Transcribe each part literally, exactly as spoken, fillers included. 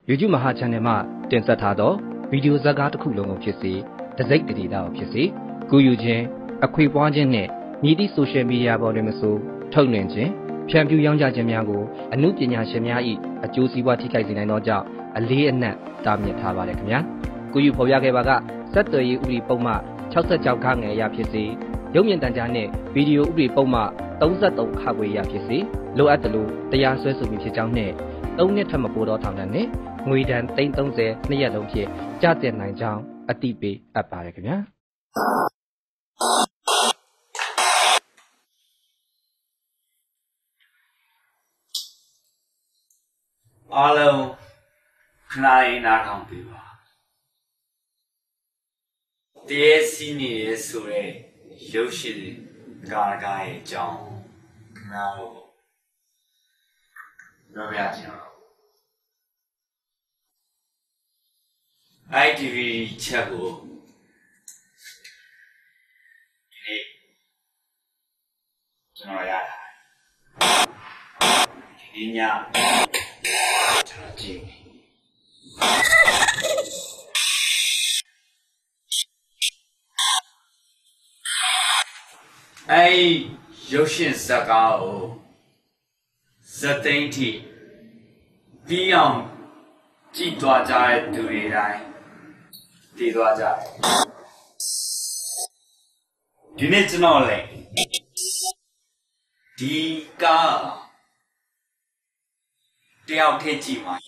YouTube မဟာ channel မှာတင်ဆက်ထားသောဗီဒီယိုဇာတ်ကားတစ်ခုလုံးကိုဖြစ်စေတစိမ့်တည်တာကိုဖြစ်စေကူယူခြင်းအခွေပွားခြင်းနဲ့မြည်သည့် social media ပေါ်တွင်မဆိုထုတ်လွှင့်ခြင်းဖြန့်ဖြူးရောင်းချခြင်းများကိုအမှုပညာရှင်များ၏အကျိုးစီးပွားထိခိုက်စေနိုင်သောကြောင့်အလေးအနက်တားမြစ်ထားပါတယ်ခင်ဗျာကူယူဖော်ပြခဲ့ပါကဆက်သွယ်ရေးဥပဒေပုံမှန်၆၆ခန်းငယ်အရဖြစ်စေရုပ်မြင်သံကြားနှင့်ဗီဒီယိုဥပဒေပုံမှန်၃၃ခခွေအရဖြစ်စေလိုအပ်သလိုတရားစွဲဆိုမှုဖြစ်ကြောင်းနှင့်သုံးနှစ်ထက်မပိုသောထောင်ဒဏ်နှင့်ငွေဒဏ်သိန်း၃၀နှစ်ရက်လုံးဖြင့်ကျသင့်နိုင်ကြောင်းအသိပေးအပ်ပါတယ်ခင်ဗျာအားလုံးခဏလေးနားထောင်ပေးပါတရားစီနေရဆိုတဲ့ရုပ်ရှင်ကားကားရဲ့အကြောင်းခဏတော့ပြောပြချင်တော့ITV ချက်ကိုဒီနေ့ကျွန်တော်ရတာဒီညကျွန်တော်ကြည့်အဲ့ရုပ်ရှင်ဇာတ်ကားကိုဇာတ်သိမ်းထိပြီးအောင်ကြည့်သွားကြတဲ့သူတွေတိုင်းတည်သွားကြတယ်ဒီနေ့ကျွန်တော်လည်းဒီကားတယောက်ထည့်ကြည့်ပါ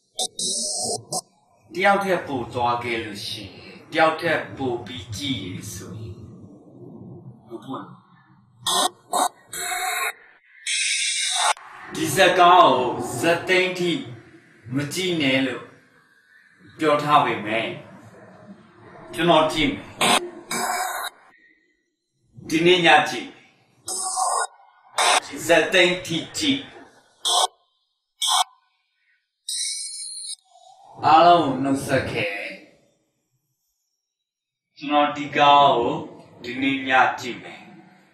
တယောက်ထည့်ပို့သွားခဲ့လို့ရှိရင်တယောက်ထည့်ပို့ပြီးကြည့်ရဆိုရင်ဟုတ်ပါဒီဇာတ်ကားကိုဇာတ်သိမ်းထိမကြည့်နဲ့လို့ပြောထားပေမဲ့ကျွန်တော်ကြည့်မယ်ဒီနေ့ညကြည့်ဇာတ်သိမ်းထိကြည့်အားလုံးနှုတ်ဆက်ခဲ့ကျွန်တော်ဒီကားကိုဒီနေ့ညကြည့်မယ်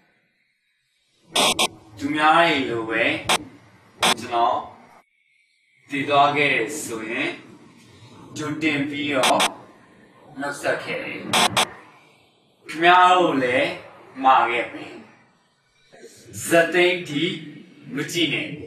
သူများရေလိုပဲကျွန်တော်တည်သွားခဲ့ဆိုရင်ကြိုတင်ပြီးတော့နှုတ်ဆက်ခဲ့တယ်ခင်ဗျားတို့လည်းမှာခဲ့ပြီဇာတ်သိမ်းထိမကြည့်နဲ့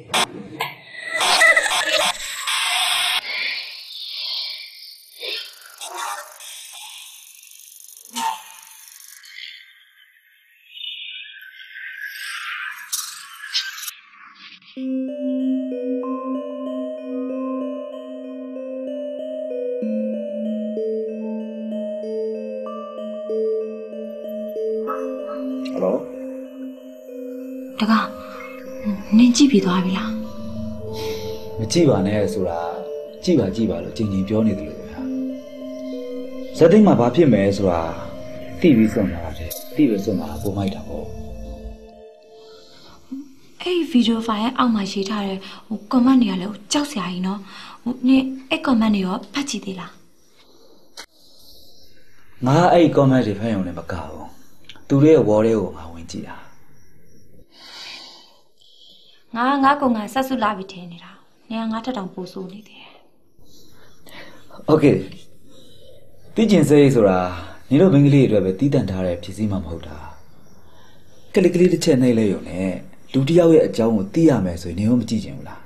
တကားနင်ကြည့်ပြီးသွားပြီလားမကြည့်ပါနဲ့ဆိုတာကြည့်ပါကြည့်ပါလို့ကြင်ကြင်ပြောနေတယ်လို့ပဲဟာဇက်သိမ်းမှာဘာဖြစ်မယ်ဆိုတာသိပြီးစွန့်လာတယ်သိပြီးစွန့်လာတာပုံမိုက်တာပေါ့အဲ့ဗီဒီယိုဖိုင်ရဲ့အောက်မှာရေးထားတဲ့ဟို comment တွေကလည်းကြောက်စရာကြီးနော်ဟိုနင်အဲ့ comment တွေရောဖတ်ကြည့်သေးလားငါအဲ့ comment တွေဖတ်ရုံနဲ့မကဘူးသူတို့ရဲ့ wall တွေကိုငါဝင်ကြည့်တာငါငါကောင်ကဆက်စုလာပြီးထင်းနေတာနေငါထက်တောင်ပိုဆိုးနေတယ်โอเคသိကျင်စိတ်ဆိုတာညီတို့မင်းကလေးတွေအတွက်ပဲတီးတန့်ထားတဲ့ဖြစ်စည်းမှမဟုတ်တာကလေးကလေးတစ်ချက်နှိမ့်လဲရုံနဲ့လူတစ်ယောက်ရဲ့အကြောင်းကိုသိရမယ်ဆိုရင်နေရောမကြည့်ချင်ဘူးလား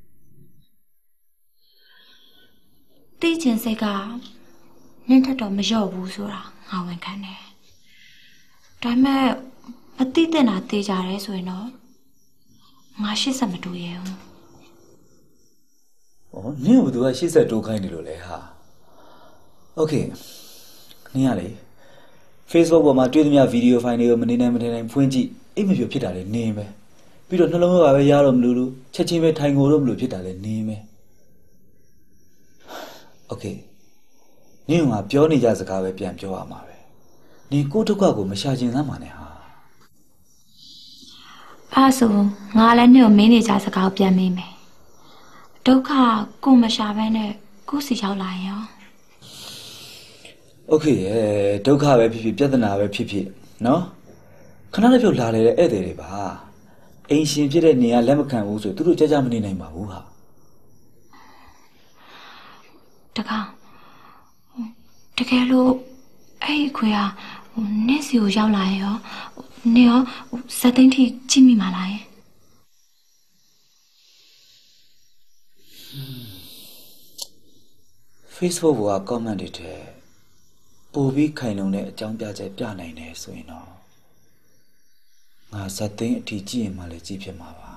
သိကျင်စိတ်ကနင်းထက်တော့မလျော့ဘူးဆိုတာငါဝန်ခံတယ်ဒါပေမဲ့မသိတဲ့နာသိကြတယ်ဆိုရင်တော့ငါရှစ်ဆက်မတိုးရဲဘူး။အော်နင်ကဘယ်သူကရှစ်ဆက်တိုးခိုင်းနေလို့လဲဟာ။ Okay နင်ကလေ Facebook ပေါ်မှာတွေ့သမျှဗီဒီယိုဖိုင်တွေကိုမနေနိုင်မနေနိုင်ဖွင့်ကြည့်အိမ်မပြောဖြစ်တာလေနင်ပဲ။ပြီးတော့နှလုံးသားပဲရတော့မလို့လို့ချက်ချင်းပဲထိုင်ကိုတော့မလို့ဖြစ်တာလေနင်ပဲ။ Okay နင်ကပြောနေကြစကားပဲပြန်ပြောရမှာပဲ။နင်ကိုယ့်ဒုက္ခကိုမရှာကျင်စမ်းပါနဲ့ဟာအဲ့ဆိုငါလည်းနှုတ်မင်းနေကြစကားပြန်မေးမယ်ဒုက္ခကိုမရှာဘဲနဲ့ကိုစီရောက်လာရင်ရောโอเคဒုက္ခပဲဖြစ်ဖြစ်ပြဿနာပဲဖြစ်ဖြစ်နော်ခဏလေးပြုတ်လာလေတဲ့ဧည့်သည်တွေပါအိမ်ရှင်ဖြစ်တဲ့နေရာလက်မခံဘူးဆိုသူတို့ကြကြမနေနိုင်ပါဘူးဟာတကောင်တကယ်လို့အဲ့ဒီခွေကဟိုနင့်စီကိုရောက်လာရင်ရောနေရောဇက်သိန်းထိကြည့်မိမှာလားယင် Facebook က comment တွေထဲပို့ပြီးခိုင်လုံတဲ့အကြောင်းပြချက်ပြနိုင်တယ်ဆိုရင်တော့ငါဇက်သိန်းအထိကြည့်ရင်မှလည်းကြည့်ဖြစ်မှာပါ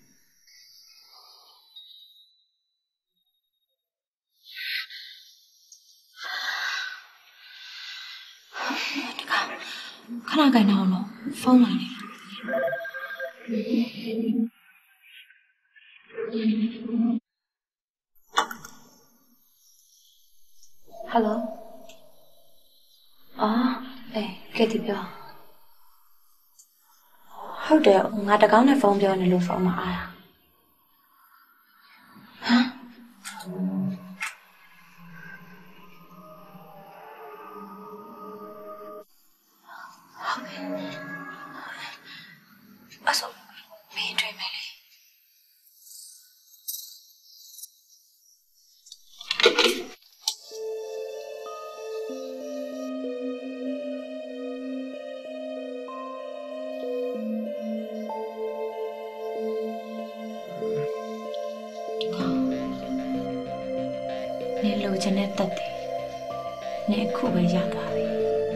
ခဏခိုင်တော့လို့ဖုန်းလာနေဟယ်လိုအော်အေးကဲဒီပြောဟုတ်တယ်ငါတကောင်းနဲ့ဖုန်းပြောနေလို့ဖုန်းမအားတာဟမ်အဆောမင်းတွေ့မယ်လေနေလိုချင်တဲ့တက်တယ်နေအခုပဲရသွားပြီ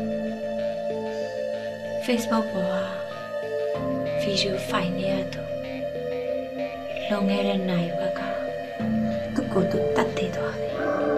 Facebook ပေါ်က video file နဲ့အတူလုံခဲ့တဲ့နိုင်ဘက်ကသူ့ကိုယ်သူတတ်သေးသွားပြီ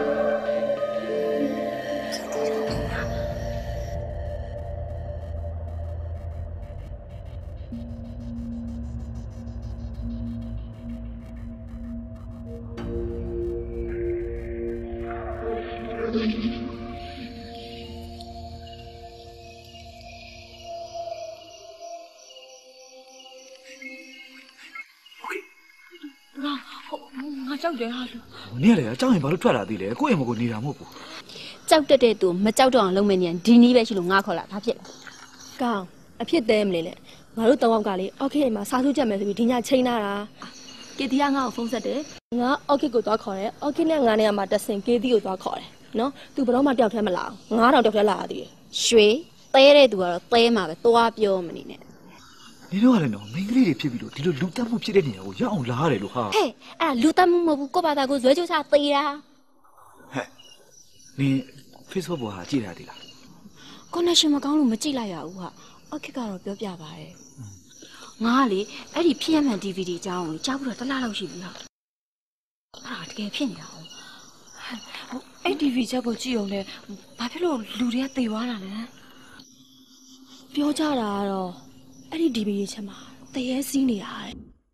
ကြောက်တယ်ဟာလို့နင်ကလေအကြောင်းရင်ဘာလို့ထွက်လာသေးလဲကိုယ့်အိမ်မကိုနေတာမဟုတ်ဘူးကြောက်တက်တဲ့သူမကြောက်တော့အောင်လုပ်မယ်နေဒီနီးပဲရှိလို့ငါခေါ်လာဘာဖြစ်လဲကောင်းအဖြစ်သေးမလဲလေငါတို့တောင်းအောင်ကလေအော်ခေအိမ်မှာစာစုချက်မယ်ဆိုပြီးဒီညချိန်လာတာကေတီကငါ့ကိုဖုန်းဆက်တယ်ငါအော်ခေကိုသွားခေါ်တယ်အော်ခေနဲ့ငါနဲ့ကမှတဆင်ကေတီကိုသွားခေါ်တယ်နော်သူဘယ်တော့မှတယောက်တည်းမလာအောင်ငါတော့တယောက်တည်းလာရသေးတယ်ရွှေတဲတဲ့သူကတော့တဲမှာပဲသွားပြောမနေနဲ့နင်တို့ကလည်းနော်မိန်းကလေးတွေဖြစ်ပြီးလို့ဒီလိုလူတက်မှုဖြစ်တဲ့နေရာကိုရောက်အောင်လာရတယ်လို့ဟာဟဲ့အဲ့လူတက်မှုမဟုတ်ဘူးကိုဘာသာကိုဇွဲချိုးချသေးတာဟဲ့နင် Facebook ပေါ်ဟာကြည့်ရသေးလား connection မကောင်းလို့မကြည့်လိုက်ရဘူးဟာအော်ခေကတော့ပြောပြပါတယ်ငါကလေအဲ့ဒီဖြစ်ရမှန် ဒီ ဗီ ဒီ အကြောင်းကိုကြားပြီးတော့တစ်လားလောက်ရှိပြီဟာအဲ့ဒါတကယ်ဖြစ်နေတာဟုတ်အဲ့ ဒီ ဗီ ချက်ကိုကြည့်အောင်လေဘာဖြစ်လို့လူတွေကသေသွားတာလဲပြောကြတာကတော့အဲ့ဒီ ဒီ ဗီ ဒီ ချက်မှာတရေစီးနေရတယ်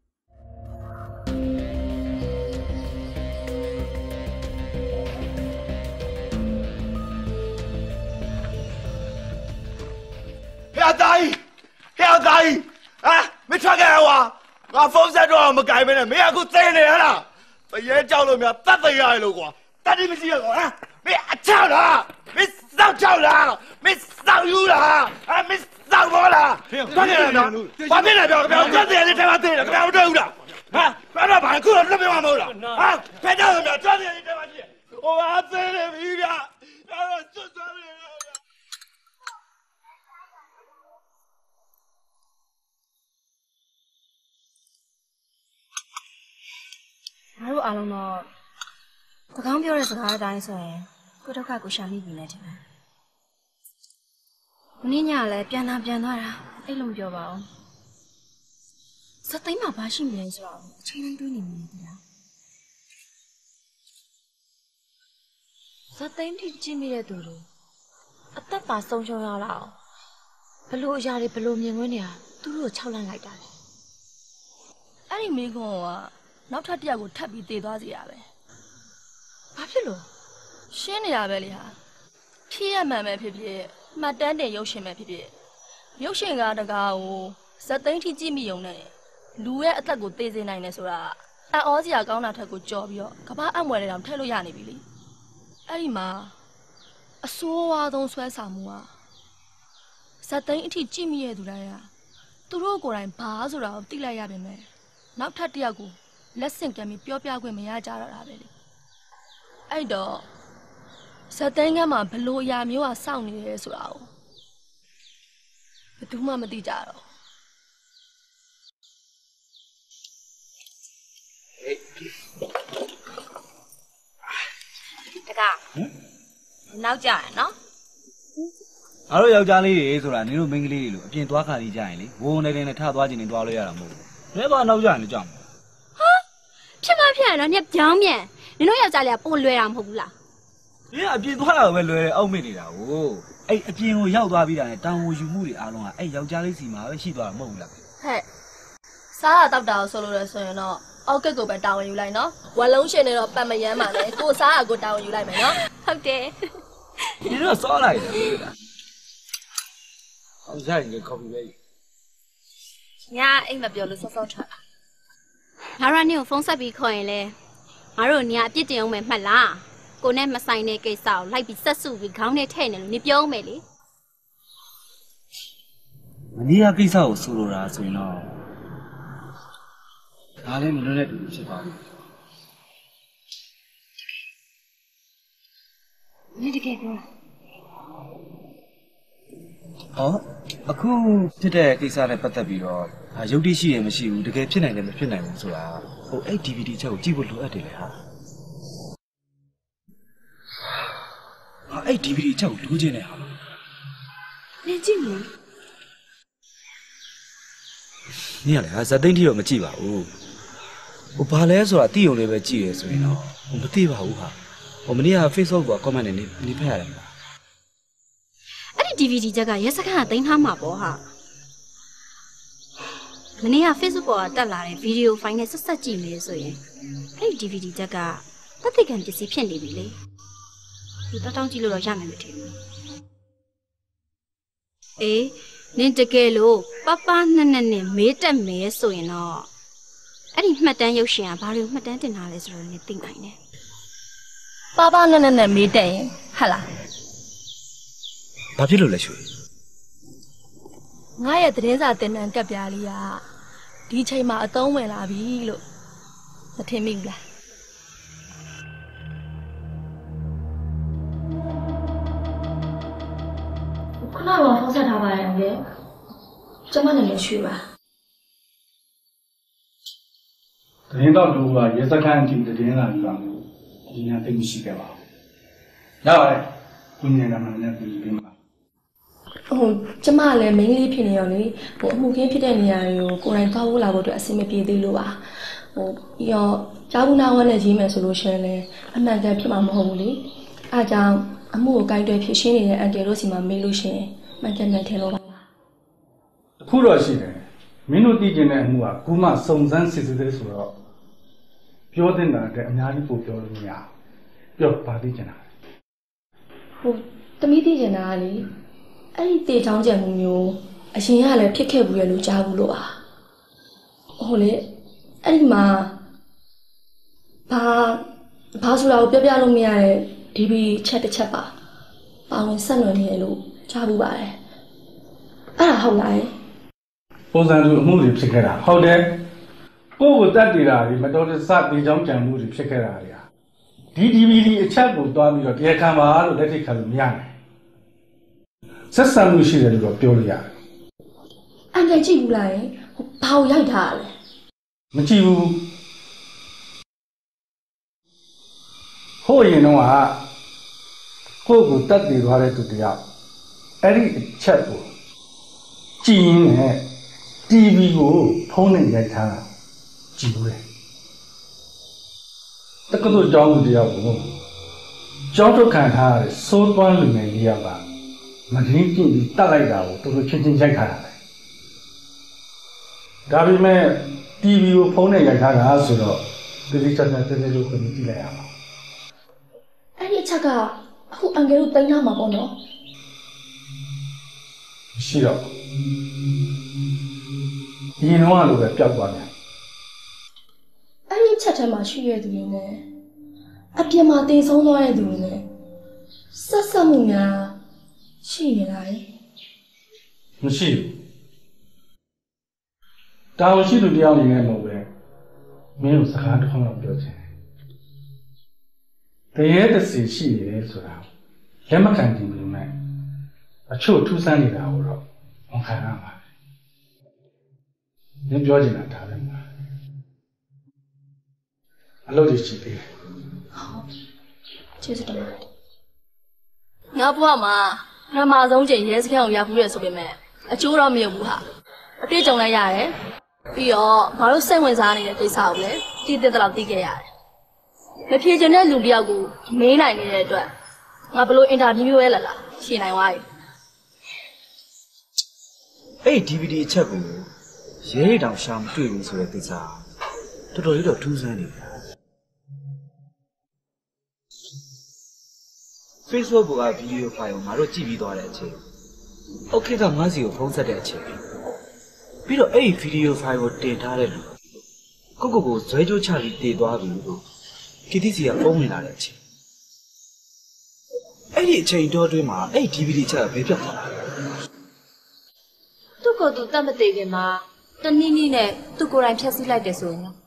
ဟဲ့သားကြီးဟဲ့သားကြီးဟာမထွက်ခဲ့ဟွာငါဖုန်းဆက်တော့မကြိုင်မနဲ့မင်းအခုသိနေရလားတရေကြောက်လို့များတတ်သိရတယ်လို့ကွာတတ်တိမရှိရကွာမင်းအချောက်လားမင်းစောက်ချောက်လားမင်းစောက်ယူလားဟာမင်းစောက်ဘောလားထွက်ခဲ့ရနော်ဘာဖြစ်လဲပြောပြောတက်တယ်လေးထဲမှာသိတယ်ကြောက်တွေ့ဘူးလားဟာဘာတော့ဘာခုတော့လွတ်ပြမှာမဟုတ်လားဟာဖက်တော့ပြောတက်တယ်လေးထဲမှာကြည့်ဟိုဟာသိနေပြီဗျာအဲ့တော့စွတ်စွတ်နေငါတို့အားလုံးတော့တကောင်းပြောတဲ့စကားအတိုင်းဆိုရင်ကိုဒုက္ခကိုရှာမိပြီနဲ့တင်မယ်။မင်းညလည်းပြန်လာပြန်သွားတာအဲ့လိုပြောပါဦး။စက်သိမ်းမှာဘာရှိမလဲဆိုတော့အချိန်တိုင်းတွေးနေမိတယ်လား။စက်သိမ်းထိကြည့်မိတဲ့သူတွေအသက်ပါဆုံးရှုံးရလောက်ဘလို့အရာတွေဘလို့မြင်ခွင့်နေရသူတို့ကိုခြောက်လန့်လိုက်တာလေ။အဲ့ဒီမိကွန်းကနောက်ထပ်တယောက်ကိုထပ်ပြီးတည်သွားစီရပဲဘာဖြစ်လို့ရှင်းနေရပဲလေဟာဖြစ်ရမှန်ပဲဖြစ်ဖြစ်မှတ်တမ်းတင်ရုပ်ရှင်ပဲဖြစ်ဖြစ်ရုပ်ရှင်ကားတကားကိုဇက်သိန်းထိကြည့်မိုံနဲ့လူရဲ့အသက်ကိုသေစေနိုင်တယ်ဆိုတာအံ့ဩစရာကောင်းတာထက်ကိုကြော်ပြီးတော့ကဘာအံ့မွယ်တဲ့တောင်ထည့်လို့ရနေပြီလေအဲ့ဒီမှာအဆိုးဝါးဆုံးဆွဲဆောင်မှုကဇက်သိန်းအထိကြည့်မိရသူတိုင်းကသူတို့ကိုယ်တိုင်ဘာဆိုတာကိုသိလိုက်ရပါမယ်နောက်ထပ်တယောက်ကိုလက်ဆင့်ကမ်းပြီးပြောပြခွင့်မရကြတော့တာပဲလေအဲ့တော့ဇက်သိန်းကမှဘလို့အရာမျိုးကစောင့်နေရဲဆိုတာကိုဘယ်သူမှမသိကြတော့တကနောက်ကြရနော်ငါတို့ယောက်ျားလေးတွေဆိုတာနင်တို့မိန်းကလေးတွေလို့အပြင်သွားခါလေးကြရင်လေဝုန်းနေနေထသွားခြင်းနေသွားလို့ရတာမဟုတ်ဘူး။လဲသွားနောက်ကြရင်လည်းကြောက်မှာ။ဟာဖြစ်မဖြစ်ရတော့ညပြောင်းမြန်နင်တို့ယောက်ျားလေးကပို့လွယ်တာမဟုတ်ဘူးလား။ဒီကအပြင်သွားတာပဲလွယ်တယ်အောက်မေ့နေတာကို။အဲ့အပြင်ကိုရောက်သွားပြီးတာနဲ့တောင်ဝယူမှုတွေအားလုံးကအဲ့ယောက်ျားလေးစီမှာပဲရှိသွားတာမဟုတ်ဘူးလား။ဟဲ့စားရတောက်တာကိုဆိုလို့ရဆိုရင်တော့အောက်ကကိုပဲတာဝန်ယူလိုက်နော်။ဝလုံးရှင်နေတော့ပတ်မယမ်းပါနဲ့ကိုစားရကိုတာဝန်ယူလိုက်မယ်နော်။ဟုတ်တယ်။ဒီတော့စောလိုက်တယ်။အောင်ကြရင်ကော်ဖီပဲညာအိမ်မပြောလို့စောစောထွက်လာငါတို့ကနေကိုဖုန်းဆက်ပြီးခေါ်ရင်လေငါတို့ညာအပြစ်တင်အောင်မယ်မှတ်လားကိုနဲ့မဆိုင်တဲ့ကိစ္စကိုလိုက်ပြီးဆက်စုပြီးခေါင်းနဲ့ထဲ့နေလို့နေပြောအောင်မယ်လေမနေ့ကကိစ္စကိုဆိုလိုတာဆိုရင်တော့ဒါလည်းမလွတ်တဲ့တူဖြစ်ပါဘူးနေတကယ်ပြောဟောအခုဖြစ်တဲ့ကိစ္စနဲ့ပတ်သက်ပြီးတော့ဟာရုပ်တိရှိရမရှိဘူးတကယ်ဖြစ်နိုင်တယ်မဖြစ်နိုင်ဘူးဆိုတာဟိုအဲ့ ဒီ ဗီ ဒီ ချက်ကိုကြည့်ဖို့လိုအပ်တယ်လေဟာဟာအဲ့ ဒီ ဗီ ဒီ ချက်ကိုလိုချင်တယ်ဟာနေကြည့်လို့နေရလေဟာဇက်သိန်းထီတော့မကြည့်ပါဘူးဟိုဘာလဲဆိုတာသိုံလေးပဲကြည့်ရဆိုရင်တော့ဟိုမသိပါဘူးဟာဟိုမနေ့က Facebook က comment နဲ့နေဖက်ရတယ်အဲ့ဒီ ဒီ ဗီ ဒီ ချက်ကရဲစခန်းကတင်ထားမှာပေါ့ဟာမနေ့က Facebook ပေါ်ကတက်လာတဲ့ဗီဒီယိုဖိုင်နဲ့ဆက်ဆက်ကြည့်နေဆိုရင်အဲ့ဒီ ဒီ ဗီ ဒီ ချက်ကတက်သိကံပစ္စည်းဖြစ်နေပြီလေဒီတောင်းတောင်းကြည့်လို့တော့ရမယ်မထင်ဘူးအေးနင်တကယ်လို့ပပနဲ့နဲ့နဲ့မေးတက်မယ်ဆိုရင်တော့အဲ့ဒီမှတ်တမ်းရုပ်ရှင်ကဘာလို့မှတ်တမ်းတင်ထားလဲဆိုတော့နင်သိနိုင်တယ်ပပနဲ့နဲ့နဲ့မေးတက်ရင်ဟဟလားဘာဖြစ်လို့လဲရွှေငါရဲ့သတင်းစာတင်နန်းကပ်ပြားလေးကဒီချိန်မှာအသုံးဝင်လာပြီလို့မထင်မိဘူးလားခုနကဖုန်းဆက်ထားပါရဲ့လေကျမနဲ့လည်းရွှေပါသတင်းတော့လူကရဲစခန်းအထိသတင်းလာပြီးပါလို့ဒီနေ့သိမရှိခဲ့ပါဘူး။ရပါတယ်။ကိုမြင်ကမှလည်းပြီးပြီမှာဟိုကျမလည်းမိန်းကလေးဖြစ်နေရောလေဟိုအမှုခင်းဖြစ်တဲ့နေရာတွေကိုကိုယ်တိုင်သွားဖို့လာဖို့အတွက်အဆင်မပြေသေးလို့ပါဟိုပြီးတော့ကြားဘူးနာဝတ်နဲ့ရေးမယ်ဆိုလို့ရှိရင်လည်းအမှန်တန်ဖြစ်မှာမဟုတ်ဘူးလေအားကြောင့်အမှုကိုကိုင်တွယ်ဖြစ်ရှင်းနေတဲ့အန်တယ်တို့စီမှာမေးလို့ရှိရင်မှန်တယ်မှန်တယ်လို့ပါအခုတော့ရှိတယ်မင်းတို့သိကျင်တဲ့အမှုကကူမစုံစမ်းစစ်ဆေးသေးဆိုတော့ပြောတင်တာအတွက်အများကြီးပို့ပြောလို့မရပြောပါသိကျင်တာဟိုတမီးသိကျင်တာကလေအဲ့ဒီတေချောင်းကြံမှုမျိုးအရင်ကလည်းဖြစ်ခဲ့ဘူးရလို့ကြားဘူးလို့ပါဟိုလေအဲ့ဒီမှာဘာဘာဆိုတာကိုပြောပြလို့မရတဲ့ဒီဘီချက်တစ်ချက်ပါပါဝင်ဆက်နွယ်နေရလို့ကြားဘူးပါတယ်အဲ့ဒါဟုတ်လားပုံစံသူအမှုတွေဖြစ်ခဲ့တာဟုတ်တယ်ကိုယ့်ကိုတတ်တည်တာဒီမတော်တဆတေချောင်းကြံမှုတွေဖြစ်ခဲ့တာတွေဟာဒီ ဒီ ဗီ ဒီ အချက်ကိုတွားပြီးတော့တရားခံပါလို့လက်ထိတ်ခံလို့မရနိုင်ဆက်ဆံမှုရှိတယ်လို့တော့ပြောလို့ရတယ်အန်ကယ်ကြည့်ဘူးလားဘာကိုရိုက်ထားလဲမကြည့်ဘူးဟိုရင်တော့ကကိုယ့်ကိုတတ်တည်သွားတဲ့သူတယောက်အဲ့ဒီအချက်ကိုကြည့်ရင်းနဲ့ တီဗီ ကိုဖုန်းနဲ့ရိုက်ထားတာကြည့်ဘူးလေတက္ကသိုလ်ကျောင်းသူတယောက်ကိုကျောင်းထုတ်ခံထားရတဲ့စိုးသွမ်းလူငယ်လေးယောက်ကမရင်းကြည့်ပြီးတတ်လိုက်တာကိုသူတို့ချင်းချင်းရိုက်ထားတာပဲဒါပေမဲ့ တီဗီ ကိုဖုန်းနဲ့ရိုက်ထားတာဆိုတော့ဒီလိုချက်နဲ့တင်းတင်းလို့ကိုကြည့်လိုက်ရအောင်အဲ့ဒီအချက်ကအခုအန်ကယ်တို့တင်ထားမှာပေါ့နော်ရှိတော့ဒီတော့လိုပဲပျောက်သွားတယ်အဲ့ဒီချက်ထဲမှာရှိရသူတွေနဲ့အပြင်မှာတင်ဆုံးသွားတဲ့သူတွေနဲ့ဆက်ဆက်မှုများရှိနေလားမရှိဘူးတာဝန်ရှိသူတယောက်အနေနဲ့မဟုတ်ပဲမင်းတို့စကားတစ်ခုတော့ပြောချင်တယ်တရေတစီရှိနေတယ်ဆိုတာလက်မခံကြည့်ပေမဲ့အချို့ထူးဆန်းနေတာကိုတော့ဝန်ခံရပါနင်ပြောချင်တာဒါပဲမလားအလုပ်တွေရှိသေးတယ်ကျေးဇူးတင်ပါတယ်ငါဘွားမှာပထမဆုံးချိန်ရဲစခန်းကိုရောက်ဘူးလေဆိုပေမဲ့အကျိုးတော့မရဘူးဟာအတွေ့အကြုံလည်းရတယ်ပြီးတော့ငါတို့စိတ်ဝင်စားနေတဲ့ကိစ္စကိုလည်းတည်တည်တော့သိခဲ့ရတယ်မဖြေချင်တဲ့လူတယောက်ကိုမေးနိုင်နေတဲ့အတွက်ငါဘလို့အင်တာဗျူးရဲလာလားရှင်းနိုင်သွားပြီအဲ့ D V D အချက်ကိုရဲရတောင်ရှာမတွေ့ဘူးဆိုတဲ့ကိစ္စတော်တော်လေးတော့ထူးဆန်းနေတယ် Facebook ကဗီဒီယိုဖိုင်ကိုငါတို့ကြည့်ပြီးသွားတဲ့အချိန် Okay ကငါးစီကိုဖုန်းဆက်တဲ့အချိန်ပြီးတော့အဲ့ဒီဗီဒီယိုဖိုင်ကိုတင်ထားတဲ့လူကိုကိုကိုဇွဲကြိုးချပြီးတည်သွားပြီလို့ကီတီစီကဖုန်းဝင်လာတဲ့အချိန်အဲ့ဒီအချိန်တော့အတွင်းမှာအဲ့ဒီ D V D ချက်ကဘယ်ပြတ်သွားလဲသူ့ကိုယ်သူတတ်မသေးခင်မှာတနည်းနည်းနဲ့သူ့ကိုယ်တိုင်ဖျက်ဆီးလိုက်တယ်ဆိုရင်နော်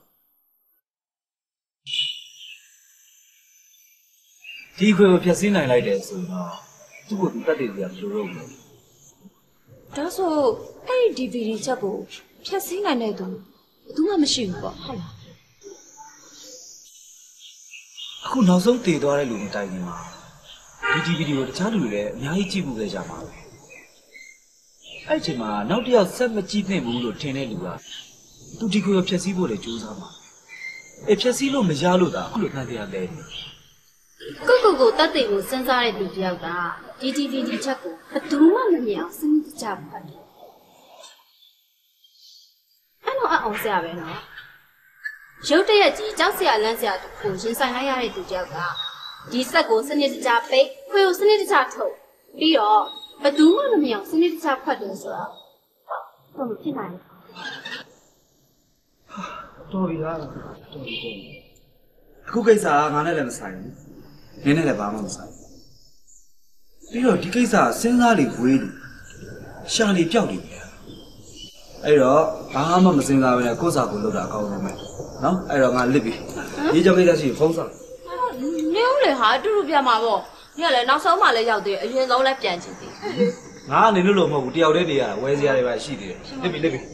ဒီခွေကိုဖျက်ဆီးနိုင်လိုက်တယ်ဆိုတော့သူ့ကိုယ်သူတတ်တယ်ဆိုတာဘယ်လိုလုပ်လဲဒါဆိုအဲ့ဒီ D V D ချက်ကိုဖျက်ဆီးနိုင်တဲ့သူဘယ်သူမှမရှိဘူးပေါ့ဟုတ်လားအခုနောက်ဆုံးတည်သွားတဲ့လူမတိုင်ခင်မှာဒီ D V D ကိုတခြားလူတွေလည်းအများကြီးကြည့်ဖို့ကြကြမှာပဲအဲ့ဒီချိန်မှာနောက်တစ်ယောက်ဆက်မကြည့်နိုင်ဘူးလို့ထင်တဲ့လူကသူဒီခွေကိုဖျက်ဆီးဖို့လည်းကြိုးစားမှာအဲ့ဖျက်ဆီးလို့မရလို့သာအခုလိုခံတရားလဲကိုကိုကိုတတ်သိကိုစဉ်းစားတဲ့လူတယောက်ကဒီ D V D ချက်ကိုဘယ်သူမှမမြင်အောင်စဉ်းစားကြပါဘူးအဲ့တော့အောင်ဆရာပဲနော်ရုတ်တရက်ကြီးကြောက်စရာလန့်စရာတို့ကိုရင်ဆိုင်လိုက်ရတဲ့သူတယောက်ကဒီဆက်ကိုစနစ်တကျပိတ်ခွေကိုစနစ်တကျထုတ်ပြီးတော့ဘယ်သူမှမမြင်အောင်စနစ်တကျဖတ်တယ်ဆိုတာတော့မဖြစ်နိုင်ဘူးတော်ပြီလားတော်ပြီအခုကိစ္စကငါနဲ့လည်းမဆိုင်ဘူးနင်းနဲ့လည်းဘာမှမဆိုင်ပြီးတော့ဒီကိစ္စစဉ်းစားလေဝေးလေရှာလေပြောက်လေအဲ့တော့ဘာမှမစဉ်းစားဘဲနဲ့ကိုယ့်စာကိုလုပ်တာအကောင်းဆုံးပဲနော်အဲ့တော့ငါလစ်ပြီရေးကြောင်ကိစ္စရှိဖုန်းဆောင်နင်းလေဟာအတူတူပြန်မှာပေါ့နင်းကလည်းနောက်ဆုံးမှလည်းရောက်သေးတယ်အရင်ဆုံးလည်းပြန်ချင်သေးငါကနေလို့လို့မဟုတ်ဘူးတယောက်တည်းနေရတာဝယ်စရာတွေပဲရှိသေးတယ်လစ်ပြီလစ်ပြီ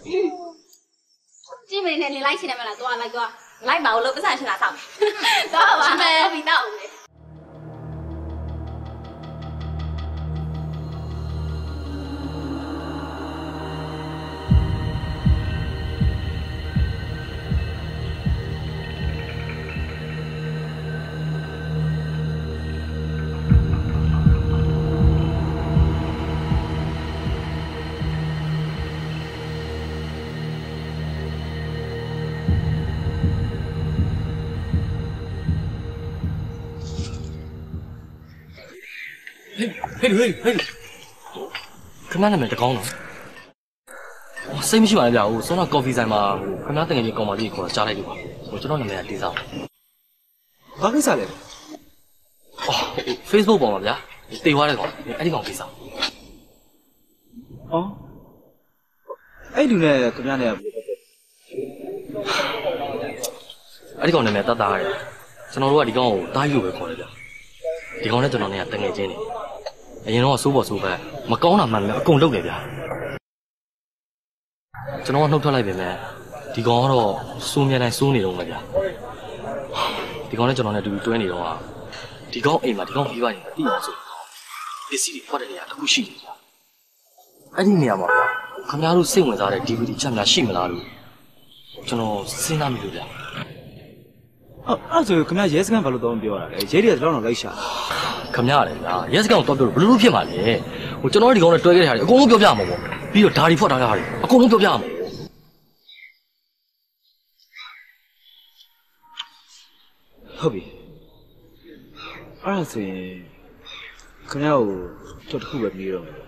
ကြည့်မနေနဲ့နေလိုက်ရှင်တယ်မလားသွားလိုက်သွားလိုက်ပါဦးလို့ပတ်စံရှင်လာဆောင်သွားပါမယ်ပြီးတော့ဦးလေဟေးဟေးဟေးခဏနာမည်တကောင်းတော့စိတ်မရှိပါနဲ့ဗျာဟိုစောနာကော်ဖီဆိုင်မှာခဏတငယ်ချင်းကောင်မကြီးခေါ်ကြားလိုက်လို့ပါဟိုကျွန်တော်နာမည်ကတေးဆောင်ဘာကိစ္စလဲအော် Facebook ပေါ်မှာဗျာတေးသွားတဲ့ကောင်အဲ့ဒီကောင်ကိစ္စအော်အဲ့လူနဲ့ခင်ဗျားနဲ့အဲ့ဒီကောင်နာမည်တတ်တာရဲကျွန်တော်တို့ကဒီကောင်ကိုတားယူလို့ပဲခေါ်တယ်ဗျာဒီကောင်နဲ့ကျွန်တော်နဲ့ကတငယ်ချင်းနေအရင်တော့စိုးပေါ်စိုးပဲမကောင်းတာမှန်တယ်အကုန်လုပ်နေဗျာကျွန်တော်ကနှုတ်ထွက်လိုက်ပြီမဲ့ဒီကောင်ကတော့စိုးမြန်တိုင်းစိုးနေတော့မှာဗျာဒီကောင်နဲ့ကျွန်တော်နဲ့အတူတူတွဲနေတော့ဒီကောင်အိမ်မှာဒီကောင်ပြီးပါရင်မသိအောင်ဆိုပစ္စည်းတွေဖွက်တဲ့နေရာတစ်ခုရှိတယ်ဗျာအဲ့ဒီနေရာမှာဗျာခင်ဗျားတို့စိတ်ဝင်စားတဲ့ D V D ချက်များရှိမလားလို့ကျွန်တော်စဉ်းစားမိလို့ဗျာအဲ့အဲ့ဆိုခင်ဗျားရဲစခန်းဘာလို့တော့မပြောရလဲရဲတွေကတော့တော့လိုက်ရှာခင်ဗျားလေဗျာရဲစခန်းကိုတော့ပြောလို့ဘယ်လိုလုပ်ဖြစ်မှာလဲဟိုကျွန်တော်ဒီကောင်နဲ့တွဲခဲ့တဲ့ဟာတွေအကုန်လုံးပြောပြမှာပေါ့ပြီးတော့ဓာရီဖွက်ထားတဲ့ဟာတွေအကုန်လုံးပြောပြမှာဟုတ်ပြီအဲ့ဒါဆိုရင်ခင်ဗျားကိုတော့တစ်ခုပဲပြီးတော့မယ်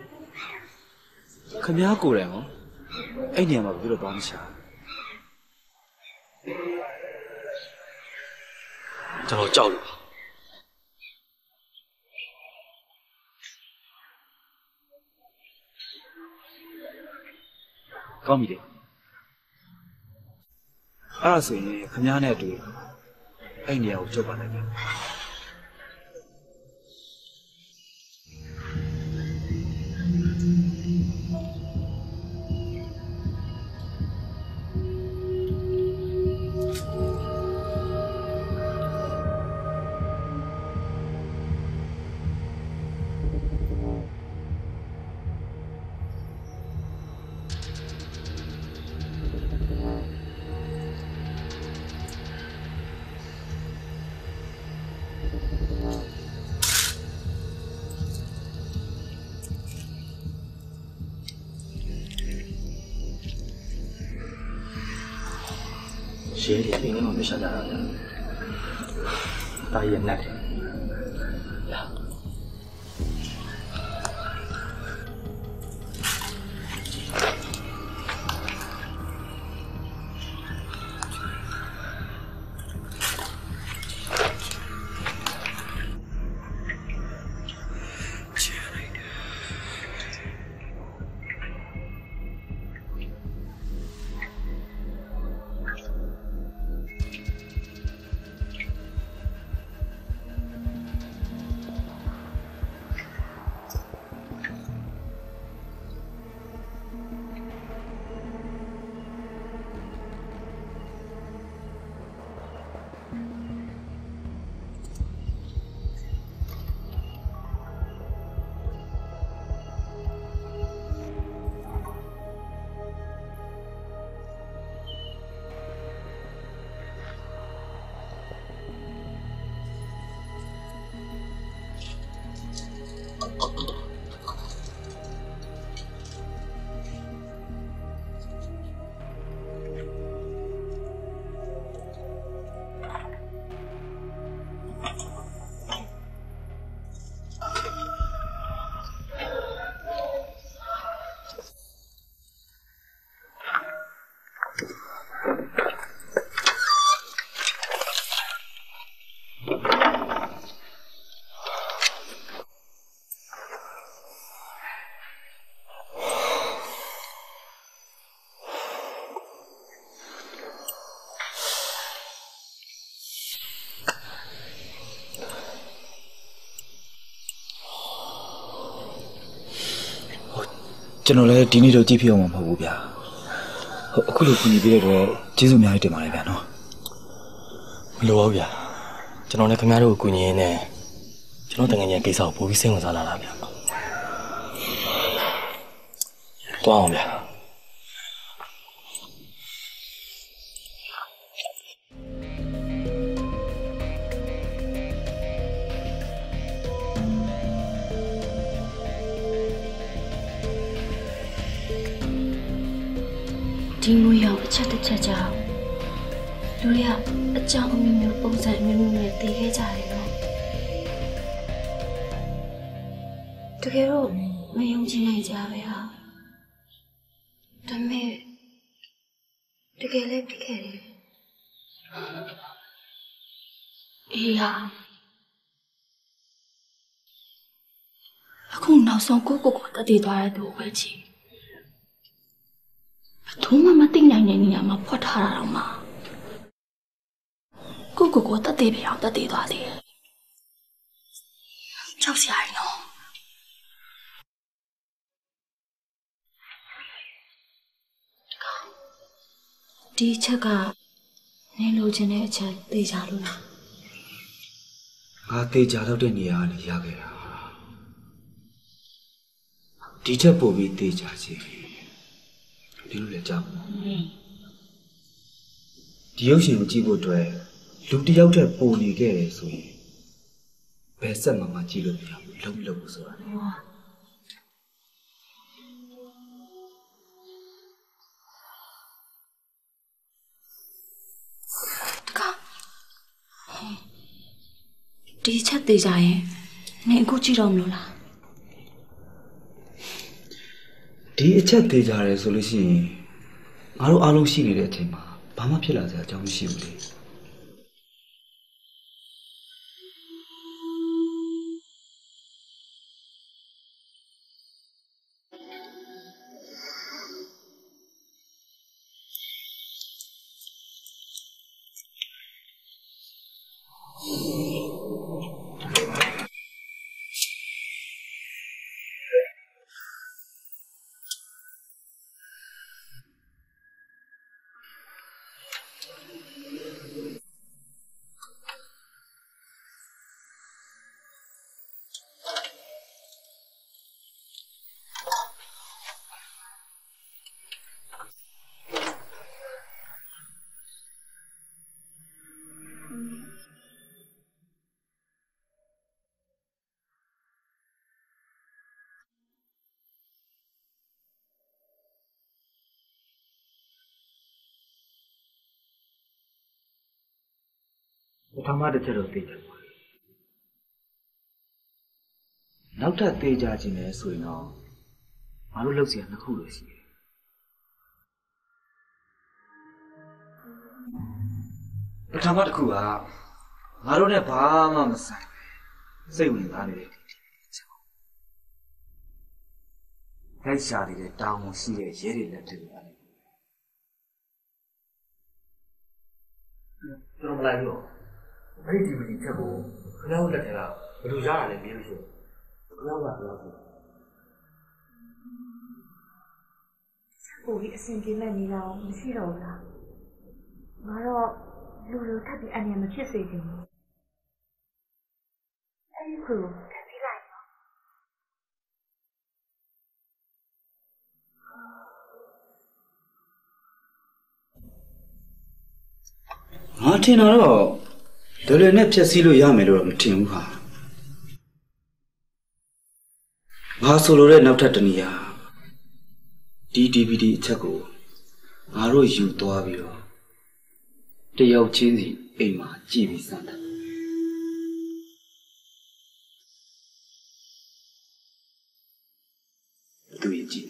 ခင်ဗျားကိုယ်တိုင်ဟောအဲ့နေရာမှာဘယ်လိုတော့မရှာကျွန်တော်ကြောက်လို့ကောင်းပြီလေအဲ့ဒါဆိုရင်ခင်ဗျားနဲ့အတူအဲ့နေရာကိုကြုတ်ပါလိုက်ပြန်ရဲတွေအိမ်ထဲမှာပြရှာကြတာဗျာတာကြီးရနတ်တယ်လာကျွန်တော်လည်းဒီနေ့တော့ကြည့်ပြအောင်မှာမဟုတ်ဘူးဗျာဟုတ်အခုလိုကူညီပေးတဲ့အတွက်ကျေးဇူးအများကြီးတင်ပါတယ်ဗျာနော်မလိုပါဘူးဗျာကျွန်တော်လည်းခင်ဗျားတို့ကိုကူညီရင်းနဲ့ကျွန်တော်တကယ်ကြီးကိစ္စကိုပိုပြီးစိတ်ဝင်စားလာတာဗျာတွားအောင်ဗျာဒီငွေရောအချက်တစ်ချက်ကြောင့်လူတွေကအကြောင်းအမျိုးမျိုးပုံစံမျိုးမျိုးနဲ့တည်ခဲ့ကြတယ်နော်တကယ်တော့မယုံကြည်နိုင်ကြပဲဟာဒါပေမဲ့တကယ်လည်းဖြစ်ခဲ့တယ်အေးဟာအခုနောက်ဆုံးကိုကိုကိုတည်သွားတဲ့သူကိုပဲကြည့်သူမှမသိနိုင်တဲ့နေရာမှာဖွက်ထားတာတော့မှကိုကိုကိုတတ်သေးပြအောင်တတ်သေးသွားသေးတယ်ကြောက်စရာနော်ဒီချက်ကနင်းလိုချင်တဲ့အချက်သိကြလို့လားငါသိကြတော့တဲ့နေရာကနေရခဲ့တာဒီချက်ပို့ပြီးသိကြချင်းဒီလိုလည်းကြောက်ဒီရုပ်ရှင်ကိုကြည့်ဖို့အတွက်လူတစ်ယောက်တည်းပုံနေခဲ့တယ်ဆိုရင်ဘယ်ဆက်မှမကြည့်လို့မရဘူးလုံးလုံးလို့ဆိုတာတကားဒီချက်သေးကြရင်နင်အခုကြည့်တော့မလို့လားဒီအချက်သေးကြတယ်ဆိုလို့ရှိရင်ငါတို့အားလုံးရှိနေတဲ့အချိန်မှာဘာမှဖြစ်လာစရာအကြောင်းမရှိဘူးလေထမတစ်ချက်တော့သိကြပါနောက်ထပ်သေးကြခြင်းလဲဆိုရင်တော့ငါတို့လုပ်เสียနှစ်ခုလို့ရှိတယ်ပထမတစ်ခုကငါတို့နဲ့ဘာမှမဆိုင်စိတ်ဝင်စားနေတဲ့ခိုက်ရှာနေတဲ့တောင်းဝန်ရှိတဲ့ရဲတွေလက်ထက်ပါတယ်ကျွန်တော်မလိုက်ဘူးအဲ့ဒီဒီမီချက်ကိုခဏလောက်လက်ထက်ကဘယ်လိုရတာလဲမင်းလို့ခဏလောက်ပြောဆိုကိုကြီးအဆင်ပြေမဲ့နေလားမရှိတော့ဘူးလားငါတော့လူလူထပ်ပြီးအနေမဖြစ်စေချင်ဘူးအဲ့ဒီကိုထပ်ပြီးလိုက်တော့ငါထင်တော့လွယ်လွယ်နဲ့ဖြည့်ဆည်းလို့ရမယ်လို့တော့မထင်ဘူးဟာငါဆိုလိုတဲ့နောက်ထပ်တနည်းအားဒီ ဒီ ဗီ ဒီ အချက်ကိုငါတို့ယူသွားပြီးတော့တယောက်ချင်းစီအိမ်မှာကြည့်ပြီးစမ်းတယ်သူရင်ကြည့်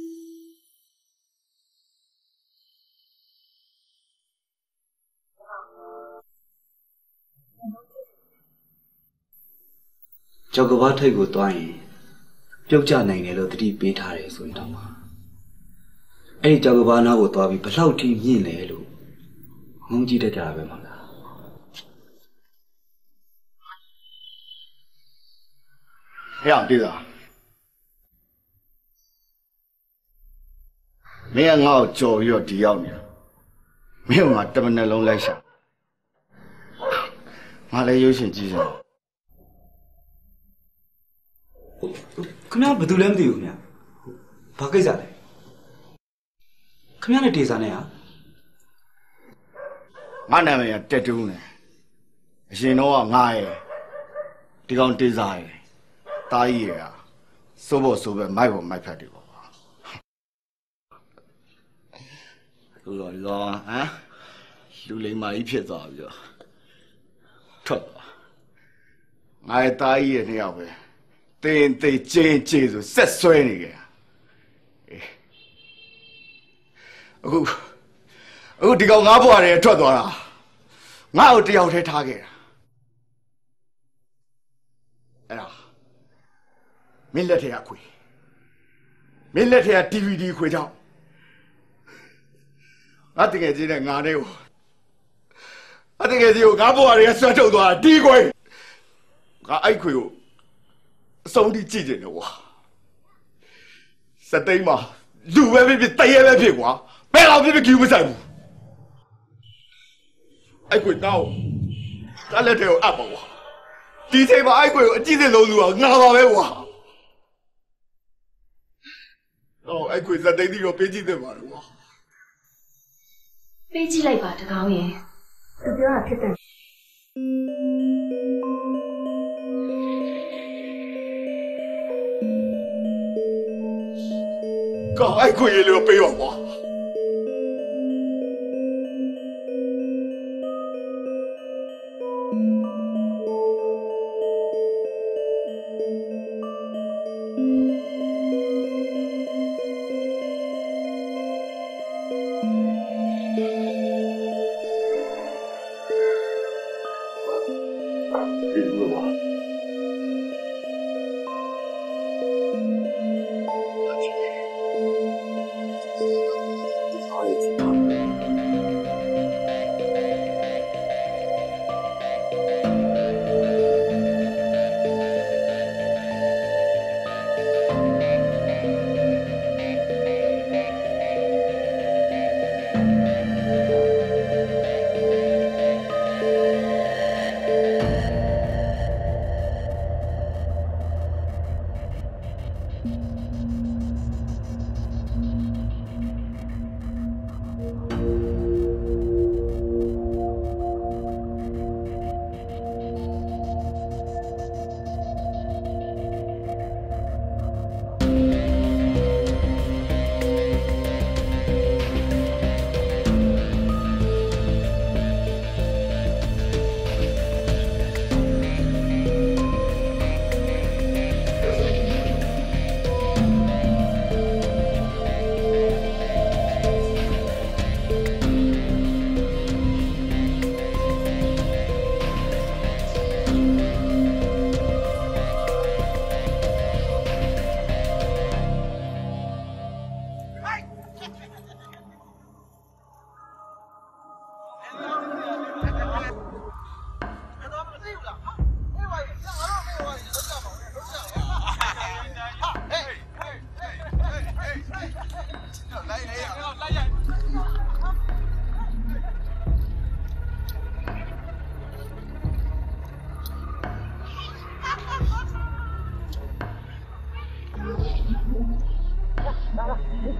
ကြောက်ကဘာထိတ်ကိုတွားရင်ပြုတ်ကျနိုင်တယ်လို့သတိပေးထားတယ်ဆိုရင်တော့အဲ့ဒီကြောက်ကဘာနာကိုတွားပြီးဘလောက်ထိမြင့်လဲလို့ငုံကြည့်တတ်ကြတာပဲမဟုတ်လားဟဲ့အောင်တေးသားမင်းကငါ့ကိုကြော်ပြီးတော့ဒီရောက်နေတာမင်းကငါတမနဲ့လုံးလိုက်ရှာငါလည်းရုပ်ရှင်ကြည့်စမ်းခင်ဗျားဘာလို့လဲမသိဘူးခင်ဗျာဘာကိစ္စလဲခင်ဗျားနဲ့တေစာနဲ့ဟာငါနာမည်ကတက်တူးနေအရှင်တော့ကငါရဲ့ဒီကောင်တေးစားရဲ့တားကြီးရဲ့စိုးဖို့စိုးပဲမိုက်ဖို့မိုက်ဖက်တယ်ပေါ့လူတော်လောဟမ်လူလိမ္မာကြီးဖြစ်သွားပြီတော့ထွက်ငါရဲ့တားကြီးရဲ့နှစ်ယောက်ပဲတင်းသိကျင်းကျင်းဆိုဆက်ဆွဲနေကြအခုအခုဒီကောင်ငါးဘွားတွေထွက်သွားတာငါ့ကိုတယောက်တည်းထားခဲ့တာအဲ့ဒါမင်းလက်ထက်ကခွေမင်းလက်ထက်က ဒီ ဗီ ဒီ ခွေကြောင့်ငါတကယ်ကြီးနဲ့ငါနဲ့ကိုအတကယ်ကြီးကိုငါဘွားတွေကဆွဲထုတ်သွားတာဒီခွေငါအဲ့ခွေကိုအဆုံးထိကြည့်ကြတယ်ကွာစသိမ်းမှာလူပဲဖြစ်ဖြစ်တရေပဲဖြစ်ကွာဘယ်တော့ဖြစ်ဖြစ်ကြည့်မဆိုင်ဘူးအဲ့ကွတော့တလက်တွေကိုအပ်ပါကွာဒီချိန်မှာအဲ့ကွကိုအကြည့်စလုံးလူကငါပါပဲကွာတော့အဲ့ကွစသိမ်းတီတော့ပေးကြည့်တယ်ပါကွာပေးကြည့်လိုက်ပါတကောင်းရင်သူပြောတာဖြစ်တယ်ကောင်းအဲ့ခွေရလို့ပေးပါကွာ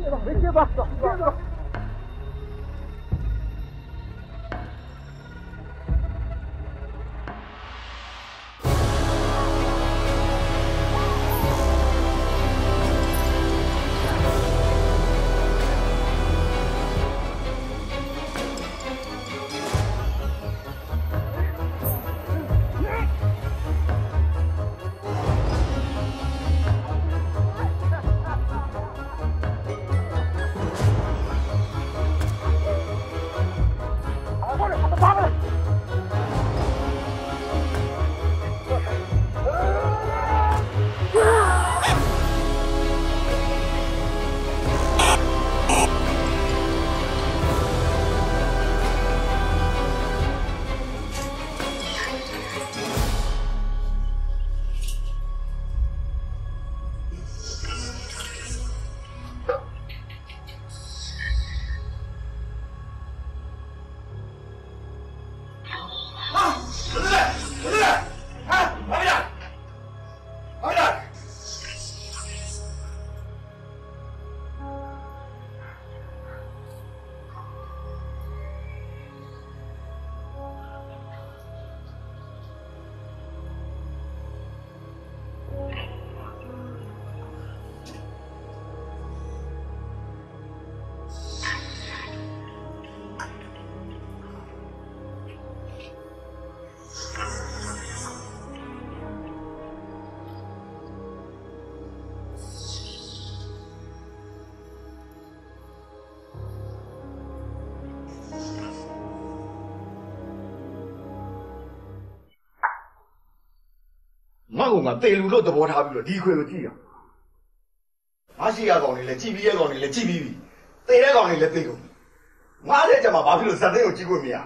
ငါကငါတေလူလို့သဘောထားပြီးတော့ဒီခွေကိုကြည့်ရငါရှိရကောင်နေလဲကြည့်ပြီးရကောင်နေလဲကြည့်ပြီးပြီတေတဲ့ကောင်နေလဲတေကုန်ငါတဲ့ကြမှာဘာဖြစ်လို့ဇက်သိန်းကိုကြည့်ခွင့်မရတာ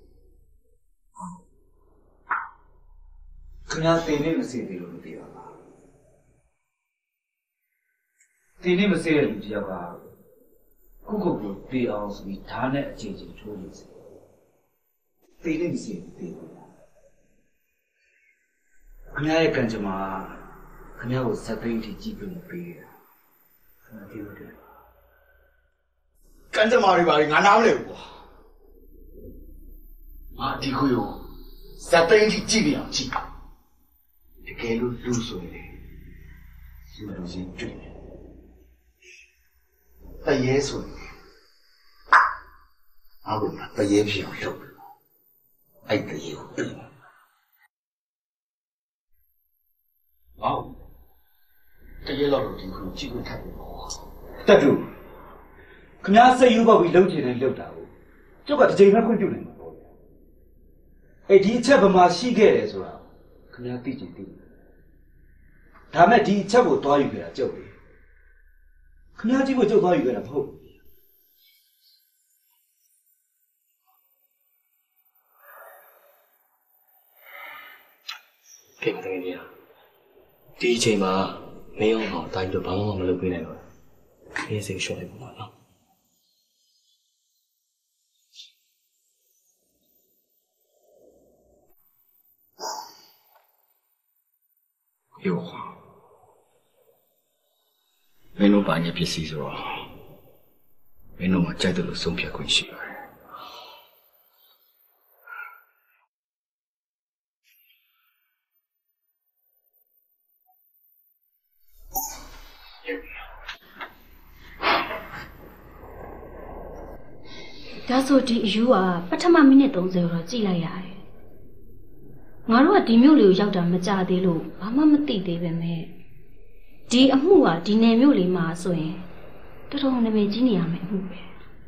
ခင်ဗျာတေနေမစေသေးလို့မသိပါဘူးတေနေမစေတဲ့လူတယောက်ကခုခုကိုတေအောင်ဆိုပြီးဓာတ်နဲ့အချင်းချင်းထိုးနေစေတေနေမစေသေးဘူးခင်ဗျားရဲ့ကံကြမ္မာခင်ဗျားကိုဇက်သိန်းထိကြည့်ပြီးမပေးရခင်ဗျားပြောတယ်ကံကြမ္မာတွေပါငါနားမလဲဘူးကွာငါဒီခွေကိုဇက်သိန်းထိကြည့်နေအောင်ကြည့်တကယ်လို့လူဆိုရင်လူလူချင်းတွေ့တယ်တရေဆိုရင်အားကိုတရေဖြစ်အောင်လုပ်တယ်အဲ့တရေကိုတွေ့တယ်ဟောတကယ်တော့ဒီခုကြည့်ခွင့်ထပ်ပြီပေါ့တက်တူခင်ဗျားစိတ်ယူပေါက်ပြီးလှုပ်ချင်တယ်လှုပ်တာကိုကျုပ်ကတစ်ချိန်မှခွင့်ပြုနိုင်မှာပေါ့အဲ့ဒီအချက်ဗမာရှိခဲ့တယ်ဆိုတာခင်ဗျားသိချင်သိဒါမဲ့ဒီအချက်ကိုတွားယူခဲ့တာကျုပ်လေခင်ဗျားကြည့်ဖို့ကျုပ်တွားယူခဲ့တာမဟုတ်ကဲတကယ်ကြီးဒီအချိန်မှာမင်းအောင်တော့တိုင်းတော့ဘာမှမလုပ်ပေးနိုင်တော့ဘူး။အေးစိတ်ရှော့လိုက်ပါတော့။ယောမင်းတို့ဘာညာပစ္စည်းဆိုတော့မင်းတို့မကြိုက်တယ်လို့ဆုံးဖြတ်ခွင့်ရှိပါတယ်ဒါဆိုဒီအယူကပထမမိနစ်သုံးဆယ်တော့ကြည့်လိုက်ရတယ်ငါတို့ကဒီမြို့လေးကိုရောက်တာမကြသေးလို့ဘာမှမသိသေးပဲမဲ့ဒီအမှုကဒီနယ်မြို့လေးမှာဆိုရင်တော်တော်နာမည်ကြီးနေရမယ်အမှုပဲ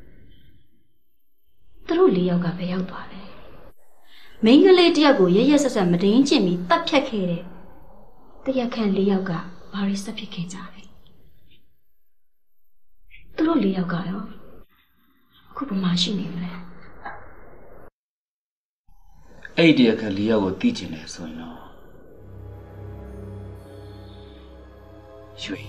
သူတို့လေးယောက်ကဘယ်ရောက်သွားလဲမိန်းကလေးတယောက်ကိုရရက်ဆက်ဆက်မဒင်းကျင့်ပြီးတပ်ဖြတ်ခဲ့တယ်တရက်ခန့်လေးယောက်ကဘာရီဆက်ဖြစ်ခဲ့ကြလဲသူတို့လေးယောက်ကရောအခုဘယ်မှာရှိနေမလဲအဲ့ဒီအခါလေးယောက်ကိုသိချင်တယ်ဆိုရင်တော့ရွှေ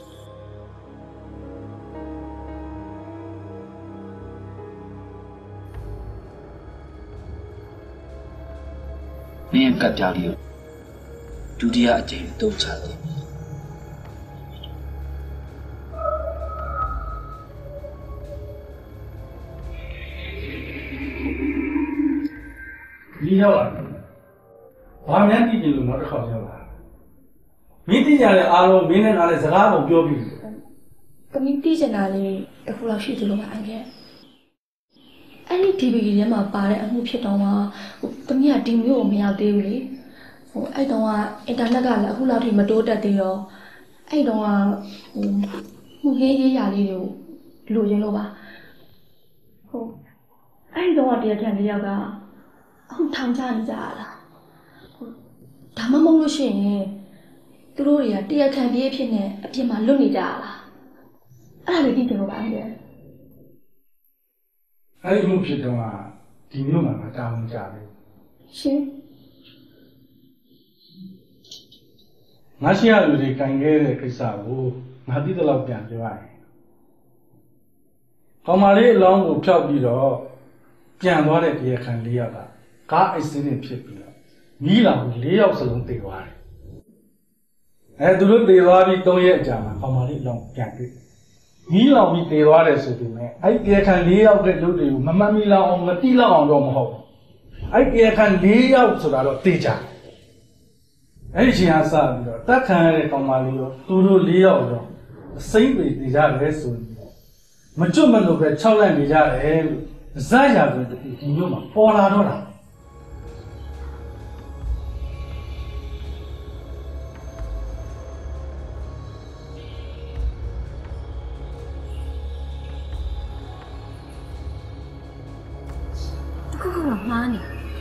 မင်းကပြားလေးကိုဒုတိယအကြိမ်တုံးချတယ်ဒီရောက်လာတယ်ဘာမှန်းသိကြလို့နောက်တစ်ခါရောက်လာမင်းသိကြတဲ့အားလုံးမင်းနဲ့နားလဲစကားကိုပြောပြီးတမီးသိချင်တာလေးတစ်ခုလောက်ရှိသလိုပါအန်ကယ်အဲ့ဒီ ဒီ ဗီ ဒီ ထဲမှာပါတဲ့အမှုဖြစ်တော့မှဟိုတမီးကဒီမျိုးကိုမရောက်သေးဘူးလေဟိုအဲ့တုန်းကအင်တာနက်ကလည်းအခုလောက်ထိမတိုးတက်သေးတော့အဲ့တုန်းကဟိုမှုဟင်းရေးရာလေးတွေကိုလိုချင်လို့ပါဟိုအဲ့ဒီတုန်းကတရားခံလေးယောက်ကအခုထောင်ချနေကြရလားဟိုဒါမှမဟုတ်လို့ရှိရင်သူတို့တွေကတရားခံပြေးဖြစ်နေအပြင်မှာလွတ်နေကြရလားအဲ့ဒါလေးသိတယ်လို့ပါအန်ကယ်အဲ့ဒီမှုဖြစ်တော့ဒီမျိုးမှာမတာဝန်ကြဘူးရှင်ငါရှိရလူတွေကင်ခဲ့တဲ့ကိစ္စကိုငါသိတဲ့လောက်ပြန်ပြောရရင်ကောင်မလေးအလောင်းကိုဖျောက်ပြီးတော့ပြန်သွားတဲ့တရားခံလေးယောက်ကကားအိတ်စင်းနဲ့ဖြစ်ပြီးတော့မိလာကို၄ယောက်စလုံးတေသွားတယ်အဲသူတို့တေသွားပြီး၃ရက်အကြာမှာကောင်မလေးအလောင်းပြန်တွေ့မီးလောင်ပြီးတေသွားတယ်ဆိုပေမဲ့အဲ့ဒီတရားခံ၄ယောက်တဲ့လူတွေကိုမမှန်မီလောင်အောင်မတိလောက်အောင်တော့မဟုတ်ဘူးအဲ့ဒီတရားခံ၄ယောက်ဆိုတာတော့တေချာအဲ့ဒီချိန်ကစပြီးတော့တက်ခံရတဲ့ကောင်မလေးရောသူတို့၄ယောက်ရောအစိမ့်ပေတေကြတယ်ဆိုရင်မကျွတ်မလို့ပဲ၆လန့်နေကြတယ်လို့ဇာရာဆိုတဲ့ဒီမျိုးမှာပေါ်လာတော့တာမှားနေ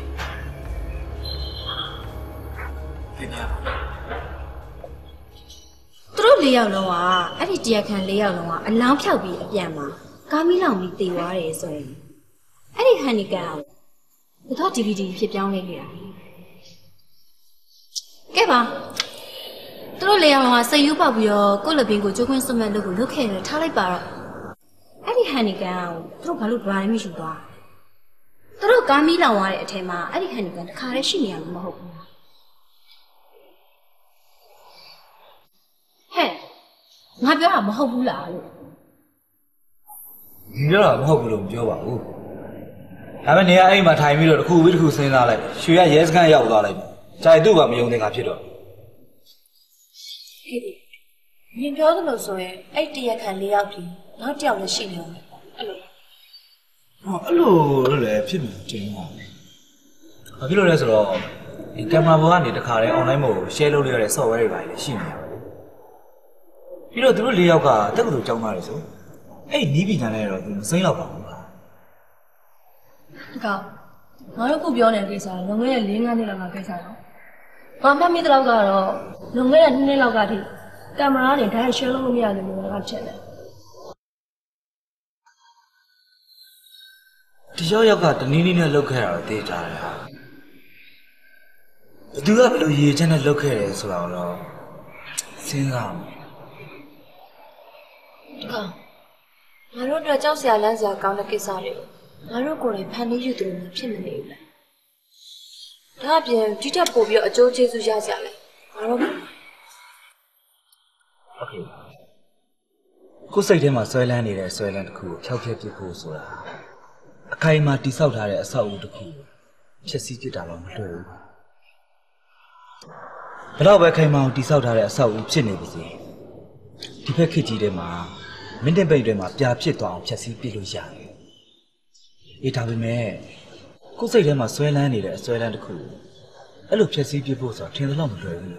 သူတို့၄ယောက်လုံးကအဲ့ဒီတရားခံ၄ယောက်လုံးကအလောင်းဖြောက်ပြီးအပြန်မှာကားမီးလောင်ပြီးတေသွားတယ်ဆိုရင်အဲ့ဒီဟန်နီကန်ကိုဘယ်တော့ ဒီ ဗီ ဒီ ဖြစ်ပြောင်းလဲနေတာကဲပါသူတို့၄ယောက်လုံးကစိတ်ယူပေါက်ပြီးတော့ကိုယ့်လက်ပင်ကိုကျိုးခွင်းစွတ်မဲ့လို့ကိုလုတ်ခဲ့တယ်ထားလိုက်ပါတော့အဲ့ဒီဟန်နီကန်ကိုသူတို့ဘာလို့ဒရာနဲ့မရှိသွားသူတို့ကားမီးလောင်သွားတဲ့အထက်မှာအဲ့ဒီဟန်နီကန်တခါတည်းရှိနေရမှာမဟုတ်ဘူးဟဲ့ငါပြောတာမဟုတ်ဘူးလားလို့ဒီပြောတာမဟုတ်ဘူးလို့ပြောပါဘူးဒါပေမဲ့နေရာအဲ့မှာထိုင်ပြီးတော့တစ်ခုပြီးတစ်ခုစဉ်းစားလိုက်ရွှေရရဲစခန်းရောက်သွားလိုက်ကြိုင်သူ့ကမယုံတဲ့ခါဖြစ်တော့ဟေးဒီမြင်ပြောသလိုဆိုရင်အဲ့တရားခံ၄ယောက်ဒီနောက်တစ်ယောက်လည်းရှိနေအောင်အဲ့လိုဟောအဲ့လိုလည်းဖြစ်နေတယ်။ဘာဖြစ်လို့လဲဆိုတော့ဒီကင်မရာဘောကနေတခါတည်း online မို့ share လုပ်ရတဲ့ software တွေပါလေရှိနေတယ်။ပြီးတော့သူတို့၄ယောက်ကတက္ကသိုလ်ကျောင်းသားတွေဆိုအဲ့နီးပညာနဲ့တော့သူမစိမ့်တော့ပါဘူး။ဒီကောင်ငါတို့ခုပြောနေတဲ့ကိစ္စကလွန်ခဲ့တဲ့၄-၅နှစ်လောက်ကကိစ္စတော့။ဘာမှမသိတော့ကတော့လွန်ခဲ့တဲ့၂နှစ်လောက်ကတည်းကင်မရာနဲ့ direct share လုပ်လို့မရတယ်လို့ငါထင်တယ်။ဒီရောက်ရောက်ကတနည်းနည်းနဲ့လုတ်ခဲ့တာတော့သိကြတယ်ဟာဘသူကဘယ်လိုရေချမ်းနဲ့လုတ်ခဲ့တယ်ဆိုတာတော့စဉ်းစားမယ်ဟာငါတို့တော့ကြောက်စရာလန့်စရာကောင်းတဲ့ကိစ္စတွေကိုငါတို့ကိုယ်တိုင်ဖန်တီးယူသလိုမျိုးဖြစ်မနေဘူးလားဒါအပြင်ဒီတက်ပို့ပြီးတော့အကျိုးကျေးဇူးရကြလဲငါတို့โอเคကိုယ်စိတ်ထဲမှာဆွဲလန်းနေတဲ့ဆွဲလန်းတစ်ခုကိုဖျောက်ဖျက်ပစ်ဖို့ဆိုတာအခိုင်အမာတိဆောက်ထားတဲ့အဆောက်အဦတစ်ခုဖြည့်ဆည်းပစ်တာတော့မလွယ်ဘူးဘယ်တော့ပဲခိုင်မာအောင်တိဆောက်ထားတဲ့အဆောက်အဦဖြစ်နေပါစေဒီဘက်ခေတ်ကြီးထဲမှာမင်းတင်ပိတ်တွေမှာပြာဖြစ်သွားအောင်ဖြည့်ဆည်းပစ်လို့ရတယ်အေးဒါပေမဲ့ကိုယ်စိတ်ထဲမှာဆွဲလန်းနေတဲ့အဆွဲလန်းတစ်ခုအဲ့လိုဖြည့်ဆည်းပစ်ဖို့ဆိုတာထင်သလောက်မလွယ်ဘူး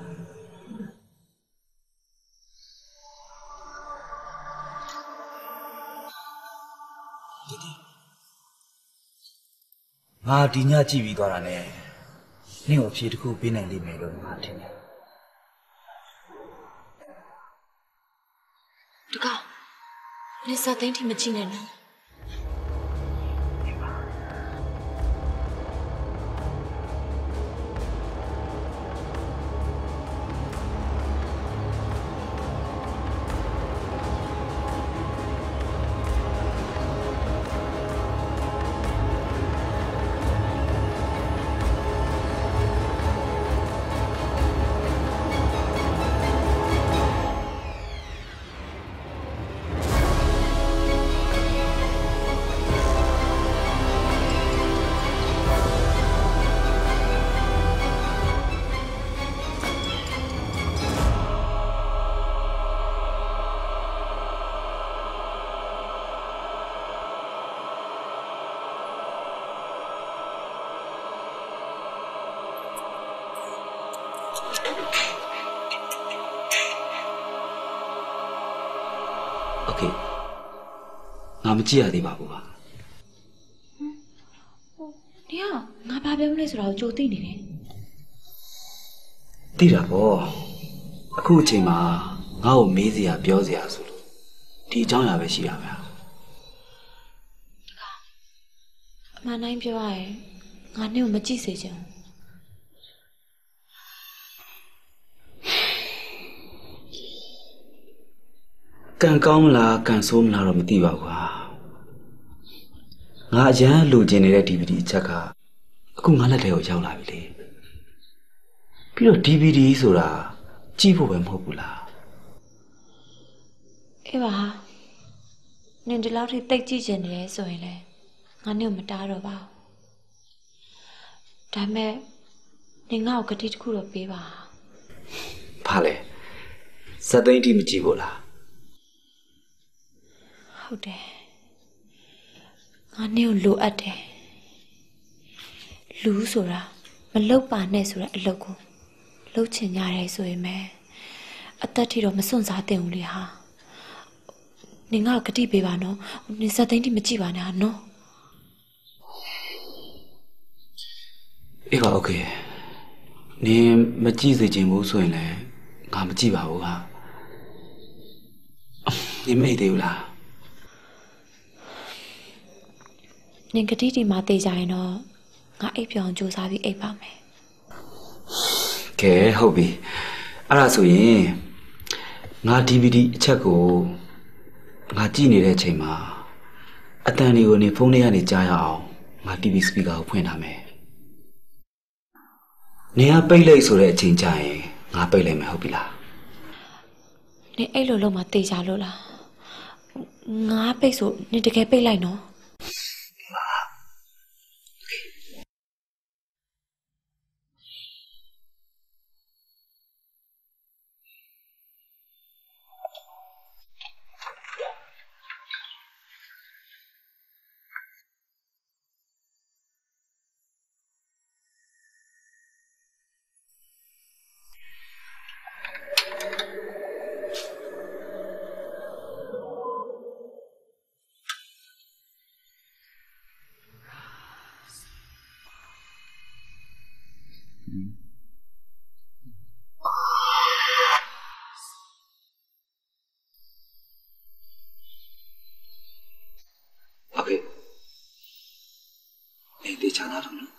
ငါဒီညကြည့်ပြီးသွားတာနဲ့နင့်ကိုအဖြေတစ်ခုပေးနိုင်လိမ့်မယ်လို့ငါထင်တယ်တကောက်နေစားသိန်းထိမကြည့်နဲ့နော် OK ငါမကြည့်ရသေးပါဘူးပါဒီကငါဘာပြောမလဲဆိုတော့ကြိုသိနေတယ်သိတာပေါ့အခုအချိန်မှာငါ့ကိုမေးစရာပြောစရာဆိုလို့ဒီအကြောင်းအရာပဲရှိတာဗျာအမှန်တိုင်းပြောရရင်ငါနဲ့ကိုမကြည့်စေချင်ကံကောင်းမလားကံဆိုးမလားတော့မသိပါဘူးကွာငါအရန်လိုချင်နေတဲ့ D V D အချက်ကအခုငါလက်ထဲကိုရောက်လာပြီလေပြီးတော့ D V D ဆိုတာကြည့်ဖို့ပဲမဟုတ်ဘူးလားအေးပါဟာနင်ဒီလောက်ထိတိတ်ကြည့်ချင်နေရဲဆိုရင်လေငါနဲ့ကိုမတားတော့ပါဘူးဒါမဲ့နင်ငါ့ကိုဂတိတစ်ခုတော့ပေးပါဘာလဲစက်သိန်းတိမကြည့်ဘူးလားဟုတ်တယ်ငါနဲ့ကိုလိုအပ်တယ်လူဆိုတာမလုတ်ပါနဲ့ဆိုတဲ့အလုပ်ကိုလှုပ်ချင်ကြတယ်ဆိုရင်ပဲအသက်ထီတော့မစွန့်စားတင်ဘူးလေဟာနင်ငါ့ကိုဂတိပေးပါနော်နင်စက်သိန်းတိမကြည့်ပါနဲ့ဟာနော်အေးပါ okay နင်မကြည့်စေချင်ဘူးဆိုရင်လည်းငါမကြည့်ပါဘူးဟာနင်မေ့သေးဘူးလားနင်ဂတိဒီမှာတေးကြရင်တော့ငါအိပ်ပြောင်စူးစမ်းပြီးအိပ်ပါမယ်ကဲဟုတ်ပြီအဲ့ဒါဆိုရင်ငါ D V D အချက်ကိုငါကြည့်နေတဲ့အချိန်မှာအတန်တွေကိုနေဖုန်းထဲကနေကြားရအောင်ငါ T V speaker ကိုဖွင့်ထားမယ်နေရပိတ်လိုက်ဆိုတဲ့အချိန်ကျရင်ငါပိတ်လိုက်မယ်ဟုတ်ပြီလားနင်အဲ့လိုလုံးမှာတေးကြလို့လားငါပိတ်ဆိုနင်တကယ်ပိတ်လိုက်နော် Okay နေတေချာလာတော့နော်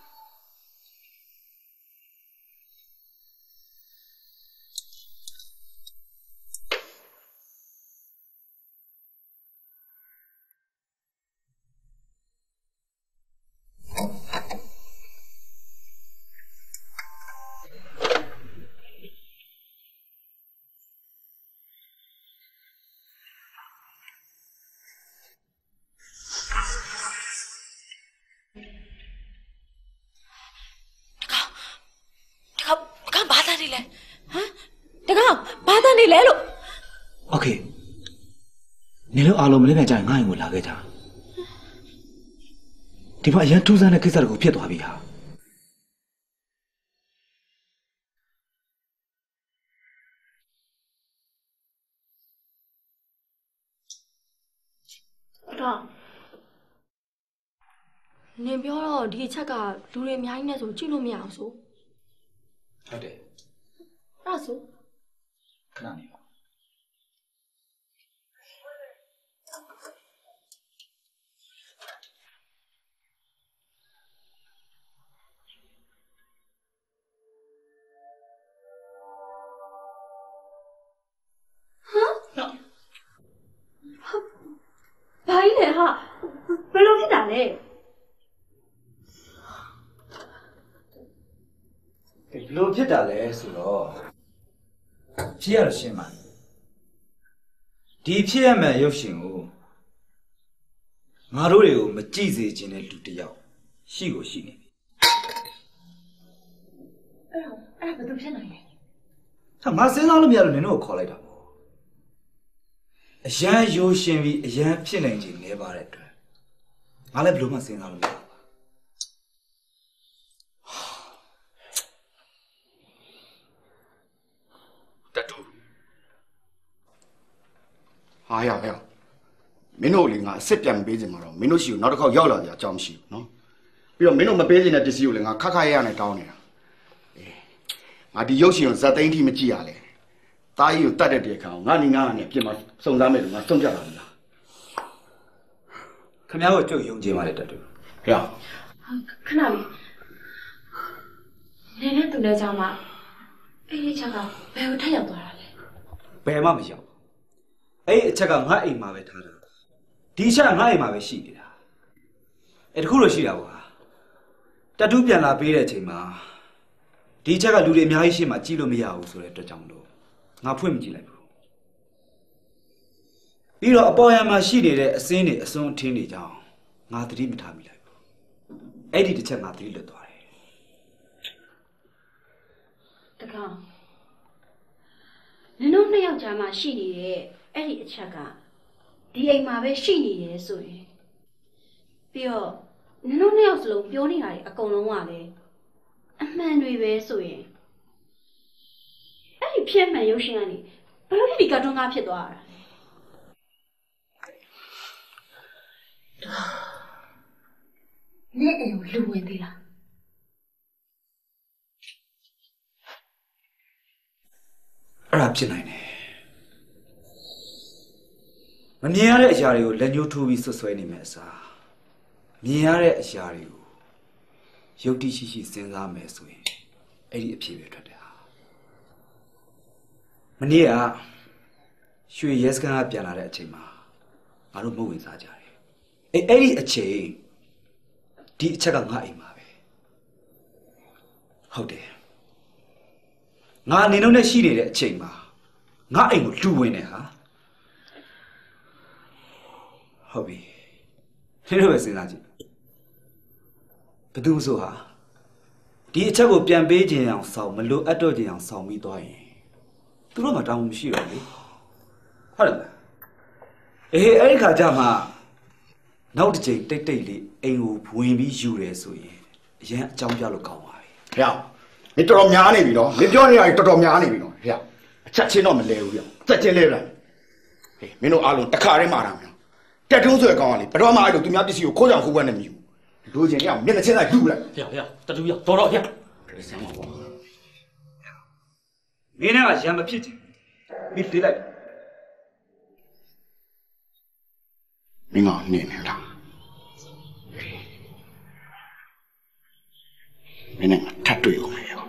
Okay နေလို့အားလုံးမလေးပြန်ကြရင်ငါ့ရင်ကိုလာခဲ့ကြဒီမှာအရင်ထူးဆန်းတဲ့ကိစ္စတကူဖြစ်သွားပြီဟာတော့နင်ပြောတော့ဒီအချက်ကလူတွေအများကြီးနဲ့ဆိုကြည့်လို့မရအောင်ဆိုဟုတ်တယ်အဲ့ဆိုခဏနေပါဘာကြီးလဲဟာဘယ်လိုဖြစ်တာလဲဘယ်လိုဖြစ်တာလဲဆိုတော့ဖြစ်ရလို့ရှင်းပါဒီဖြစ်ရမယ့်ရုပ်ရှင်ကိုငါတို့တွေကိုမကြည့်စေခြင်းတဲ့လူတစ်ယောက်ရှိကိုရှိနေပြီအဲ့ဒါအဲ့ဒါဘယ်လိုဖြစ်နိုင်လဲဟာငါစဉ်းစားလို့မရလို့နင်တို့ကိုခေါ်လိုက်တာပေါ့အရန်ရိုးရှင်းပြီးအရန်ဖြစ်နိုင်ခြင်းနေပါတဲ့အတွက်ငါလည်းဘယ်လိုမှစဉ်းစားလို့မရဘူးတတူဟာရောက်ရောက်မင်းတို့လေငါအစ်စ်ပြန်ပေးစင်မှာတော့မင်းတို့ရှိကိုနောက်တစ်ခေါက်ရောက်လာကြအကြောင်းမရှိဘူးနော်ပြီးတော့မင်းတို့မပေးစင်တဲ့ပစ္စည်းကိုလေငါခက်ခက်ရရနဲ့တောင်းနေတာအေးငါဒီရုပ်ရှင်ကိုဇက်သိန်းထိမကြည့်ရလေတားကြီးကိုတတ်တဲ့တေခါအောင်ငါနေငါနဲ့ပြင်မှာစုံစမ်းမယ်လို့ငါစုံပြတာမလားခင်ဗျားကိုကြုတ်ယုံကြည်ပါလေတတူဟဲ့ခဏလေးနေနဲ့သူနဲ့ကြောင်းမှာအဲ့ဒီချက်ကဘယ်ကိုထက်ရောက်သွားတာလဲဘယ်မှမရောက်အဲ့ဒီအချက်ကငါအိမ်မှာပဲထားတာဒီချက်ကငါအိမ်မှာပဲရှိနေတာအဲ့တခုလို့ရှိတာကွာတတူးပြန်လာပေးတဲ့အချိန်မှာဒီချက်ကလူတွေအများကြီးရှေ့မှာကြည့်လို့မရဘူးဆိုတဲ့အတွက်ကြောင့်တော့ငါဖွင့်မကြည့်လိုက်ဘူးပြီးတော့အပေါ်ယံမှာရှိနေတဲ့အစင်းတွေအစွန်းအထင်းတွေကြောင့်ငါသတိမထားမိလိုက်ဘူးအဲ့ဒီတစ်ချက်ငါသတိလွတ်သွားတယ်တကောင်နင်တို့နှစ်ယောက်ကြားမှာရှိနေတဲ့အဲ့ဒီအချက်ကဒီအိမ်မှာပဲရှိနေတယ်ဆိုရင်ပြီးတော့နင်တို့နှစ်ယောက်စလုံးပြောနေတာတွေအကုန်လုံးကလည်းအမှန်တွေပဲဆိုရင်အဲ့ဒီဖြစ်မှန်ရုပ်ရှင်ကနေဘယ်လိုဖြစ်ဒီကာတွန်းကားဖြစ်သွားတာလဲနဲ့အိမ်ကိုလူဝင်သေးလားအဲ့ဒါဖြစ်နိုင်တယ်မမြင်ရတဲ့အရာတွေကိုလက်ညှိုးထိုးပြီးဆွဆွဲနေမယ်အစားမြင်ရတဲ့အရာတွေကိုယုတ်တိရှိရှိစဉ်းစားမယ်ဆိုရင်အဲ့ဒီအဖြစ်ပဲထွက်တယ်ဟာမနေ့ကရွှေရဲစခန်းကပြန်လာတဲ့အချိန်မှာငါတို့မဟုတ်ဝင်စားကြတယ်အဲ့အဲ့ဒီအချိန်ဒီအချက်ကငါအိမ်မှာပဲဟုတ်တယ်ငါနေတော့နဲ့ရှိနေတဲ့အချိန်မှာငါအိမ်ကိုလူဝင်နေဟာဟုတ်ပြီဒီလိုပဲစဉ်းစားကြည့်ဘယ်သူဆိုဟာဒီအချက်ကိုပြန်ပေးခြင်းအောင်စောင့်မလို့အပ်တော့ခြင်းအောင်စောင့်ပြီးသွားရင်သူတို့မှတောင်းမရှိတော့လေဟုတ်တယ်အေးအဲ့ဒီခါကျမှနောက်တစ်ချိန်တိတ်တိတ်လေးအိမ်ကိုဝင်ပြီးယူတယ်ဆိုရင်အရင်အကြောင်းပြလို့ကောင်းပါပြီဟဲ့မင်းတော်တော်များနေပြီနော်မင်းပြောနေတာတော်တော်များနေပြီနော်ဟဲ့အချက်ချင်းတော့မလဲဘူးဟဲ့စက်ချင်းလဲလိုက်ဟေးမင်းတို့အားလုံးတစ်ခါတည်းမှာတာမျိုးတက်ထုံးဆွဲကောင်းကလေဘယ်တော့မှအဲ့လိုသူများပစ္စည်းကိုခိုးကြောင်ခိုးခွက်နဲ့မြည်ဘူးလိုချင်ရမျက်နှာချင်းဆိုင်လူလိုက်ဟဲ့ဟဲ့တတူရတော်တော်ဟဲ့ဆမ်းပါဘောမင်းနဲ့ကရံမဖြစ်ချင်မင်းတေးလိုက်မင်းကနေနေလားမင်းနဲ့ထပ်တွေ့ဦးမယ်ရော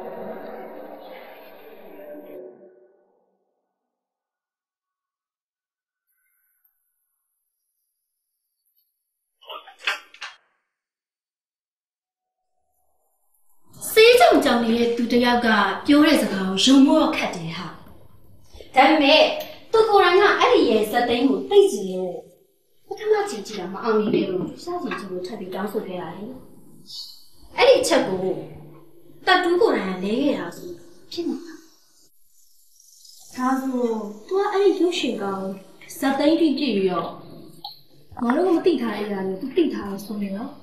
ကြောင်နေတဲ့သူတယောက်ကပြောတဲ့စကားကိုယုံဖို့တော့ခက်တယ်ဟာဒါပေမဲ့သူကိုယ်တိုင်ကအဲ့ဒီရဲ့ဇက်သိန်းကိုသိကြည့်လို့ပထမချိန်ကြည့်တာမအောင်နေလို့စားကြည့်ကြည့်လို့ထပ်ပြီးတောင်းဆိုခဲ့ရတယ်အဲ့ဒီချက်ကိုတတူးကိုယ်တိုင်ကလဲခဲ့တာဆိုဖြစ်မှာဒါဆိုသူကအဲ့ဒီရုပ်ရှင်ကောင်ဇက်သိန်းတိပြည့်ပြီးတော့ငါတို့ကမသိထားတဲ့အရာကိုသူသိထားလို့ဆိုနေတော့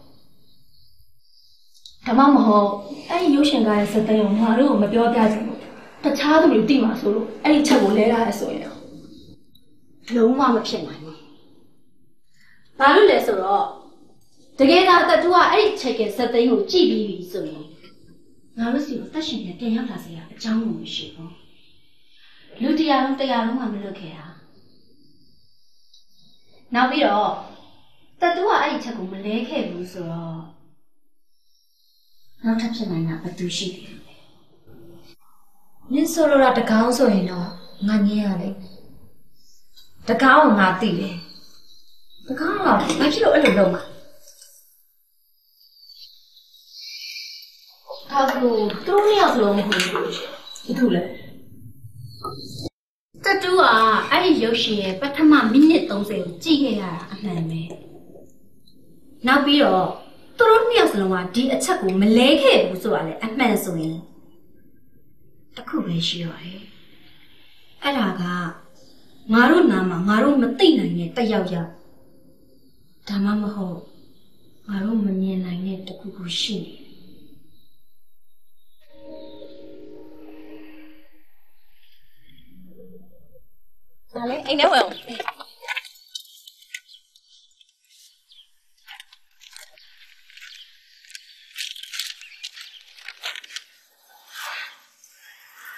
ဒါမှမဟုတ်အဲ့ဒီရုပ်ရှင်ကားရဲ့စက်သိန်းကိုငါတို့ကိုမပြောပြချင်ဘူးတခြားသူတွေသိမှာဆိုလို့အဲ့ဒီချက်ကိုလဲထားရဆိုရင်လုံးဝမဖြစ်နိုင်ဘူးဘာလို့လဲဆိုတော့တကယ်တော့တတူကအဲ့ဒီချက်ကစက်သိန်းကိုကြည့်ပြီးပြီဆိုရင်ငါတို့စီကိုတက်ရှင်နဲ့ပြန်ရောက်လာစေရအကြောင်းကိုမရှိဘူးလူတရားလုံးတရားလုံးမှမလွတ်ခဲ့တာနောက်ပြီးတော့တတူကအဲ့ဒီချက်ကိုမလဲခဲ့ဘူးဆိုတော့နောက်ထပ်ဖြစ်နိုင်တာဘာသူရှိတယ်။နင်းဆိုလိုတာတကောင်းဆိုရင်တော့ငါညင်းရလိမ့်။တကောင်းကိုငါသိတယ်။တကောင်းကဘာဖြစ်လို့အဲ့လိုလုပ်မှာ။ဒါဆိုသူတို့နှစ်ယောက်စလုံးမဟုတ်ဘူး။ဘာလို့လဲ။တတူကအဲ့ဒီရုပ်ရှင်ရဲ့ပထမမိနစ်သုံးဆယ်ကိုကြည့်ခဲ့ရတာအမှန်ပဲ။နောက်ပြီးတော့သူတို့နှစ်ယောက်စလုံးကဒီအချက်ကိုမလဲခဲ့ဘူးဆိုတာလေအမှန်ဆိုရင်တခုပဲရှိရတယ်အဲ့ဒါကငါတို့နာမှာငါတို့မသိနိုင်တဲ့တယောက်ယောက်ဒါမှမဟုတ်ငါတို့မမြင်နိုင်တဲ့တခုခုရှိနေဒါလေအိမ်ထဲဝင်အောင်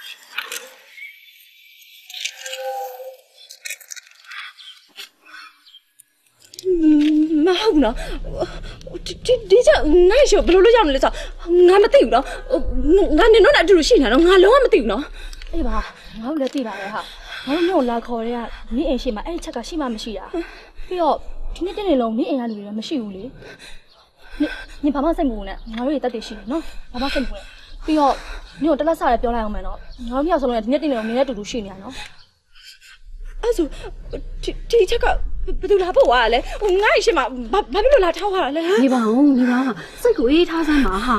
မဟုတ်နော်ဒီဒီချက်ငါ့ရှေ့ဘယ်လိုလုပ်ရအောင်လဲဆိုငါမသိဘူးနော်ငါနေတော့အတူတူရှိနေတာနော်ငါလုံးဝမသိဘူးနော်အေးပါငါတို့လည်းသိပါတယ်ဟာငါတို့မျိုးလာခေါ်တဲ့ကမင်းအိမ်ရှိမှာအဲ့ဒီချက်ကရှိမှမရှိတာပြီးတော့ဒီနေ့တနေ့လုံးမင်းအိမ်ကလူတွေမရှိဘူးလေနင်ဘာမှစိတ်မပူနဲ့ငါတို့တွေတက်တည်ရှိတယ်နော်ဘာမှစိတ်မပူနဲ့ပြီးတော့နင်ကိုတလက်စားရပြောလိုက်အောင်မယ်နော်ငါတို့မြောက်ဆုံးလည်းဒီနေ့တနေ့လုံးနင်နဲ့အတူတူရှိနေတာနော်အဲ့ဆိုဒီချက်ကဘယ်သူလာဖို့ဝါလဲဟိုငါ့ရှိမှာဘာဘာဖြစ်လို့လာထောက်ရတာလဲနေပါဦးနေပါစိတ်ကိုအေးထားစမ်းပါဟာ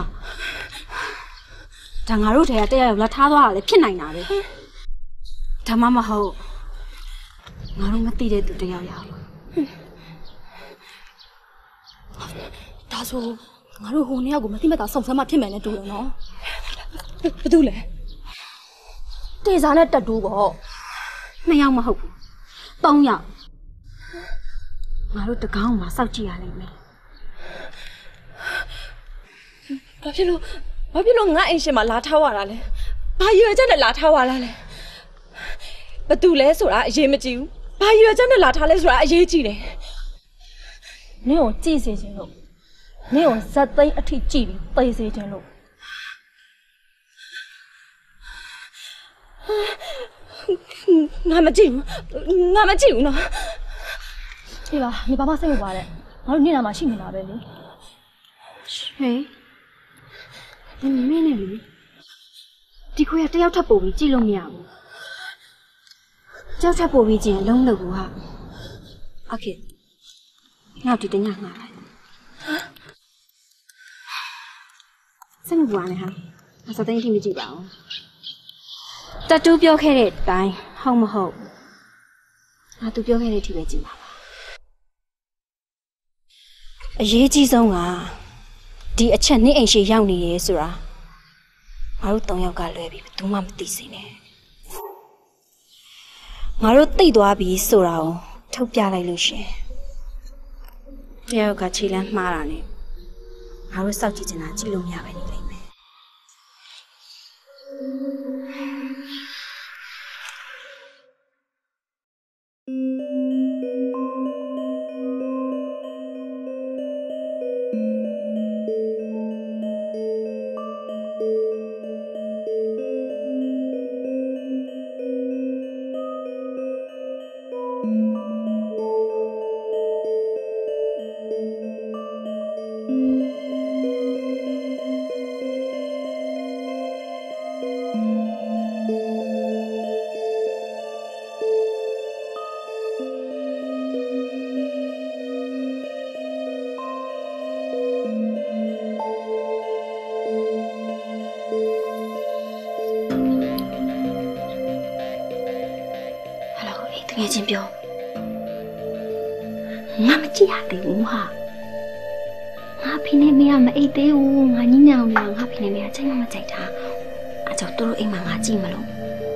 ဒါငါတို့ထဲကတက်ရရောက်လာထားသွားတာလေဖြစ်နိုင်တာပဲဒါမှမဟုတ်ငါတို့မသိတဲ့သူတယောက်ရောက်ဒါဆိုငါတို့ဟိုနှစ်ယောက်ကိုမသိမသာဆောင်ဆမ်းမှဖြစ်မယ်နဲ့တူတယ်နော်ဘာတူလဲတေစာနဲ့တက်တူးပေါ့နှစ်ယောက်မဟုတ်ဘူးသုံးယောက်ငါတို့တကောင်းမှာစောက်ကြည့်ရလိမ့်မယ်ဘာဖြစ်လို့ဘာဖြစ်လို့ငါအိမ်ရှင်မှာလာထားရတာလဲဘာရွယ်ချက်နဲ့လာထားရတာလဲဘာတူလဲဆိုတာအရေးမကြီးဘူးဘာရွယ်ချက်နဲ့လာထားလဲဆိုတာအရေးကြီးတယ်နင့်ကိုကြည့်စေခြင်းလို့နင့်ကိုဇက်သိန်းအထိကြည့်ပြီးသိစေခြင်းလို့ငါမကြည့်ဘူးငါမကြည့်ဘူးနော်ဒီပါနေဘာမှစိတ်မပါနဲ့ငါတို့ညနေမှာရှိနေတာပဲလေဟေးဒီမင်းနဲ့လေဒီခွေကတယောက်ထပ်ပို့ပြီးကြည့်လို့မရဘူးကြောက်ထပ်ပို့ပြီးကြည့်ရင်လုံးလို့ဘူးဟာโอเคငါတို့တညငါလိုက်စိတ်မပူပါနဲ့ဟာအစသိန်းအထိမကြည့်ပါဘူးတတူးပြောခဲ့တဲ့အတိုင်းဟုတ်မဟုတ်ငါသူပြောခဲ့တဲ့အထိပဲကြည့်ပါအရေးကြီးဆုံးကဒီအချက်နှစ်အိမ်ရှိရောက်နေရဲဆိုတာငါတို့၃ယောက်ကလွဲပြီးဘယ်သူမှမသိစေနဲ့ငါတို့သိသွားပြီဆိုတာကိုထုတ်ပြလိုက်လို့ရှင်တယောက်ကခြေလမ်းမှားတာနဲ့ငါတို့စောက်ကြည့်နေတာကြည့်လို့မရပဲနေလိမ့်မယ်ငယ်ချင်းပြောငါမကြည့်ရသေးဘူးဟာငါဖိနေမရမအိတ်သေးဘူးငါညညောင်နေငါဖိနေမရချိန်မှမကြိုက်တာအကြောတို့အိမ်မှာငါကြည့်မလို့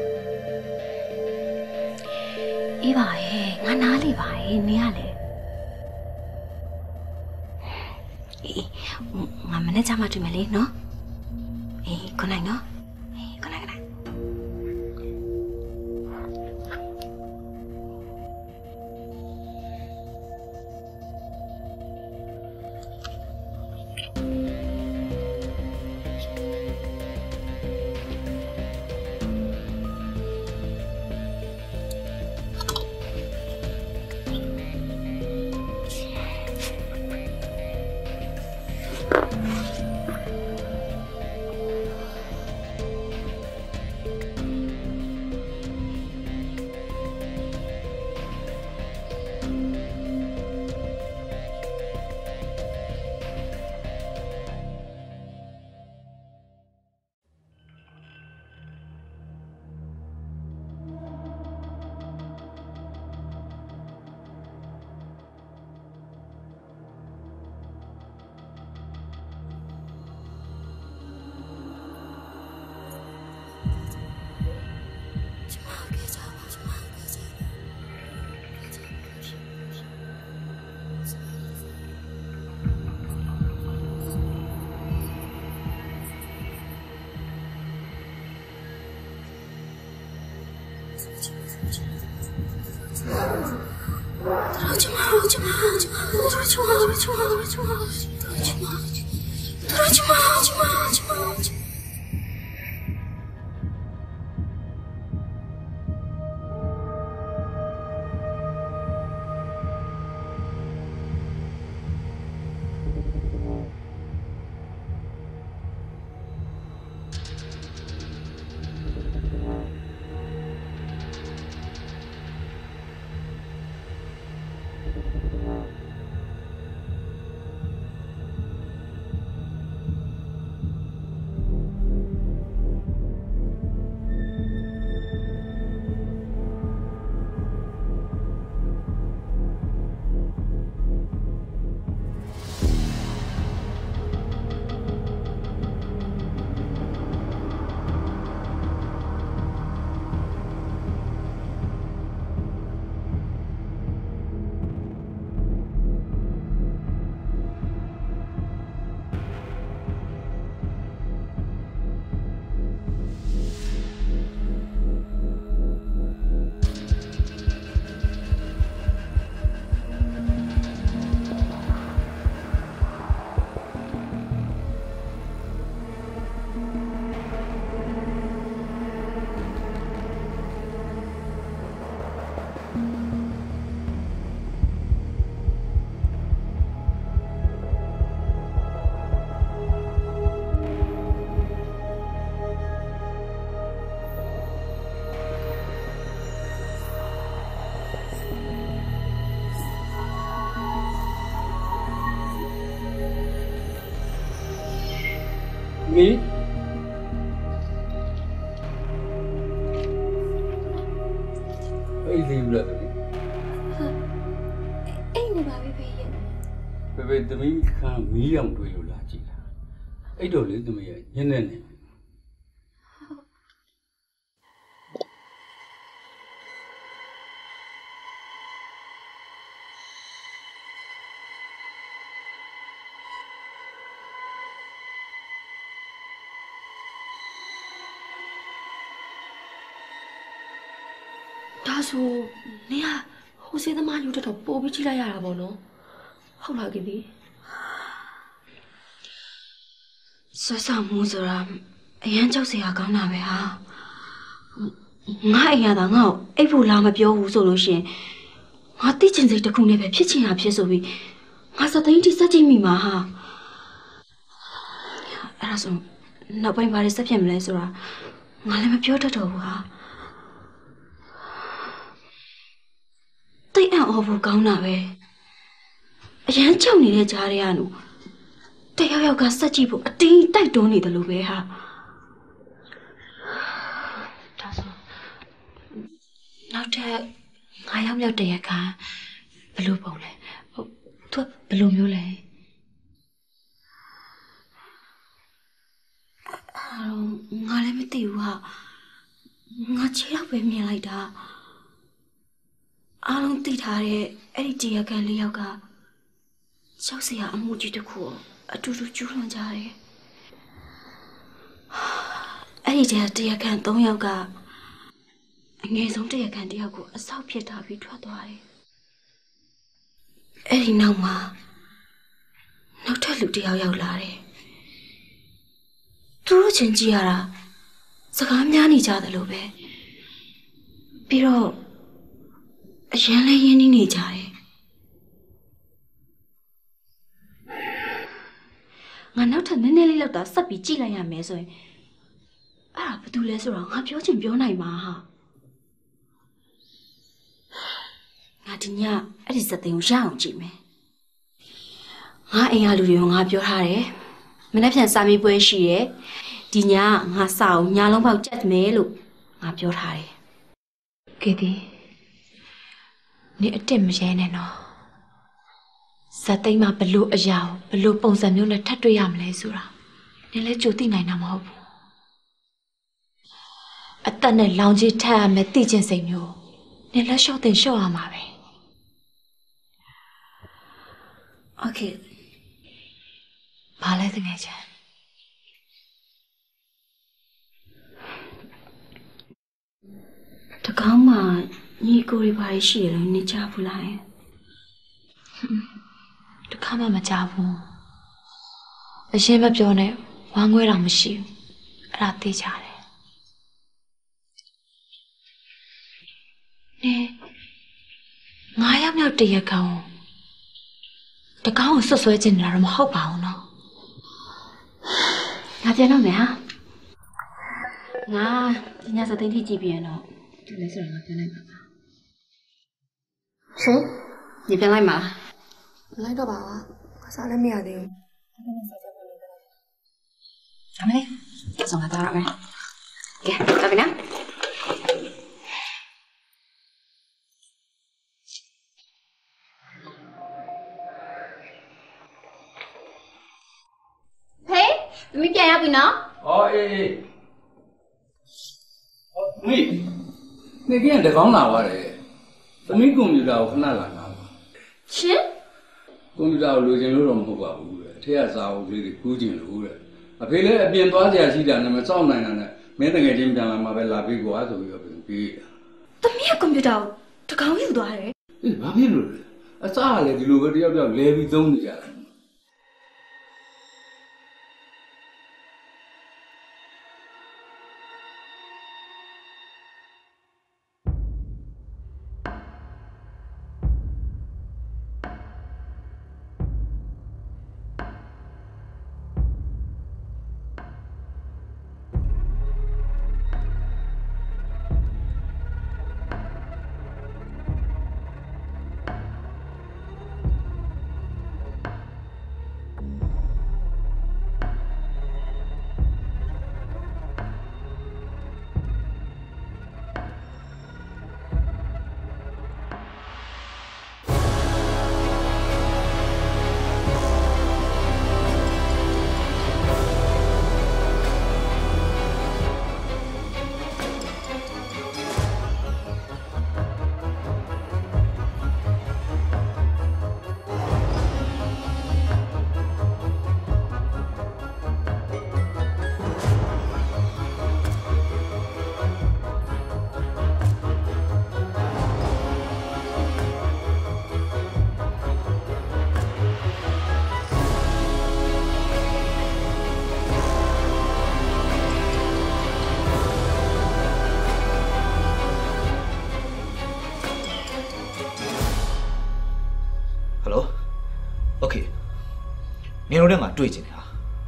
အေးပါရဲ့ငါနားလေပါရဲ့နေရလေအေးငါမနေ့ကမှတွေ့မယ်လေနော်အေးခုနိုင်နော်အေးခုနိုင်ခုနိုင် Me? Hey, leave that. Hey, no, baby. Baby, the me can't me on to you, Lachi. I don't let me in any. So, Nia, who said the man you did a Bobby Chilaya Bono? How like it? So, some Muzera, a angel say a gun away, ha. My other now, April Lama Pure solution. What teaching the Kuneva pitching up yes of it? As a dainty setting me, maha. Raso, not by my reception, Lazara. I am a pure tattoo, ha. They are over gone away. A young chummy, Jariano. They have got such a book, a thing they don't need the Lubeha. Now, I am your day, car. Blue bowler. Oh, to blue mule. Oh, I let me tell you how. Not chill up with me like that. I don't think I any day I can leave. So say I'm moody to cool. I do to children. Any day I can't do yoga. Nghe giống đây cái điều của sao biết đã bị thoát toài. Ấy nào mà nó thay lụt điều yêu là đấy. Tôi chân chỉ à, sao cảm nhận như thế đó bé. Pero, anh lại yên như thế đấy. Ngàn nào thật nên lấy lâu ta sắp bị chỉ lại nhà mẹ rồi. À, bắt đầu lấy rồi, ngã biểu chuyện biểu này mà ha. Ngã đi nhà, ấy là tình trạng gì mẹ? Ngã anh à lưu ngã biểu hà đấy, mình đã phải làm gì bây giờ đấy? Đi nhà, ngã sao nhà lòng bao chết mẹ luôn, ngã biểu hà đấy. Cái gì? Nè tìm gì này nó? Sao tay mà bật lụa giàu, bật lụa bông giảm nhung là thắt đôi ảm lấy rồi à? Nên lấy chỗ tin này nằm hộp. Ở tận này lòng chỉ thà mẹ tì trên sành nhô, nên lấy số tiền số à mà vậy. Ok. Bà lấy từng ngày chứ? တကောင်းမှညီကိုတွေဘာရှိရလို့နေကြဘူးလားတခါမှမကြဘူးအရင်မပြောနဲ့ဝမ်းငွေတော့မရှိဘူးအဲ့ဒါသိကြတယ်နေငါးယောက်မြောက်တရကောင်တကောင်းကိုဆွဆွဲချင်တာတော့မဟုတ်ပါဘူးနော်ငါပြန်တော့မယ်ဟာငါညစသိန်းထိကြည့်ပြန်တော့ဒီလဲဆိုတော့ငါပြန်လိုက်ပါပါရှင်你ပြန်လိုက်မှာလိုက်တော့ပါကစားလည်းမရသေးဘူးအဲ့ဒါနဲ့ဆက်ကြပါလိမ့်မယ်အမေဆောင်လာတော့မယ်ကဲတော့ပြီနော်ဟေးမင်းပြန်ရောက်ပြီနော်ဟောအေးအေးမိနေကင်းတကောင်းလာသွားတယ်သမီးကွန်ပျူတာကိုခဏလာနာရှင်ကွန်ပျူတာကိုလိုချင်လို့တော့မဟုတ်ပါဘူးတဲ့ထဲကစာအုပ်လေးတွေကူးချင်လို့တဲ့အဖေလည်းအပြင်သွားကြရရှိတာနဲ့မစောင့်နိုင်တာနဲ့မင်းတကယ်ချင်းပြန်လာမှပဲလာပြီးကွာဆိုပြီးတော့ပြီးတာသမီးကကွန်ပျူတာကိုတကောင်းယူသွားတယ်အေးဘာဖြစ်လို့လဲအစားကလည်းဒီလိုပဲတယောက်တယောက်လဲပြီးသုံးနေကြတယ်နင်တို့နဲ့ငါတွေ့ချင်တယ်ဟာ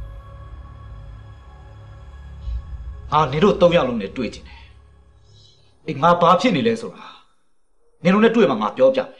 ငါနင်တို့သုံးယောက်လုံးနဲ့တွေ့ချင်တယ်အေးငါဘာဖြစ်နေလဲဆိုတာနင်တို့နဲ့တွေ့မှငါပြောပြမယ်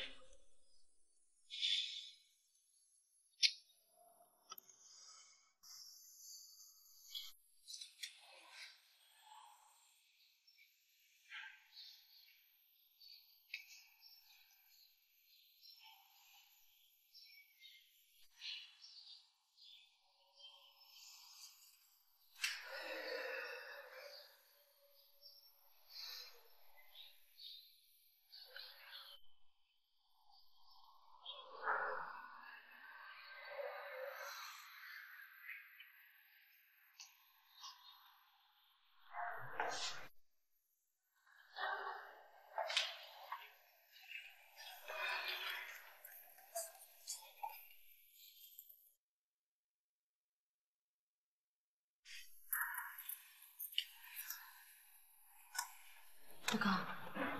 တကား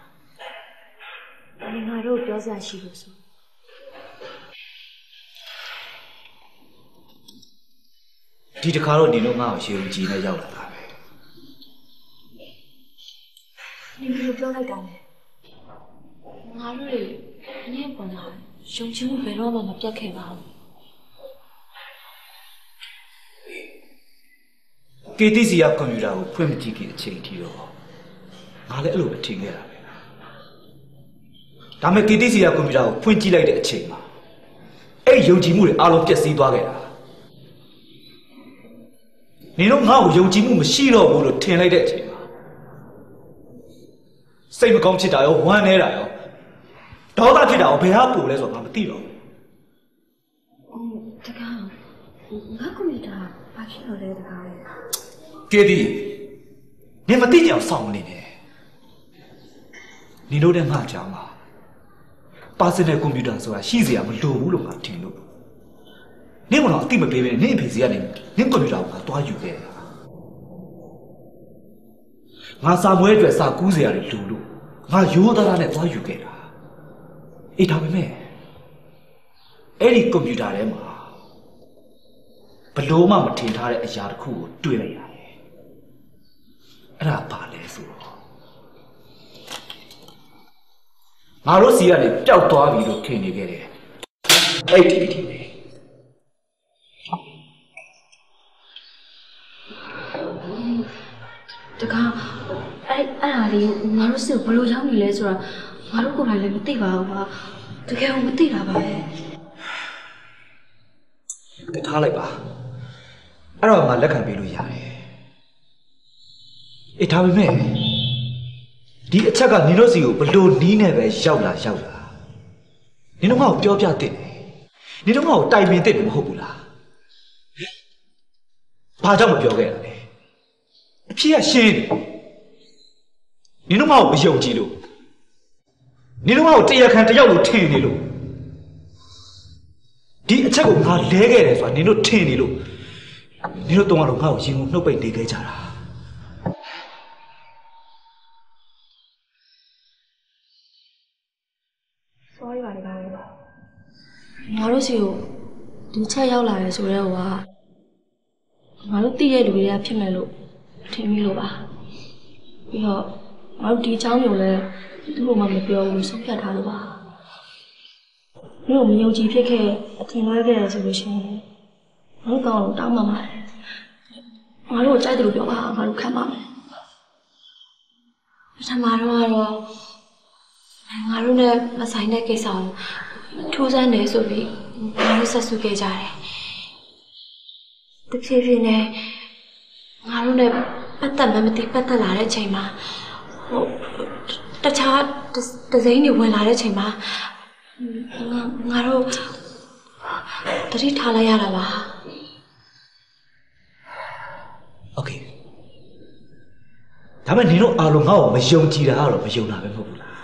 ဒီငါတို့ပြောစရာရှိလို့ဆိုဒီတခါတော့နေတော့ငါ့ကိုရှေုံကြည်နဲ့ရောက်လာတာပဲနေဘယ်လိုပြောလိုက်တာလဲငါတို့နင်းပေါ်လာရှုံချမှုဘယ်တော့မှမပြတ်ခဲ့ပါဘူးကေတီစီကကွန်ပျူတာကိုဖွင့်မကြည့်ခင်အချိန်ထိတော့ငါလည်းအဲ့လိုပဲထင်ခဲ့တာပဲဒါပေမဲ့ကေတီစီကကွန်ပျူတာကိုဖွင့်ကြည့်လိုက်တဲ့အချိန်မှာအဲ့ယုံကြည်မှုတွေအားလုံးပျက်စီးသွားခဲ့တာနင်တို့ငါ့ကိုယုံကြည်မှုမရှိတော့ဘူးလို့ထင်လိုက်တဲ့အချိန်မှာစိတ်မကောင်းဖြစ်တာရောဝမ်းနေတာရောဒေါသဖြစ်တာရောဘယ်ဟာပို့လဲဆိုတော့ငါမသိတော့ဘူးတကားငါကွန်ပျူတာဘာဖြစ်လို့လဲတကားကေတီနင်မသိကြအောင်စောင့်နေတယ်你都在哪讲嘛？把现在 computer 说啊，现在我们都不弄啊，听了。你们那对没别别，你平时啊，你你 computer 我多有的。我三月份三股子啊，你录录，我有的那呢多有的啦。一他们咩？哎，你 computer 嘞嘛？不老嘛，没听他的一下子苦对了呀。哎，那怕嘞说。我老是啊，你叫多米都听你个嘞，哎，听没听嘞？ 这个，哎哎哪里？我老是不老养你嘞，是吧？我老过来嘞，没对吧？我这个我没对了吧？ 给他来吧，哎，我来看比如样嘞，哎，他们咩？ဒီအချက်ကနင်တို့စီကိုဘလို့နီးနေပဲရောက်လာရောက်လာနင်တို့ငါ့ကိုပြောပြတဲ့နင်တို့ငါ့ကိုတိုင်ပင်တဲ့မဟုတ်ဘူးလားဘာကြောင့်မပြောခဲ့တာလဲအဖြစ်ကရှင်းနင်တို့ငါ့ကိုမယုံကြည်လို့နင်တို့ငါ့ကိုတရားခံတယောက်လိုထင်နေလို့ဒီအချက်ကိုငါလဲခဲ့တယ်ဆိုတာနင်တို့ထင်နေလို့နင်တို့တော့ငါ့ကိုရင်ကိုနှုတ်ပိတ်နေခဲ့ကြတာ sorry ပါလေကောင်ငါတို့စီကိုဒီချက်ရောက်လာတယ်ဆိုတော့ကငါတို့သိတဲ့လူတွေကဖြစ်မယ်လို့ထင်မိလို့ပါပြီးတော့ငါတို့ဒီအကြောင်းမျိုးလဲသူ့ဘုံမှာမပြောဘူးဆုံးဖြတ်ထားလို့ပါမြို့မယုံကြည်ဖြစ်ခဲ့အထင်လွဲခဲ့ရဆိုလို့ရှိရင်ငါတို့ကောင်တောင်းမှမှာငါတို့ကြိုက်တယ်လို့ပြောပါငါတို့ခံပါမယ်ပထမတော့ကတော့ငါတို့နဲ့မဆိုင်တဲ့ကိစ္စကိုထိုးစမ်းနေဆိုပြီးငါတို့ဆက်စုခဲ့ကြတယ်။တဖြည်းဖြည်းနဲ့ငါတို့နဲ့ပတ်သက်မှမသိပတ်သက်လာတဲ့အချိန်မှာဟိုတခြားဒဇိန်းတွေဝင်လာတဲ့အချိန်မှာငါငါတို့တတိထားလိုက်ရတာပါ။ Okay ဒါပေမဲ့နင်တို့အားလုံးငါ့ကိုမယုံကြည်တာကတော့မယုံတာပဲမဟုတ်ဘူးလား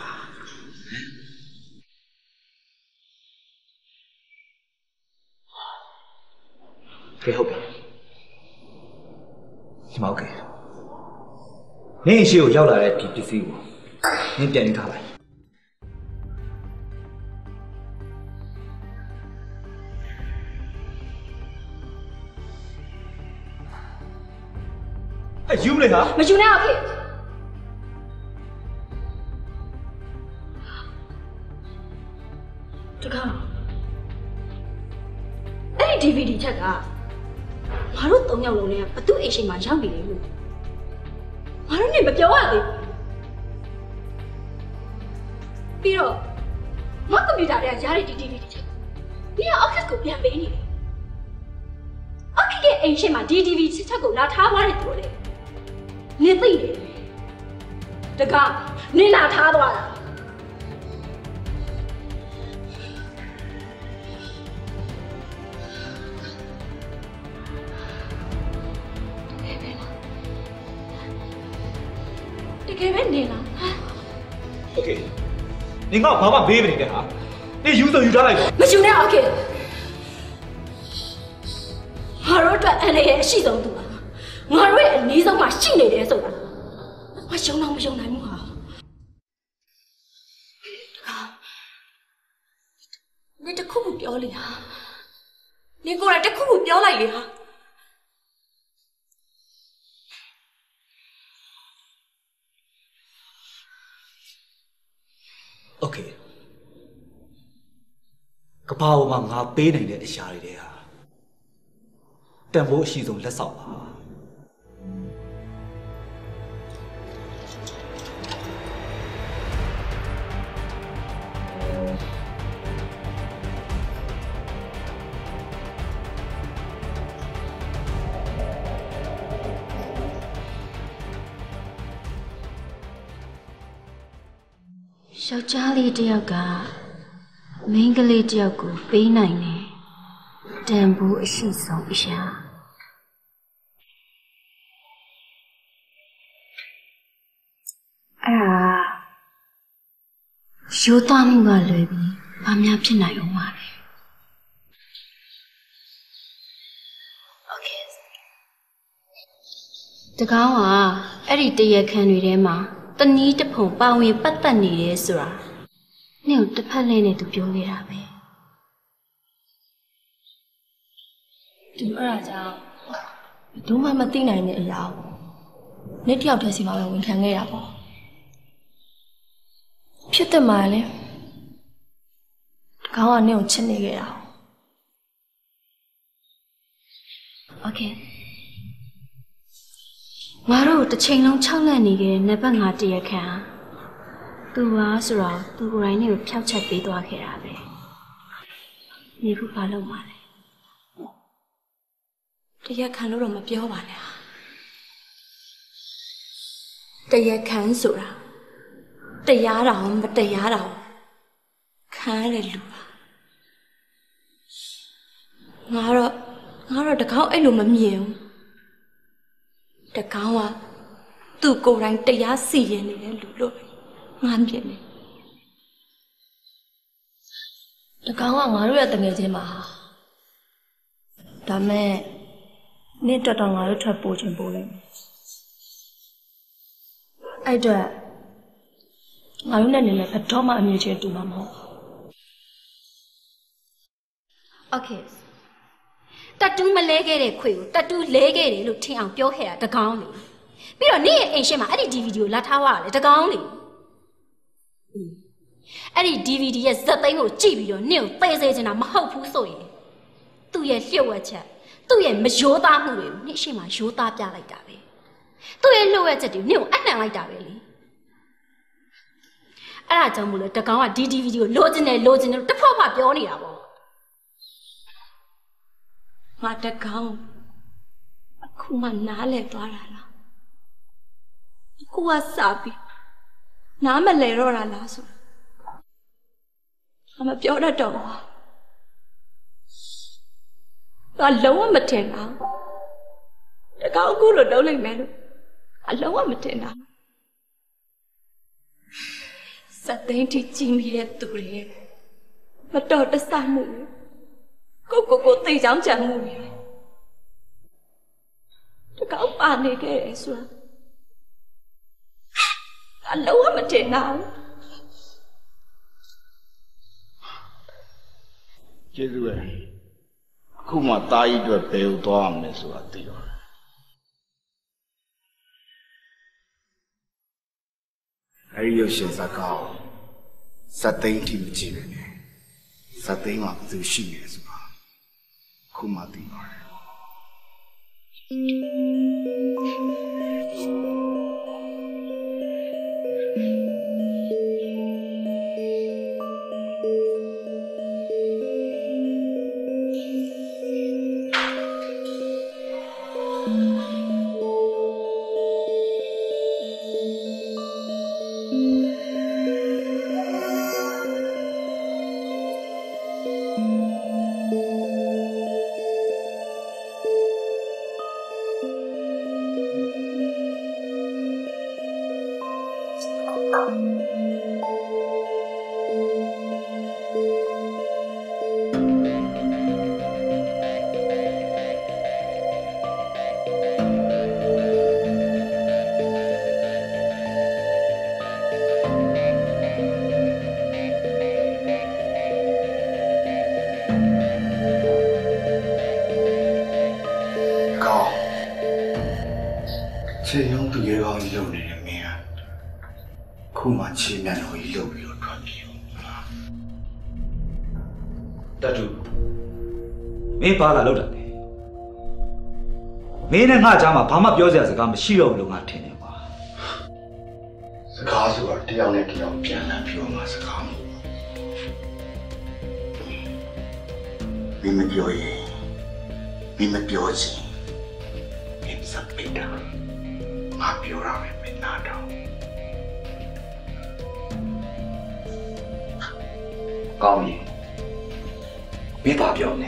ကဲဟုတ်ပြီဒီမှာ okay နင်ရှိကိုရောက်လာတဲ့ဒီပစ္စည်းကိုနင်ပြန်ယူထားလိုက်哎，ယူမလဲဟာမယူနဲ့အောင်ခေတကားအဲ့ဒီ D V D ချက်ကငါတို့သုံးယောက်လုံးနဲ့ဘသူ့အိမ်ရှိမှာရောက်နေတယ်လို့ငါတို့နဲ့မပြောရသေးဘူးပြီးတော့ငါကွန်ပျူတာတွေကရားတဲ့ဒီ D V D ချက်ပြီးတော့ office ကိုပြန်ပေးနေတယ်အော်ခေရဲ့အိမ်ရှိမှာဒီ D V D ချက်ကိုလာထားသွားတယ်သူလေနင်သိတယ်တကားနင်လာထားသွားတာတကယ်ပဲနေလားโอเคနင်ကဘာမှမေးမနေနဲ့ဟာနင်ယူဆိုယူထားလိုက်တော့မယူနဲ့โอเคငါတို့အတွက်အန်ရဲ့အရှိဆုံးသူပါငါတို့ရဲ့အနည်းဆုံးမှရှိနေတယ်ဆိုတာငါရှုံးတော့မယုံနိုင်ဘူးဟာနင်တခုခုပြောလေဟာနင်ကိုယ်တိုင်တခုခုပြောလိုက်လေဟာโอเคကဘာပေါ်မှာငါပေးနိုင်တဲ့အရာတွေတဲ့ဟာတန်ဖိုးအရှိဆုံးလက်ဆောင်ပါယောက်ျားလေးတစ်ယောက်ကမိန်းကလေးတစ်ယောက်ကိုပေးနိုင်တယ်တန်ဖိုးအရှိဆုံးအရာအဲ့ဒါရိုးသားမှုကလွယ်ပြီးဘာများဖြစ်နိုင်အောင်ပါလဲโอเคတကောင်းကအဲ့ဒီတရခန်တွေထဲမှာတနည်းတစ်ဖုံပါဝင်ပတ်သက်နေတယ်ဆိုတာနင့်ကိုတစ်ဖက်လဲနဲ့သူပြောနေတာပဲဒီအဲ့ဒါကြောင့်ဘယ်သူမှမသိနိုင်တဲ့အရာကိုနေ့တယောက်တည်းစီမှာပဲဝန်ခံခဲ့ရပါဖြစ်တယ်မှာလေခေါင်းကနင့်ကိုချစ်နေခဲ့တာโอเคငါတို့တစ်ချိန်လုံးခြောက်လန့်နေခဲ့တဲ့နံပါတ်ငါတရခံသူပါဆိုတော့သူကိုယ်တိုင်နဲ့ကိုဖျောက်ချက်ပေးသွားခဲ့တာပဲနေဘူးဘာလုပ်မှာလဲတရခံလို့တော့မပြောပါနဲ့တရခံဆိုတာတရားတော်မတရားတော်ခံရတဲ့လူပါငါတော့ငါတော့တကောင်းအဲ့လိုမမြင်ဘူးတကောင်းကသူ့ကိုယ်တိုင်တရားစီရင်နေတဲ့လူလို့ငါမြင်တယ်တကောင်းကငါတို့ရဲ့တငယ်ချင်းပါဒါမဲ့နေ့တော်တော်ငါတို့ထွက်ပို့ချင်ပို့လိုက်မယ်အဲ့တော့ငါတို့နဲ့နေနဲ့ဘယ်တော့မှအမြင်ချင်းတူမှာမဟုတ်ဘူးโอเคတတူးမလဲခဲ့တဲ့ခွေကိုတတူးလဲခဲ့တယ်လို့ထင်အောင်ပြောခဲ့တာတကောင်းလေပြီးတော့နေ့ရဲ့အိမ်ရှင်းမှာအဲ့ဒီ ဒီ ဗီ ဒီ ကိုလာထားသွားတာလေတကောင်းလေအဲ့ဒီ ဒီ ဗီ ဒီ ရဲ့ဇက်သိန်းကိုကြည့်ပြီးတော့နေ့ကိုသေစေချင်တာမဟုတ်ဘူးဆိုရင်သူ့ရဲ့လျှို့ဝှက်ချက်သူ့ရဲ့မရိုးသားမှုတွေကိုနေ့ရှင်းမှာရိုးသားပြလိုက်တာပဲသူ့ရဲ့လျှို့ဝှက်ချက်တွေနေ့ကိုအနှံလိုက်တာပဲလေအဲ့ဒါကြောင့်မို့လို့တကောင်းကဒီ ဒီ ဗီ ဒီ ကိုလိုချင်တယ်လိုချင်တယ်လို့တစ်ဖောက်မှပြောနေတာပေါ့ငါတကောင်းအခုမှနားလဲသွားတာလားအခုကစားပြီးနားမလဲတော့တာလားဆိုငါမပြောတတ်တော့ဘူးငါလုံးဝမထင်တာတကောင်းအခုလိုလုပ်လိုက်မယ်လို့အလုံးဝမထင်တာစက်သိန်းထိကြီးမိတဲ့သူတွေမတော်တဆမှုကိုကိုကိုသိချောင်းချံမှုတွေတကောက်ပါနေခဲ့တယ်ဆိုတာအလုံးဝမတင်တော့ကျေးဇူးပဲအခုမှတားကြီးအတွက်ဘယ်ကိုသွားရမလဲဆိုတာသိတော့အဲ့ဒီရရှင်စကားစက်သိန်းထိမကြည့်ပဲနဲ့စက်သိန်းမှာဘယ်သူရှိနေလဲဆိုတာခုမှသိပါတယ်ချိန်လုံးသူရဲကောင်းကြီးလုပ်နေတယ်မင်းကခုမှခြေမြန်တော်ကြီးလုပ်ပြီးတော့ထွက်ပြေးတတူမင်းဘာလာလောက်တာလဲမင်းနဲ့ငါ့ကြားမှာဘာမှပြောစရာစကားမရှိတော့ဘူးလို့ငါထင်တယ်ကွာစကားဆိုတာတယောက်နဲ့တယောက်ပြန်လှန်ပြောမှာစကားမဟုတ်ဘူးမင်းမပြောရင်မင်းမပြောချင်မင်းစပိတာငါပြောရမယ်မင်းနာတော့ကောင်းပြီမင်းဘာပြောနေ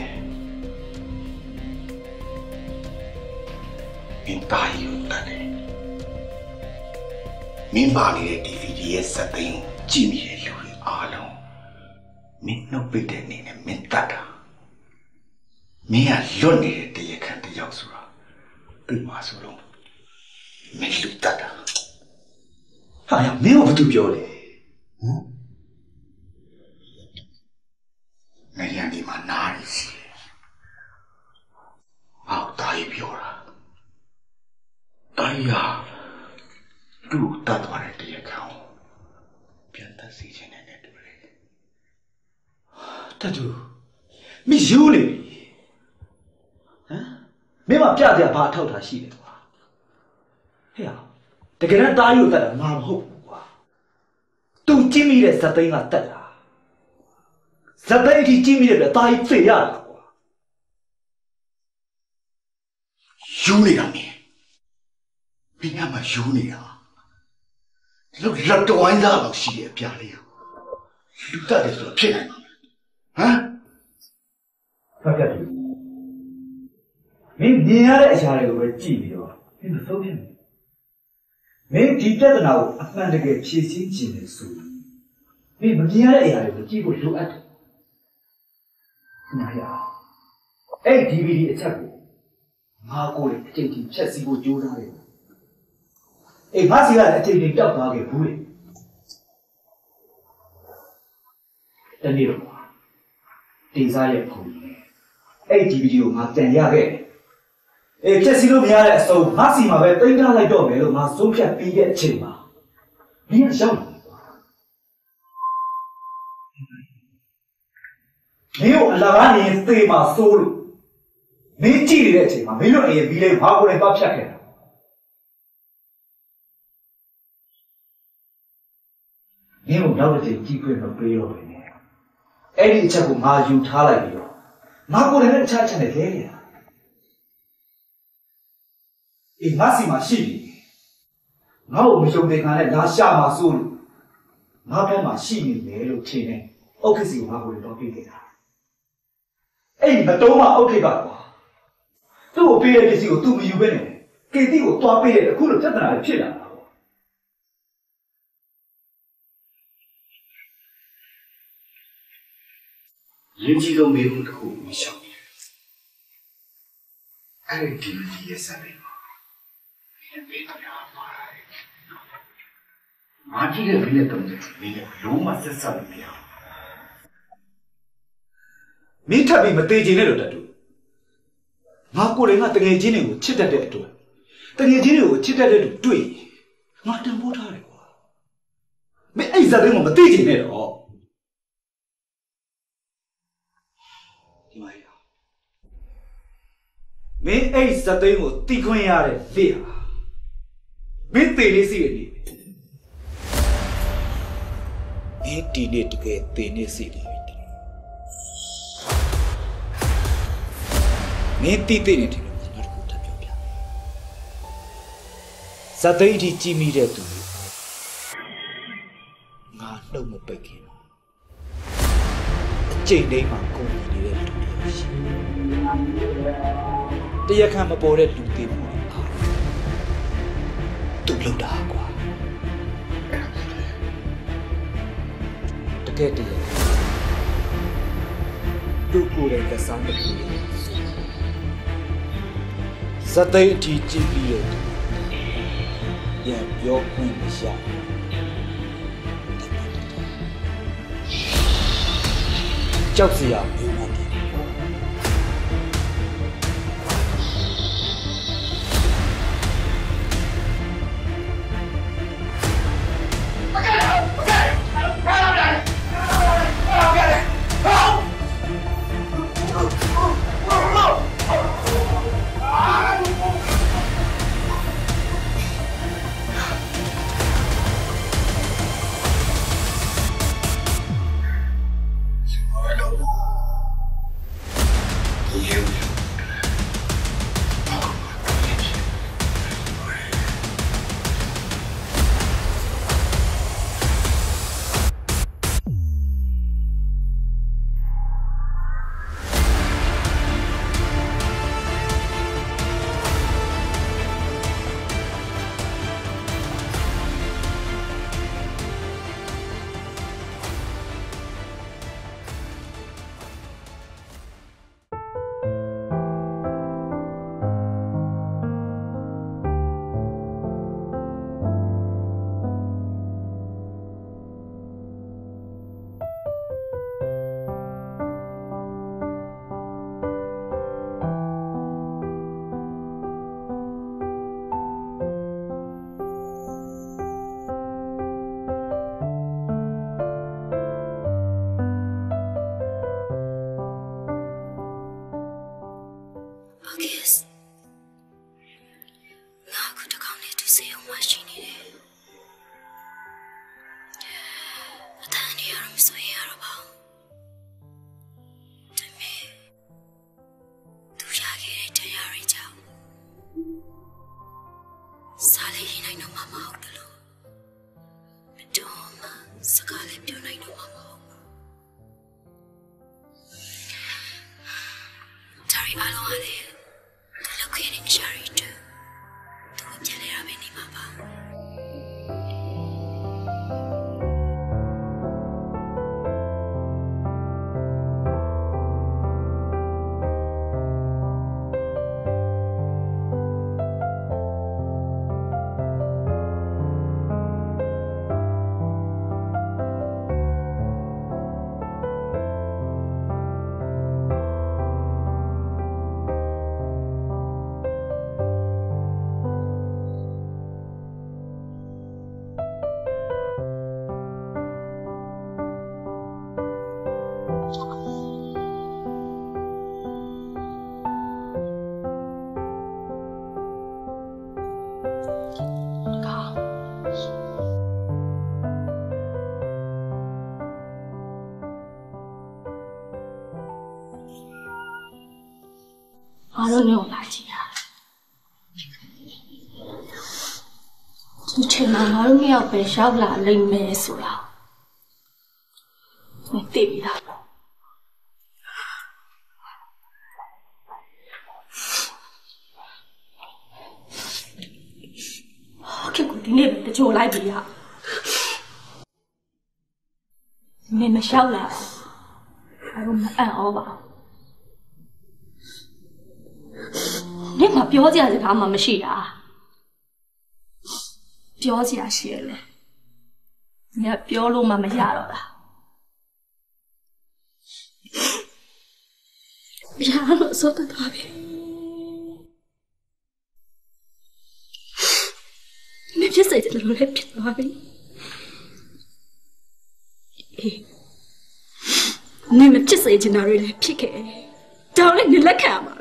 မင်းတာယူတတ်တယ်မင်းပါနေတဲ့ ဒီ ဗီ ဒီ ရဲ့စက်သိန်းကြည့်မိတဲ့လူတွေအားလုံးမင်းနှုတ်ပိတ်တဲ့အနေနဲ့မင်းတတ်တာမင်းကလွတ်နေတဲ့တရားခံတယောက်ဆိုတာဒီမှာဆိုလို့မင်းလူတတ်တာဟာရမင်းကဘာသူပြောလဲဟမ်မင်းရဒီမှာနားရစီအောက်တိုင်းပြောတာတိုင်းရသူ့တတ်သွားတဲ့တရားခံပြန်တတ်စီခြင်းနဲ့တူတယ်တတူမင်းယူနေပြီဟမ်မင်းမပြကြဘာထောက်တာရှိတယ်ကွာဟဲ့တကယ်တော့တားယူတတ်တာငါမဟုတ်ဘူးကွာသူကြည့်မိတဲ့ဇသိန်းကတတ်တာဇသိန်းအထိကြည့်မိတဲ့တားကြီးဖေရတာကွာယူနေတာမင်းမင်းကမှယူနေတာလို့လက်တော်ဝိုင်းသားတော့ရှိရဲ့အပြားလေးလူတတ်တယ်ဆိုတော့ဖြစ်နိုင်မှာဟမ်ဟုတ်ကဲ့မင်းမြင်ရတဲ့အရာတွေကိုပဲကြည့်ပြီးတော့မင်းမဆုံးဖြတ်နဲ့မင်းဒီပြဿနာကိုအမှန်တကယ်ဖြေရှင်းခြင်းနဲ့ဆိုမင်းမမြင်ရတဲ့အရာတွေကိုကြည့်ဖို့လိုအပ်တယ်နားရအဲ့ဒီ ဒီ ဗီ ဒီ အချက်ကိုငါကိုယ်အချိန်ချင်းဖြတ်စီဖို့ကြိုးစားတယ်အေးငါစီကလည်းအချိန်ချင်းတောက်သွားခဲ့ဘူးလေတနေ့တော့တင်စားရဲ့ခုအဲ့ဒီ ဒီ ဗီ ဒီ ကိုငါပြန်ရခဲ့တယ်အေးဖြတ်စီလို့မရတဲ့အစုံငါစီမှာပဲတိတ်ထားလိုက်တော့မယ်လို့ငါဆုံးဖြတ်ပြီးတဲ့အချိန်မှာမင်းကရောက်လာမင်းကိုအလကားနေသေမှာစိုးလို့မင်းကြည့်နေတဲ့အချိန်မှာမင်းတို့အရင်ပြီးလေးဘာကိုလဲပတ်ဖြတ်ခဲ့တာမင်းကိုနောက်တစ်ချိန်ကြည့်ခွင့်မပေးတော့ဘူးနဲ့အဲ့ဒီအချက်ကိုငါယူထားလိုက်ပြီးတော့ငါကိုယ်လည်းအခြားချက်နဲ့လဲနေတာအေးငါစီမှာရှိနေငါ့ကိုမယုံတဲ့ခံနဲ့ငါရှာမှာစိုးလို့ငါဘက်မှာရှိနေတယ်လို့ထင်တယ်ဥက္ကစီကိုငါကိုယ်လည်းတော့ပြေးခဲ့တာအဲ့မတုံးမအုတ်ထိပ်ပါကွာသူ့ကိုပေးတဲ့ပစ္စည်းကိုသူ့မယူဘဲနဲ့ကေတီကိုတွားပေးတဲ့အခုလိုပြဿနာတွေဖြစ်လာတာပေါ့ရင်းကြီးဆုံးမေးဖို့တစ်ခုမရှောင်ဘူးအဲ့ဒီဒီရဲ့ဆံလေးမှာဒီပေးတော့ရပါတယ်မာကြီးရဲ့ဘယ်နဲ့တုံးတယ်ဒီလုံးမဆက်ဆက်လို့ပြောမင်းထပ်ပြီးမသေးခြင်းနဲ့လို့တတူငါကိုယ်လည်းငါတငယ်ချင်းတွေကိုချစ်တတ်တဲ့အတွက်တငယ်ချင်းတွေကိုချစ်တတ်တဲ့သူတွေ့ငါတန်ဖိုးထားတယ်ကွာမင်းအဲ့ဇာတ်တွေမသေးခြင်းနဲ့တော့ဒီမှာရမင်းအဲ့ဇာတ်တွေကိုတီးခွင့်ရတဲ့လေဟာမင်းတေလေးစီရနေမင်းဒီနေ့တကယ်တေနေစီတယ်မင်းတိတိနေတယ်လို့ငါတို့ကထပ်ပြောပြဇာတိအထိကြည်မိတဲ့သူတွေငါနှုတ်မပိတ်ခင်အကျိန်တိုင်းမှာကုန်နေတဲ့လူတွေရှိတရားခံမပေါ်တဲ့လူတွေပေါ့အားသူလောက်တာကွာတကယ်တည်းသူ့ကိုယ်ရဲ့စားတဲ့လူဇာတိအထိကြည့်ပြီးတော့ပြန်ပြောခွင့်မရကြောက်စရာမျိုးမှတယ်စကားလည်းပြောနိုင်တော့မှာမဟုတ်ဘူးဒါရီအားလုံးကလည်းလောက်ခဲ့တဲ့အရာတွေတူသူပြန်လဲရမယ်နေမှာပါအားလုံးနဲ့လာကြည့်ရဒီချိန်မှာငါတို့နှစ်ယောက်ပဲရောက်လာလိမ့်မယ်ဆိုတာမသိပြီလားโอเคကိုဒီနေ့ပဲတချို့လိုက်ပြီရမင်းမလျှောက်လာဘူးအဲ့တော့မအံ့ဩပါဘူး你嘛表姐是干嘛没事啊？表姐是嘞，你表露嘛没下了啦？下了说的特别，你别说这路来别特别，你们别说这哪里来别个，到底你来看嘛呗？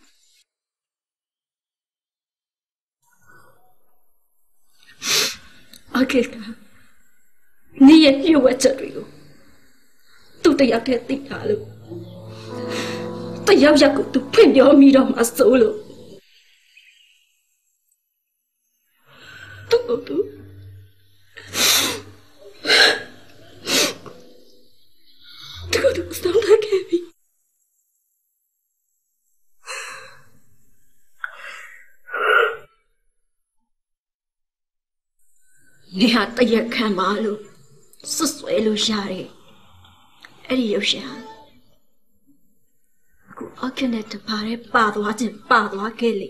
โอเคค่ะนี่ยังอยู่ว่าจะรู้ตัวแต่อยากแค่ติดหาลูกแต่อยากอยากกูตัวเพื่อนยอมมีเรามาสู้ลูกตัวตัวตัวตัวสองทักแค่พี่你还得要看马路，是水路下的，哎，你有啥？我阿看那头爬的八多钱，八多给你。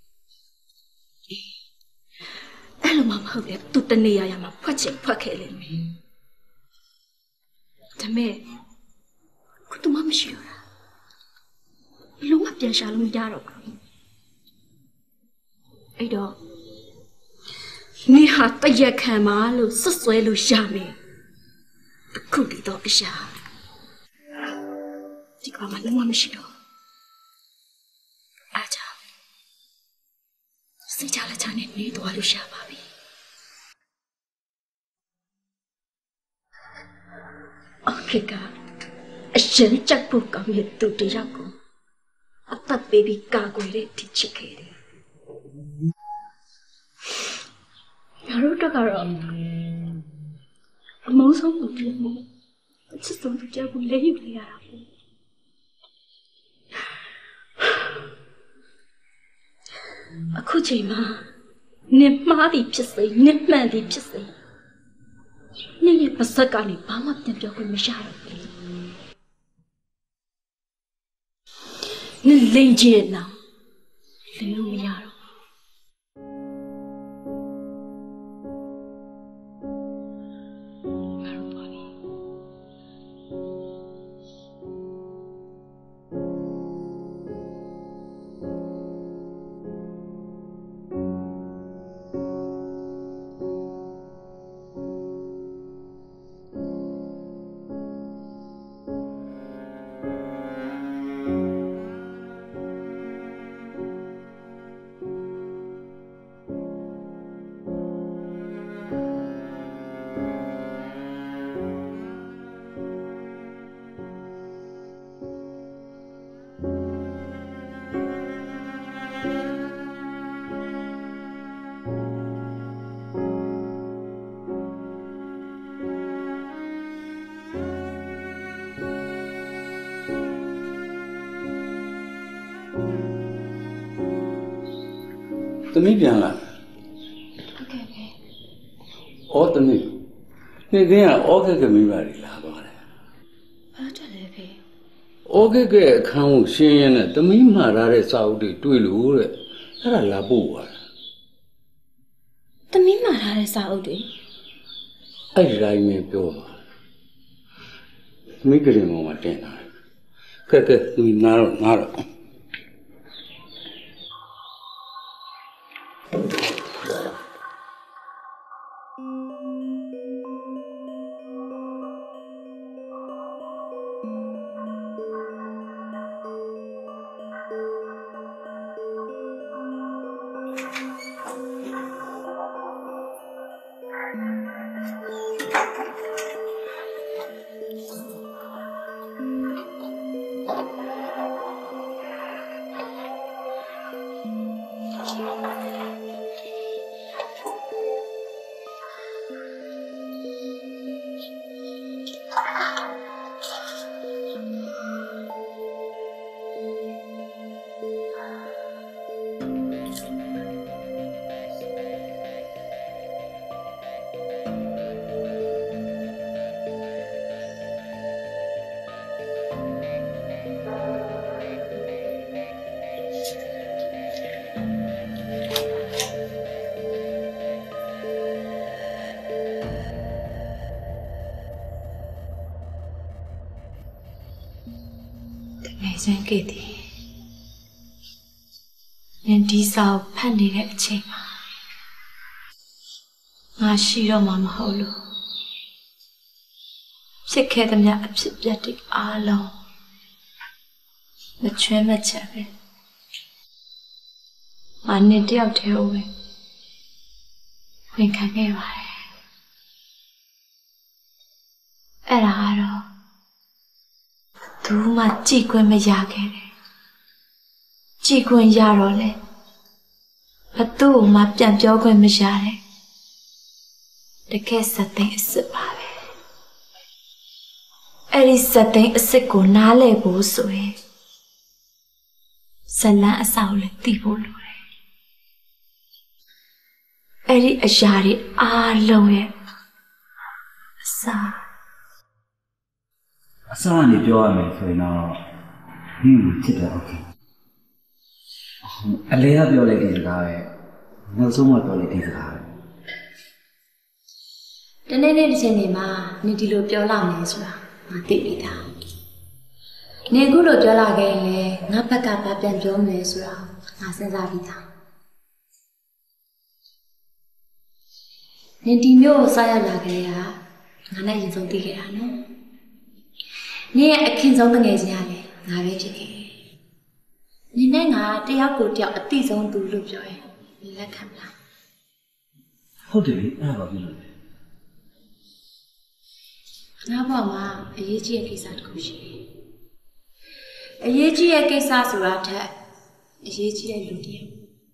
哎，老妈妈后边都等你呀呀嘛，破钱破开了没？怎么？我都妈没学了，龙阿变啥龙家了？哎都。你还得要看马路，是水路下面，苦力到一下，这个妈妈我们知道，阿家，谁家来家呢？你多路下吧呗。OK 噶，人家不讲也都这样讲，阿爸 baby 家过来提起开的。ငါတို့တက်ကတော့အမုန်းဆုံးကိုပြင်ဖို့အချစ်ဆုံးသူကြောက်ကိုလဲယူနေရတာပေါ့အခုချိန်မှာနင်မှားသည်ဖြစ်စေနင်မှန်သည်ဖြစ်စေနင်ရဲ့ပါစက်ကနေဘာမှပြန်ပြောခွင့်မရတော့ဘူးနင်လိန်ချင်တာလိန်လို့မရတော့သမီးပြန်လာဟုတ်ကဲ့ပဲအော်သမီးနေ့ကင်းကအော်ကဲ့ကမိပါလေလာသွားတယ်ဟုတ်တယ်လေဖေအော်ကဲ့ကအခန်းကိုရှင်းရင်းနဲ့သမီးမှားထားတဲ့စာအုပ်တွေတွေ့လို့တဲ့အဲ့ဒါလာပို့သွားတာသမီးမှားထားတဲ့စာအုပ်တွေအဲ့ဒီတိုင်းပဲပြောပါသမီးကလေးမောင်မတင်တာကဲကဲသမီးနားတော့နားတော့စံခဲ့သည်နင်ဒီစာကိုဖတ်နေတဲ့အချိန်မှာငါရှိတော့မှမဟုတ်လို့ဖြစ်ခဲ့သမျှအဖြစ်ပြတ်တွေအားလုံးမချွဲမချက်ပဲငါနင်တယောက်တည်းကိုပဲဝင်ခံခဲ့ပါတယ်အဲ့ဒါကတော့သူမှကြည်ခွင့်မရခဲ့တယ်ကြည်ခွင့်ရတော့လေဘသူ့ကိုမှပြန်ပြောခွင့်မရတယ်တကယ်စက်သိမ်းအစ်စ်ပါပဲအဲ့ဒီစက်သိမ်းအစ်စ်ကိုနားလည်ဖို့ဆိုရင်ဇလန်းအစာကိုလည်းသိဖို့လိုတယ်အဲ့ဒီအရာတွေအားလုံးရဲ့အစာအစကနေပြောရမယ်ဆိုရင်တော့ဒီလိုချစ်တယ်โอเคအလဲကပြောလိုက်တဲ့စကားပဲနောက်ဆုံးမှပြောလိုက်တဲ့စကားပဲတနေ့နေ့တစ်ချိန်နေမှာနေဒီလိုပြောလာမယ်ဆိုတာငါသိပြီးသားနေခုလိုပြောလာခဲ့ရင်လည်းငါဘက်ကဘာပြန်ပြောမလဲဆိုတာငါစဉ်းစားပြီးသားနေဒီမျိုးကိုစားရလာခဲ့ရငါနဲ့ရင်ဆုံးသိခဲ့တာနော်နေရဲ့အခင်းဆုံးငငယ်ချင်းရတယ်ငါပဲဖြစ်ခဲ့တယ်နေနဲ့ငါတယောက်ကိုတယောက်အတိဆုံးသူလို့ပြောရင်နေလက်ခံလားဟုတ်တယ်အဲ့ဒါပါပြီလို့ငါဘောမှာအရေးကြီးတဲ့ကိစ္စတစ်ခုရှိတယ်အရေးကြီးတဲ့ကိစ္စဆိုတာထက်အရေးကြီးတဲ့လူတယောက်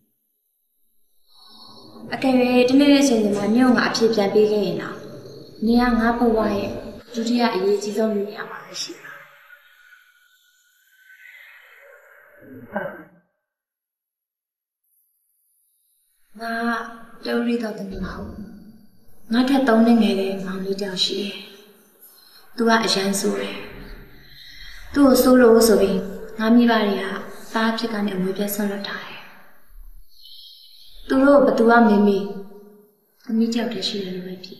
အကယ်၍ဒီနေ့နေ့ချိန်မှာမြို့ငါအဖြစ်ပြန်ပေးခဲ့ရင်တော့နေကငါဘဝရဲ့ဒုတိယအရေးကြီးဆုံးလူနေရာမှာရှိတာငါတော်ရီတော့တယ်မဟုတ်ငါထက်သုံးနှစ်ငယ်တဲ့မောင်လေးတောင်ရှိတယ်သူကအရန်ဆိုးတယ်သူ့ကိုဆိုးလို့ဆိုပြီးငါမိဘတွေကသားဖြစ်ကနေအမွေပြတ်ဆွန့်လွတ်ထားတယ်သူတို့ဘသူကမေမေသမီးတယောက်တည်းရှိတယ်လို့ပဲဖြစ်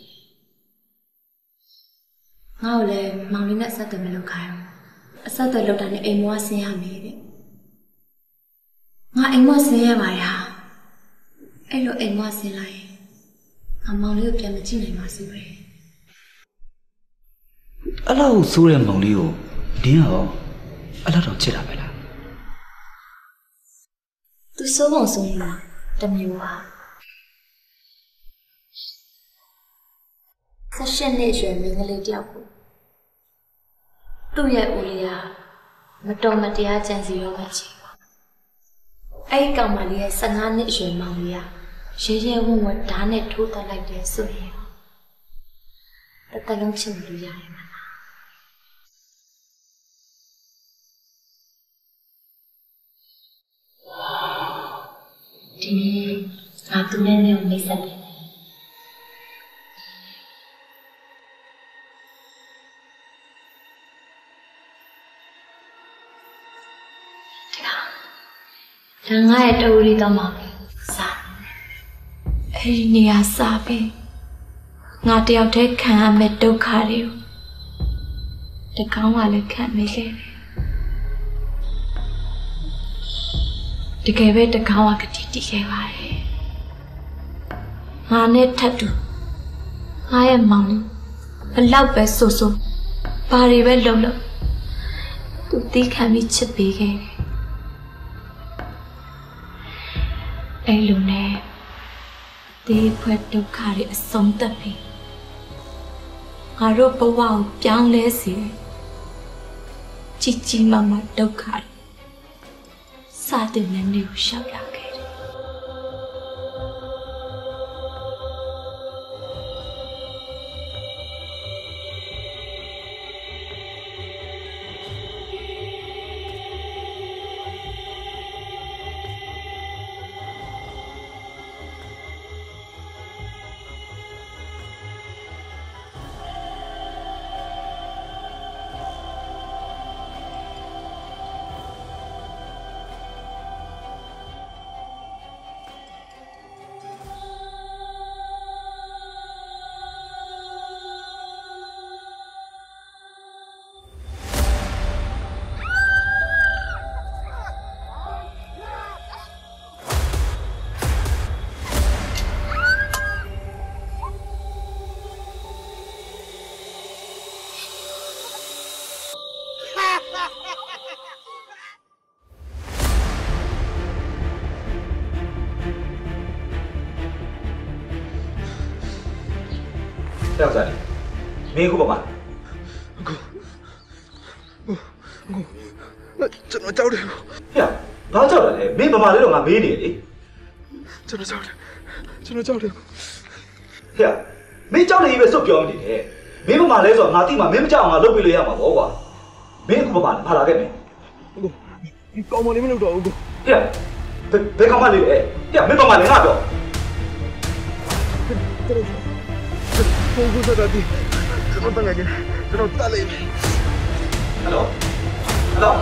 ငါ့ကိုလည်းမောင်လေးနဲ့အဆက်အသွယ်မလုပ်ခိုင်းဘူးအဆက်အသွယ်လုပ်တာနဲ့အိမ်မွားဆင်းရမယ်တဲ့ငါအိမ်မွားဆင်းရပါရဲ့ဟာအဲ့လိုအိမ်မွားဆင်းလိုက်ရင်ငါမောင်လေးကိုပြန်မကြည့်နိုင်ပါဘူးပဲအဲ့လောက်ဆိုးတဲ့မောင်လေးကိုဒင်းရောအဲ့လောက်တော့ချစ်တာပဲလားသူစိုးပုံစိုးနေတာတမျိုးဟာဆက်ရှင်နဲ့ရွယ်မင်းကလေးတယောက်ကိုသူ့ရဲ့ဦးလေးကမတော်မတရားကြံစီရောမှချီပါအဲ့ဒီကောင်မလေးရဲ့ဆယ့်ငါးနှစ်အရွယ်မောင်လေးကရဲရဲဝံ့ဝံ့ဓာတ်နဲ့ထိုးတက်လိုက်တယ်ဆိုရင်တတလုံးချင်လို့ရတယ်မလားဒီနေ့သူနဲ့နဲ့မိတ်ဆက်တယ်ဒါငါရဲ့တူရီတော့မှာစားအဲ့ဒီနေရာစားပြီးငါတယောက်တည်းခံရမယ့်ဒုက္ခတွေကိုတကောင်းကလည်းခံမိခဲ့တယ်တကယ်ပဲတကောင်းကကတိတည်ခဲ့ပါတယ်ငါနဲ့ထပ်တူငါရဲ့မောင်လေးဘလောက်ပဲဆိုဆိုဘာတွေပဲလုပ်လို့သူတီးခံပြီးချစ်ပေးခဲ့တယ်အဲ့လိုနဲ့ဒီဖွဲ့ဒုက္ခတွေအဆုံးသတ်ပြီးငါတို့ဘဝကိုပြောင်းလဲစေကြီးကြီးမားမားဒုက္ခတွေစတဲ့နေနေကိုရှောက်လာခဲ့တယ်ယောက်ျားလေးမင်းခုပါမကိုကိုကျွန်တော်ကြောက်တယ်ဟဲ့ဘာကြောက်လဲမင်းဘာမှလဲတော့ငါမေးနေလေကျွန်တော်ကြောက်တယ်ကျွန်တော်ကြောက်တယ်ဟဲ့မင်းကြောက်နေပြီပဲစွတ်ပြောနေတယ်မင်းဘာမှလဲဆိုတော့ငါတိမှမင်းမကြောက်အောင်ငါလုပ်ပြလို့ရမှာပေါ့ကွာမင်းခုပါမဘာလာခဲ့မင်းကိုဒီကောင်မလေးမလုပ်တော့ဘူးကိုဟဲ့ဘယ်ကောင်မလေးလဲဟဲ့မင်းဘာမှလဲငါပြောဘုံကူစတာဒီကျွန်တော်တန်းငယ်ကျွန်တော်တက်လိုက်ပြီဟယ်လိုဟယ်လို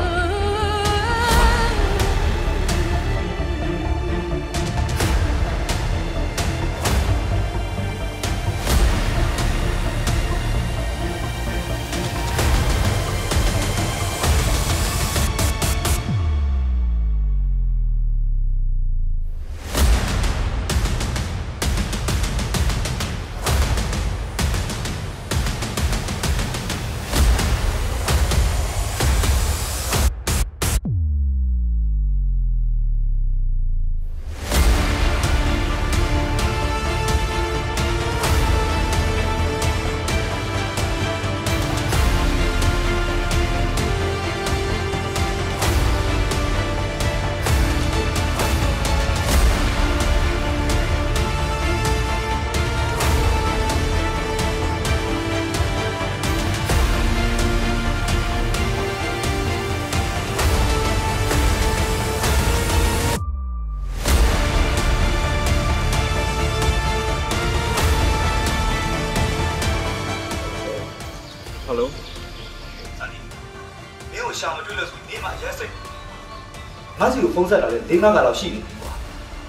ငါစီကိုဖုန်းဆက်တာလေ၄-၅ခါလောက်ရှိနေပြီကွာ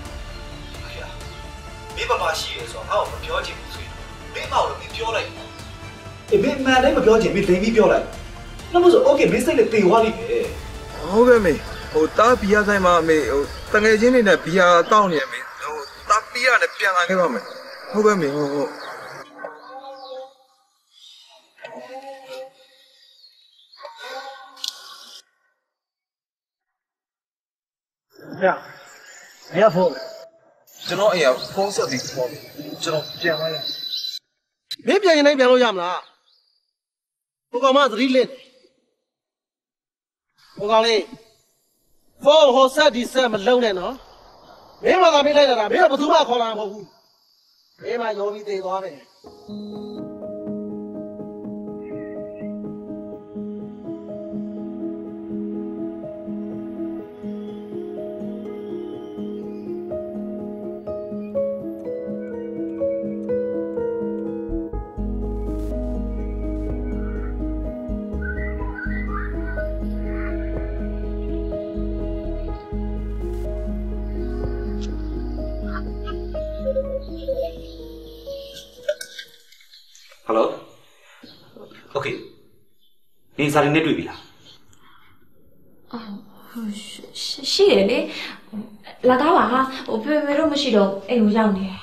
မင်းဘာမှရှိရဲဆိုတော့ငါ့ကိုမပြောချင်ဘူးဆိုရင်မင်းငါ့ကိုလည်းမပြောလိုက်အေးမင်းမှန်တိုင်းမပြောချင်မင်းလိမ်ပြီးပြောလိုက်လို့မဆိုโอเคမင်းစိတ်နဲ့တေသွားလိမ့်မယ်ဟုတ်ကဲ့မေဟိုတားဘီယာဆိုင်မှာမေဟိုတငယ်ချင်းတွေနဲ့ဘီယာတောင်းနေရမေဟိုတားဘီယာနဲ့ပြန်လာခဲ့ပါမယ်ဟုတ်ကဲ့မေဟုတ်ဟုတ်ရရဖို့ကျွန်တော်အရာဖုန်းဆက်ပြီးခေါ်တယ်ကျွန်တော်ပြန်လာရမင်းပြန်ရင်လည်းပြန်လို့ရမလားဟိုကောင်မသတိလစ်ဟိုကောင်လေးဖုန်းဟိုဆက်ဒီဆက်မလုံးနဲ့နော်မင်းမသာပေးလိုက်တာမင်းကဘယ်သူမှခေါ်လာမှာမဟုတ်ဘူးမင်းမရောပြီးသေးသွားတယ်โอเคနေစာရင်းနဲ့တွေ့ပြီလားအော်ရှိတယ်လေလာကားပါဟာဟိုဖေဖေတို့မရှိတော့အိမ်ကိုရောက်နေတယ်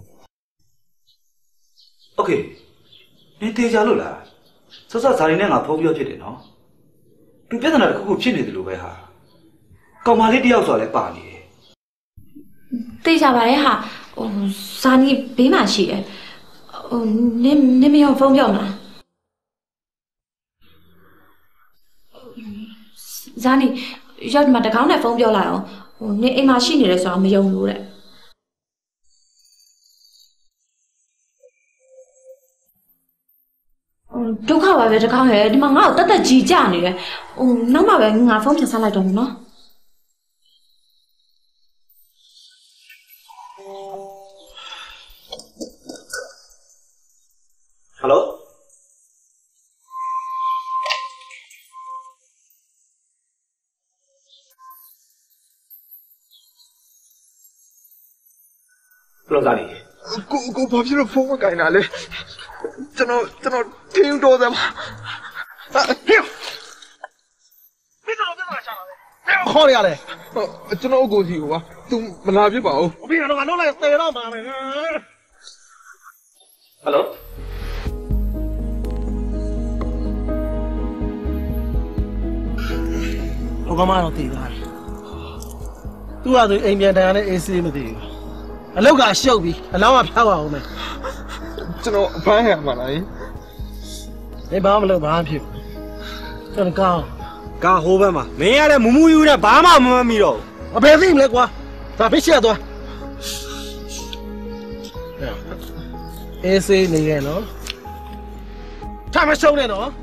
โอเคနေတေချာလို့လားဆော့ဆော့စာရင်းနဲ့ငါဖုန်းပြောဖြစ်တယ်နော်သူပြဿနာတစ်ခုခုဖြစ်နေတယ်လို့ပဲဟာကောင်မလေးတယောက်ဆိုလည်းပါနေတယ်တေချာပါလေဟာဟိုစာနီဘေးမှာရှိတယ်ဟိုနင်းနင်းမရောဖုန်းပြောမလားဇာနီရောက်ဒီမှာတကောင်းနဲ့ဖုန်းပြောလိုက်အောင်ဟိုနင်းအိမ်မှာရှိနေတယ်ဆိုတော့မယုံလို့တဲ့ဒုက္ခပါပဲတကောင်းရဲ့ဒီမှာငါ့ကိုတက်တက်ကြီးကြနေတယ်ဟိုနောက်မှပဲငါဖုန်းပြန်ဆက်လိုက်တော့မယ်နော်ဟယ်လိုဘယ်လိုလဲကိုကိုဘာဖြစ်လို့ဖုန်းမကင်တာလဲကျွန်တော်ကျွန်တော်ထင်းတော်တယ်မှာဟဲ့ဘယ်တော့ပြန်လာချလာလဲခေါ်ရရတယ်ကျွန်တော်အကိုစီကိုပါသူမလာဖြစ်ပါဘူးအဖေကတော့ငါတော့လိုက်သေတော့မှာပဲဟယ်လိုဟိုကမတော့တည်သွားတယ်သူ့ဟာသူအိမ်ပြန်တန်ရတဲ့အေးဆေးမသိဘူးအလောက်ကရှုပ်ပြီးအလောင်းကဖျောက်အောင်မယ်ကျွန်တော်အဖမ်းရမှာလားနေဘာမှမလုပ်ဘာမှဖြစ်ကျွန်တော်ကောင်းကာဟိုးဘက်မှာမင်းရတဲ့မူမူယူနဲ့ဘာမှမမမီတော့အဖေသိမလဲကွာဒါဖိရှက်သွားအေးဆေးနေခဲ့နော်ထားမရှုံးနဲ့နော်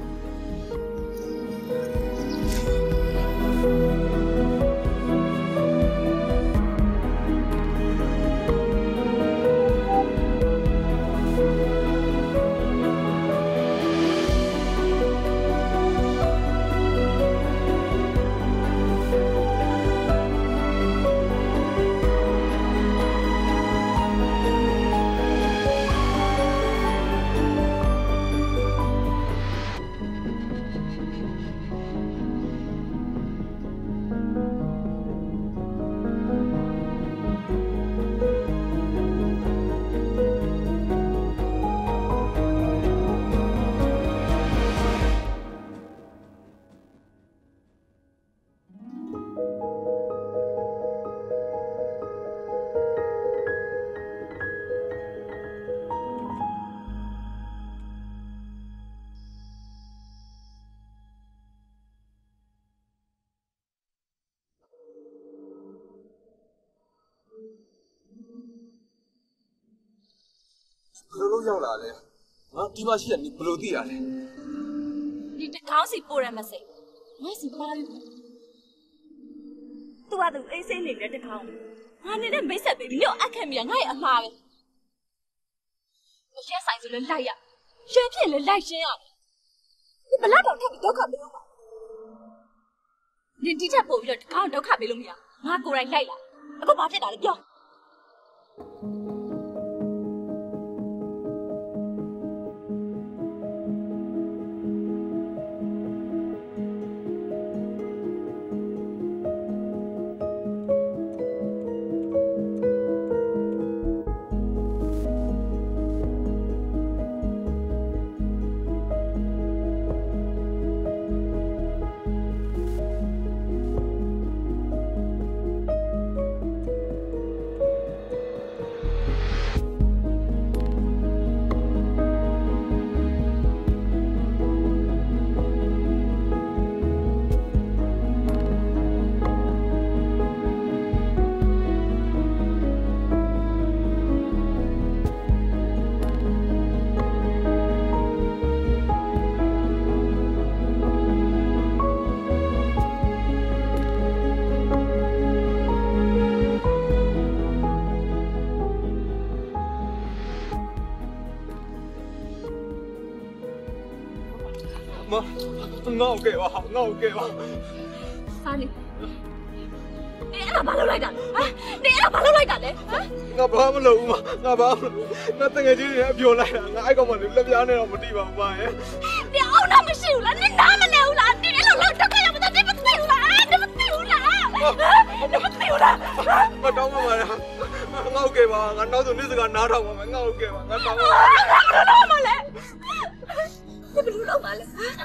ဘယ်လိုရောက်လာလဲငါဒီမှာရှိရနေဘယ်လိုသိရလဲဒီတကောင်းစီပို့ရမစိငါစီပါလို့သူကသူအိတ်စိတ်နေတဲ့တကောင်းငါနေတဲ့မိတ်ဆက်ပေးပြီးတော့အခက်မြငါ့ရဲ့အမှားပဲရက်ဆိုင်ဆိုလည်းလိုက်ရရန်ဖြစ်လည်းလိုက်ရှင်းရတယ်ဒီဘလောက်တော့ထပ်ပြီးဒုက္ခပေးလို့ပါဒီတိတက်ပို့ပြီးတော့တကောင်းဒုက္ခပေးလို့မရငါကိုယ်တိုင်လိုက်လာအခုဘာဖြစ်တာလဲပြောငေါ့ကဲပါငေါ့ကဲပါစာနေနေအဲ့ဒါဘာလုပ်လိုက်တာလဲဟမ်နေအဲ့ဒါဘာလုပ်လိုက်တာလဲဟမ်ငါဘာမလုပ်ဘူးမငါဘာမလုပ်ငါတငယ်ချင်းတွေအပြောလိုက်တာငါအဲ့ကောင်မလေးလက်ပြားနဲ့တော့မတိပါဘူးမရဲ့နေဘူးလားနင်နားမလဲဘူးလားနင်အဲ့လိုလောက်တက်ခဲ့ရမှာနင်မသိဘူးလားနင်မသိဘူးလားနင်မသိဘူးလားငါတောင်းပါပါလားငါဟုတ်ကဲ့ပါငါနောက်ဆိုနေ့စကနားထောင်ပါမယ်ငါဟုတ်ကဲ့ပါငါတောင်းပါငါဘယ်လိုလုပ်မလဲဘယ်လိုလုပ်မလဲ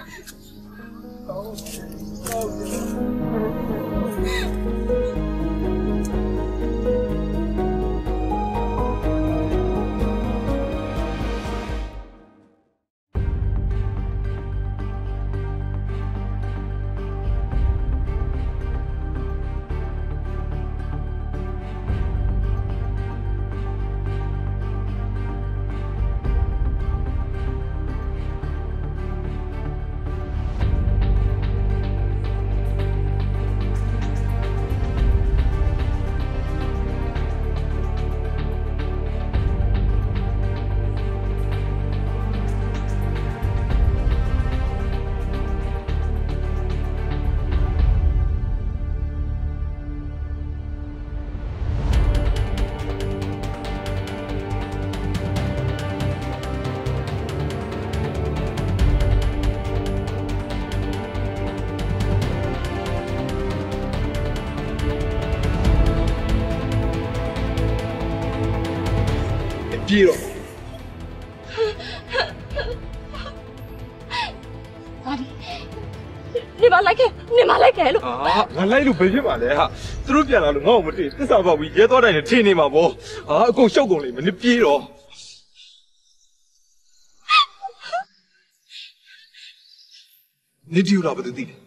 ပြေတော့ဟာဒီနေမလိုက်ခဲ့နေမလိုက်ခဲ့လို့အာငါလိုက်လို့ဘယ်ဖြစ်မှာလဲဟာသူတို့ပြန်လာလို့ငါ့ကိုမသိသစ္စာပေါက်ပြီးရဲသွားတိုင်းနဲ့ထင်းနေမှာပေါ့ဟာအကုန်ရှုပ်ကုန်လိမ့်မယ်နင်ပြေတော့နေဒီလာဘယ်သူသိလဲ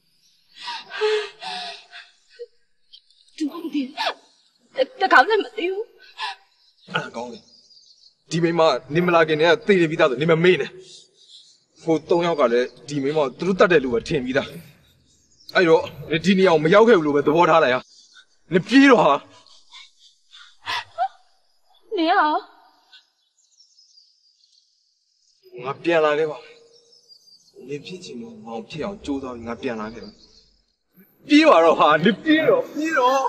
သူမသိတကောင်းလည်းမသိဘူးအဲ့ကောင်းတယ်ဒီမိမနေမလာခင်တည်းကသိနေပြီးသားဆိုနေမမေ့နဲ့ဟို၃ယောက်ကလည်းဒီမိမသူတို့တတ်တယ်လို့ပဲထင်ပြီးသားအဲ့တော့ဒီနေရာကိုမရောက်ခဲ့ဘူးလို့ပဲသဘောထားလိုက်ဟာနေပြေးတော့ဟာနေရောငါပြန်လာခဲ့ပါနေဖြစ်ချင်လို့ငေါဖြစ်အောင်ကြိုးစားပြီးငါပြန်လာခဲ့ပါပြေးပါတော့ဟာနေပြေးတော့ပြေးတော့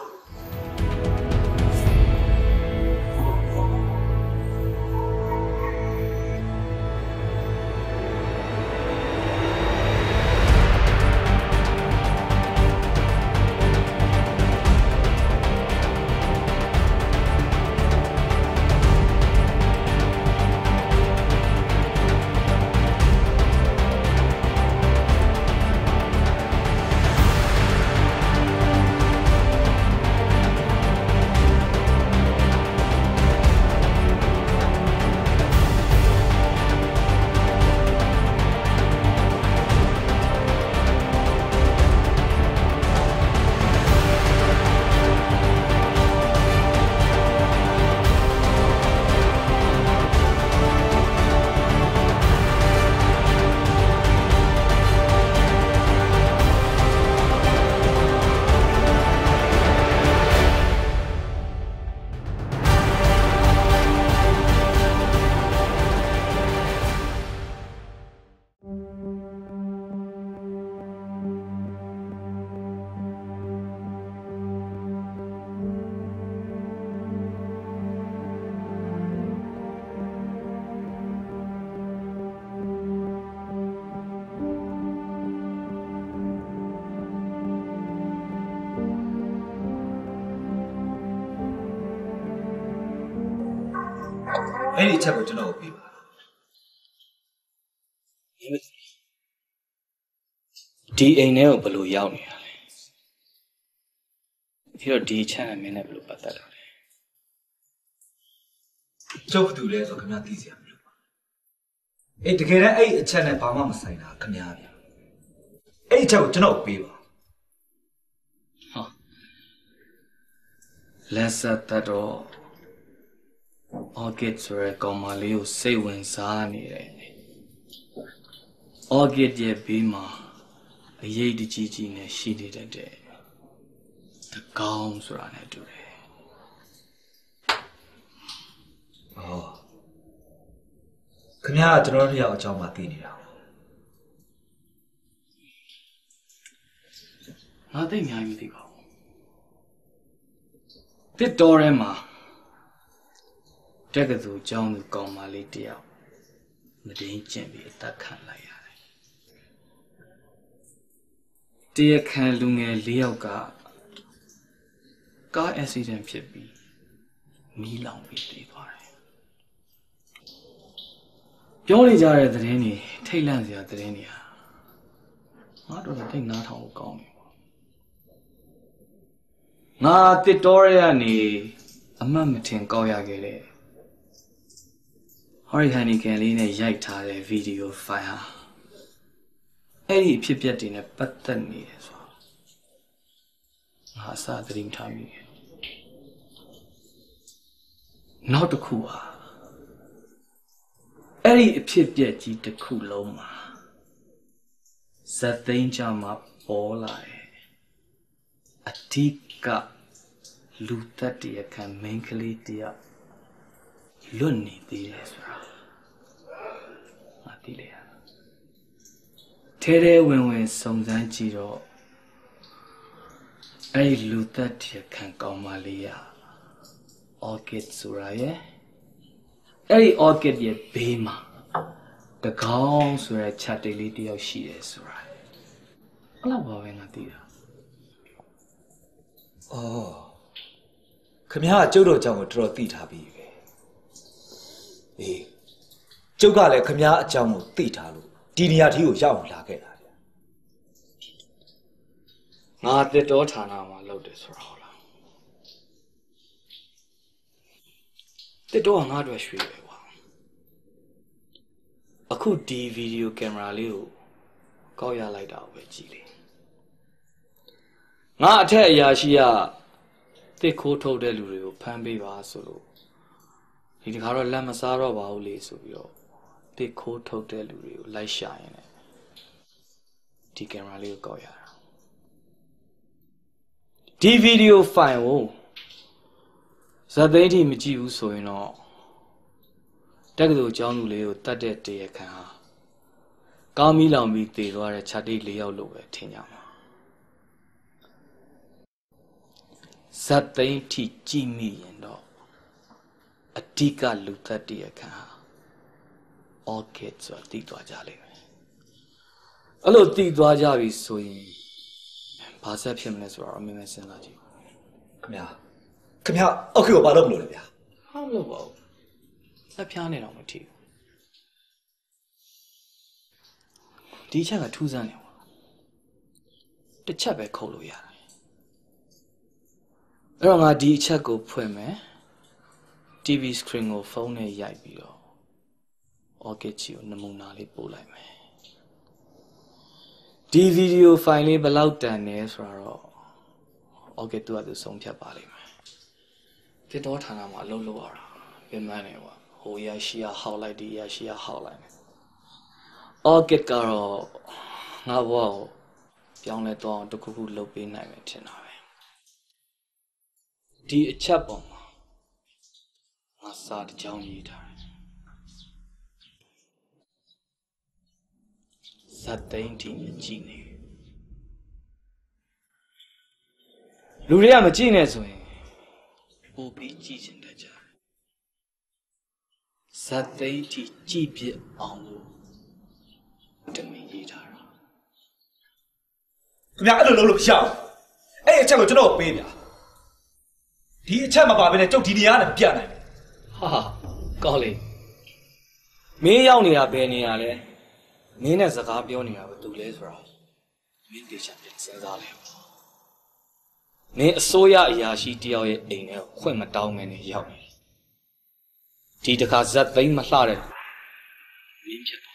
အဲ့ဒီအချက်ကိုကျွန်တော်ကိုပြပါဒီအိမ်ထဲကိုဘယ်လိုရောက်နေတာလဲပြီးတော့ဒီချမ်းနဲ့မင်းနဲ့ဘယ်လိုပတ်သက်လဲကျုပ်ကသူလဲဆိုခင်ဗျားသိစရာမလိုပါအေးတကယ်တမ်းအဲ့အချက်နဲ့ဘာမှမဆိုင်တာခင်ဗျားဗျအဲ့အချက်ကိုကျွန်တော်ပေးပါဟောလက်ဆက်တတ်Orchid ဆိုရဲကောင်မလေးကိုစိတ်ဝင်စားနေတယ် Orchid ရဲ့ဘေးမှာအရေးတကြီးကြီးနဲ့ရှိနေတတ်တယ်တကောင်းဆိုတာနဲ့တူတယ်ဟောခင်ဗျားကကျွန်တော်တို့ယောက်အကြောင်းမှသိနေတာငါသိအများကြီးမသိပါဘူးတစ်တော်ထဲမှာတက်ကသူကျောင်းသူကောင်းမလေးတယောက်မဒိန်ကျင့်ပြီးအသက်ခံလိုက်ရတယ် Dear can lunge leoga car accidentဖြစ်ပြီးမီးလောင်ပြီးတည်သွားတယ်ပြောနေကြတဲ့သတင်းတွေထိတ်လန့်စရာသတင်းတွေဟာငါတို့လည်းသိနားထောင်လို့ကောင်းတယ်ငါတစ်တော်ရကနေအမှတ်မထင်ကောက်ရခဲ့တဲ့ဟော်ရီဟန်နီကန်လေးနဲ့ရိုက်ထားတဲ့ဗီဒီယိုဖိုင်ဟာအဲ့ဒီဖြစ်ပျက်တွေနဲ့ပတ်သက်နေတယ်ဆိုတော့ငါအစသတိထားမိတယ်နောက်တစ်ခုဟာအဲ့ဒီအဖြစ်ပျက်ကြီးတစ်ခုလုံးမှာဇတ်သိန်းကြမှာပေါ်လာတယ်အဓိကလူသက်တရခံမင်းကလေးတယောက်လွတ်နေသေးတယ်ဆိုတာငါသိလေရထဲထဲဝင်ဝင်စုံစမ်းကြည့်တော့အဲ့ဒီလူသက်တရခံကောင်းမလေးရOrchid ဆိုတာရဲ့အဲ့ဒီ Orchid ရဲ့ဘေးမှာတကောင်းဆိုတဲ့ chat လေးတယောက်ရှိတယ်ဆိုတာအဲ့လောက်ပါပဲငါသိတာအော်ခမရကျုပ်တို့အကြောင်းကိုတော်တော်သိထားပြီပဲအေးကျုပ်ကလည်းခမရအကြောင်းကိုသိထားလို့ဒီနေရာထိကိုရောက်လာခဲ့တာဗျငါတက်တော်ဌာနမှာလုပ်တယ်ဆိုတော့ဟုတ်လားတက်တော်ကငါတို့ရွှေပဲကွာအခုဒီဗီဒီယိုကင်မရာလေးကိုကောက်ရလိုက်တာပဲကြည့်လေငါအထက်အရာရှိကတစ်ခိုးထုတ်တဲ့လူတွေကိုဖမ်းပေးပါဆိုလို့ဒီတခါတော့လက်မစားတော့ပါဘူးလေဆိုပြီးတော့တစ်ခိုးထုတ်တဲ့လူတွေကိုလိုက်ရှာရင်လည်းဒီကင်မရာလေးကိုကောက်ရတာဒီဗီဒီယိုဖိုင်ကိုဇာသိန်းထိမကြည့်ဘူးဆိုရင်တော့တက္ကသိုလ်ကျောင်းသူလေးကိုတတ်တဲ့တရခံဟာကောင်းမီလောင်ပြီးတည်သွားတဲ့ခြာတိလေးယောက်လို့ပဲထင်ကြမှာဇတ်သိန်းထိကြည့်မိရင်တော့အဓိကလူသက်တရခံဟာ Orchid ဆိုတာတည်သွားကြလိမ့်မယ်အဲ့လိုတည်သွားကြပြီဆိုရင်ဘာဆက်ဖြစ်မလဲဆိုတော့အမြင်နဲ့စဉ်းစားကြည့်ခင်ဗျာခင်ဗျာအောက်ခေကိုဘာလို့မလို့လဲဗျာဟာမလို့ပါဘူးလက်ဖြားနေတော့မထီဘူးဒီချက်ကထူးဆန်းနေပါတစ်ချက်ပဲခုတ်လို့ရတယ်အဲ့တော့ငါဒီအချက်ကိုဖွင့်မယ် တီဗီ screen ကိုဖုန်းနဲ့ရိုက်ပြီးတော့ Orchid ကိုနမူနာလေးပို့လိုက်မယ်ဒီဗီဒီယိုဖိုင်လေးဘယ်လောက်တန်လဲဆိုတော့ Orchid သူကသူဆုံးဖြတ်ပါလိမ့်မယ်ဖြစ်တော့ဌာနမှာအလုပ်လုပ်ရတာပြန်မှန်းနေကွာဟိုရရှိရဟောက်လိုက်ဒီရရှိရဟောက်လိုက်မယ် Orchid ကတော့ငါဘောကိုပြောင်းလဲတော့တခုခုလုပ်ပေးနိုင်မယ်ထင်တာပဲဒီအချက်ပေါ်မှာငါစာတစ်ကြောင်းရေးထားတယ်ဇတ်သိန်းတီကြည့်နေလူတွေကမကြည့်နဲ့ဆိုရင်ပိုပြီးကြည့်ချင်တတ်ကြတယ်ဇတ်သိန်းတီကြည့်ပြအောင်လို့တမင်ရေးထားတာခင်ဗျာအဲ့လိုလုပ်လို့မရဘူးအဲ့အချက်ကိုကျွန်တော်ပေးဗျာဒီအချက်မပါဘဲနဲ့ကျုပ်ဒီနေရာနဲ့ပြတ်နိုင်တယ်ဟာကောင်းလေမင်းရောက်နေတာဘယ်နေရာလဲမင်းနဲ့စကားပြောနေတာဘာတူလဲဆိုတော့မင်းတေချာပြန်စဉ်းစားလိုက်မင်းအစိုးရအရာရှိတယောက်ရဲ့အိမ်ထဲကိုခွင့်မတောင်းမနဲ့ရောက်နေဒီတခါဇက်သိမ်းမလှတဲ့မင်းဖြစ်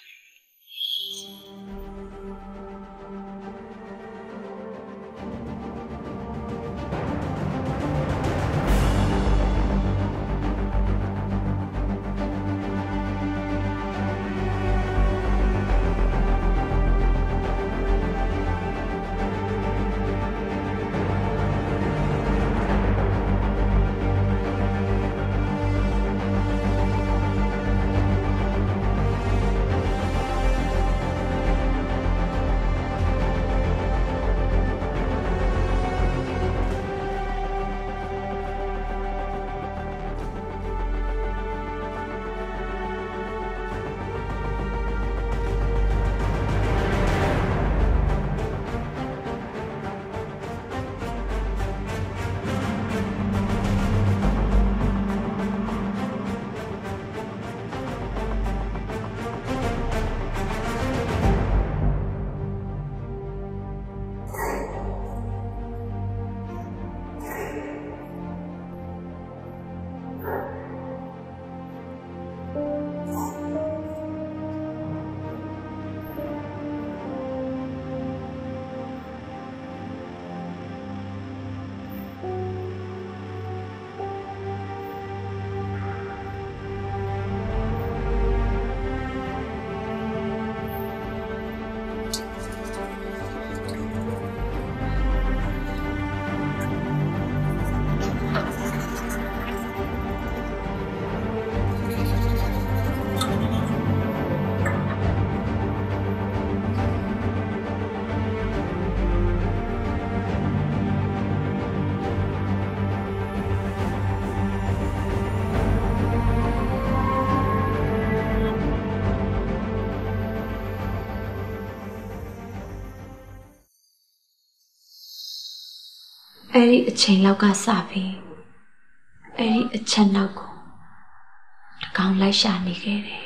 အဲ့ဒီအချိန်လောက်ကစပြီးအဲ့ဒီအချက်နောက်ကိုတကောင်လိုက်ရှာနေခဲ့တယ်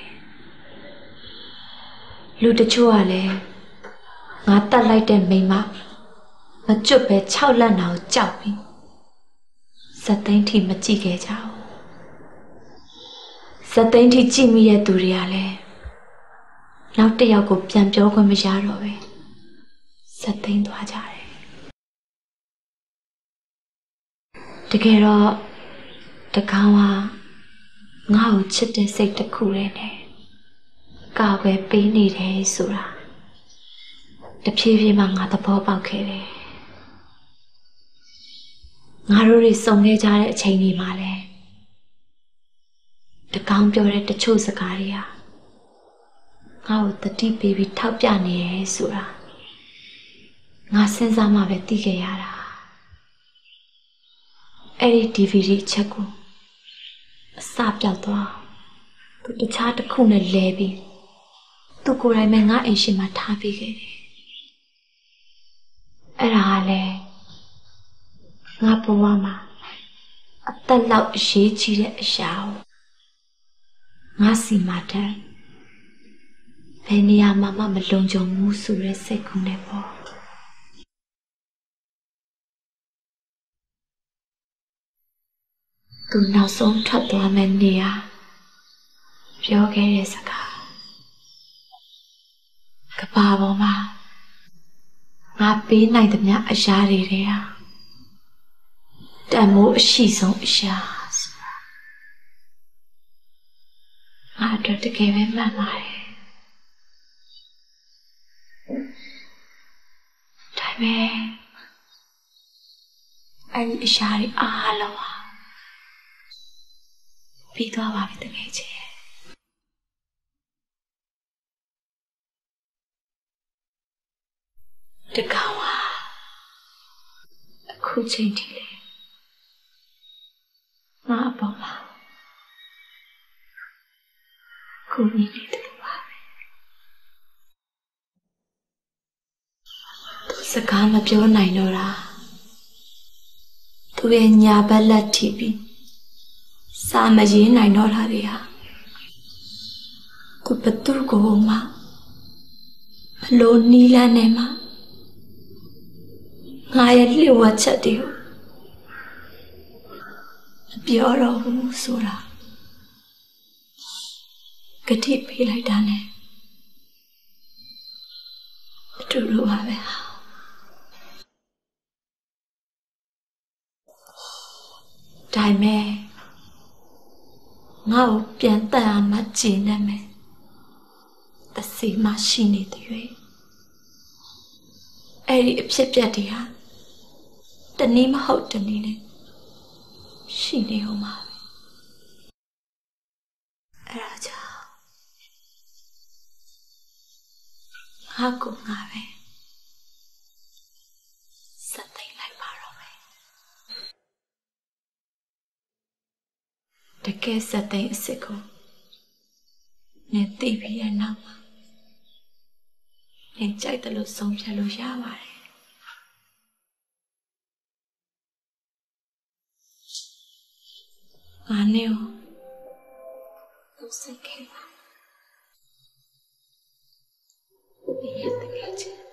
လူတချို့ကလည်းငါတတ်လိုက်တဲ့မိန်းမမကျွတ်ပဲ၆လက်နာကိုကြောက်ပြီးဇက်သိန်းထိမကြည့်ခဲ့ကြဘူးဇက်သိန်းထိကြည့်မိတဲ့သူတွေကလည်းနောက်တစ်ယောက်ကိုပြန်ပြောခွင့်မရတော့ပဲဇက်သိန်းသွားကြတယ်တကယ်တော့တကောင်ကငါ့ကိုချစ်တဲ့စိတ်တစ်ခုတည်းနဲ့ကာဝယ်ပေးနေတယ်ဆိုတာတဖြည်းဖြည်းမှငါသဘောပေါက်ခဲ့တယ်ငါတို့တွေစုံခဲ့ကြတဲ့အချိန်တွေမှာလဲတကောင်ပြောတဲ့တချို့စကားတွေကငါ့ကိုတတိပေးပြီးထောက်ပြနေရဲဆိုတာငါစဉ်းစားမှပဲသိခဲ့ရတာအဲ့ဒီ ဒီ ဗီ ဒီ ချက်ကိုအစပြောက်သွားသူတခြားတစ်ခုနဲ့လဲပြီးသူကိုယ်တိုင်ပဲငါအိမ်ရှိမှထားပေးခဲ့တယ်အဲ့ဒါကလည်းငါဘဝမှာအသက်လောက်အရေးကြီးတဲ့အရာကိုငါစီမတဲ့ဘယ်နေရာမှာမှမလုံခြုံဘူးဆိုတဲ့စိတ်ကူးနဲ့ပေါ့သူနောက်ဆုံးထွက်သွားမယ့်နေရာပြောခဲ့တဲ့စကားကဘာပေါ်မှာငါပေးနိုင်သမျှအရာတွေတဲ့ဟာတန်မိုးအရှိဆုံးအရာဆိုတာငါတို့တကယ်ပဲမှန်ပါတယ်ဒါပေမဲ့အဲ့ဒီအရာတွေအားလုံးဟာပြီးသွားပါပြီတကယ်ချင်းတကောင်ဟာအခုချိန်ထိလေငါအပေါ်မှာခုနေနေတယ်ပါပဲစကားမပြောနိုင်တော့တာသူရဲ့ညာဘက်လက်ထိပြီးစာမရေးနိုင်တော့တာတွေဟာသူဘသူကိုမှဘလို့နီးလန်းနေမှာငါရဲ့လျှို့ဝှက်ချက်တွေကိုမပြောတော့ဘူးဆိုတာကတိပေးလိုက်တာနဲ့အတူတူပါပဲဒါပေမဲ့ငါ့ကိုပြန်တက်အောင်မကြည့်နဲ့မယ်တစီမရှိနေတဲ့ရွေးအဲ့ဒီအဖြစ်ပြက်တွေဟာတနည်းမဟုတ်တနည်းနဲ့ရှိနေအောင်ပါပဲအဲ့ဒါကြောင့်ငါကငါပဲစက်သိမ်းလိုက်ပါတော့မယ်တကယ်စက်သိမ်းအစ်စ်ကိုနင်သိပြီးတဲ့နောက်မှာနင်ကြိုက်တယ်လို့ဆုံးဖြတ်လို့ရပါတယ်ငါနဲ့ကိုသူစိတ်ခဲပါဘယ်ရတဲ့ချင်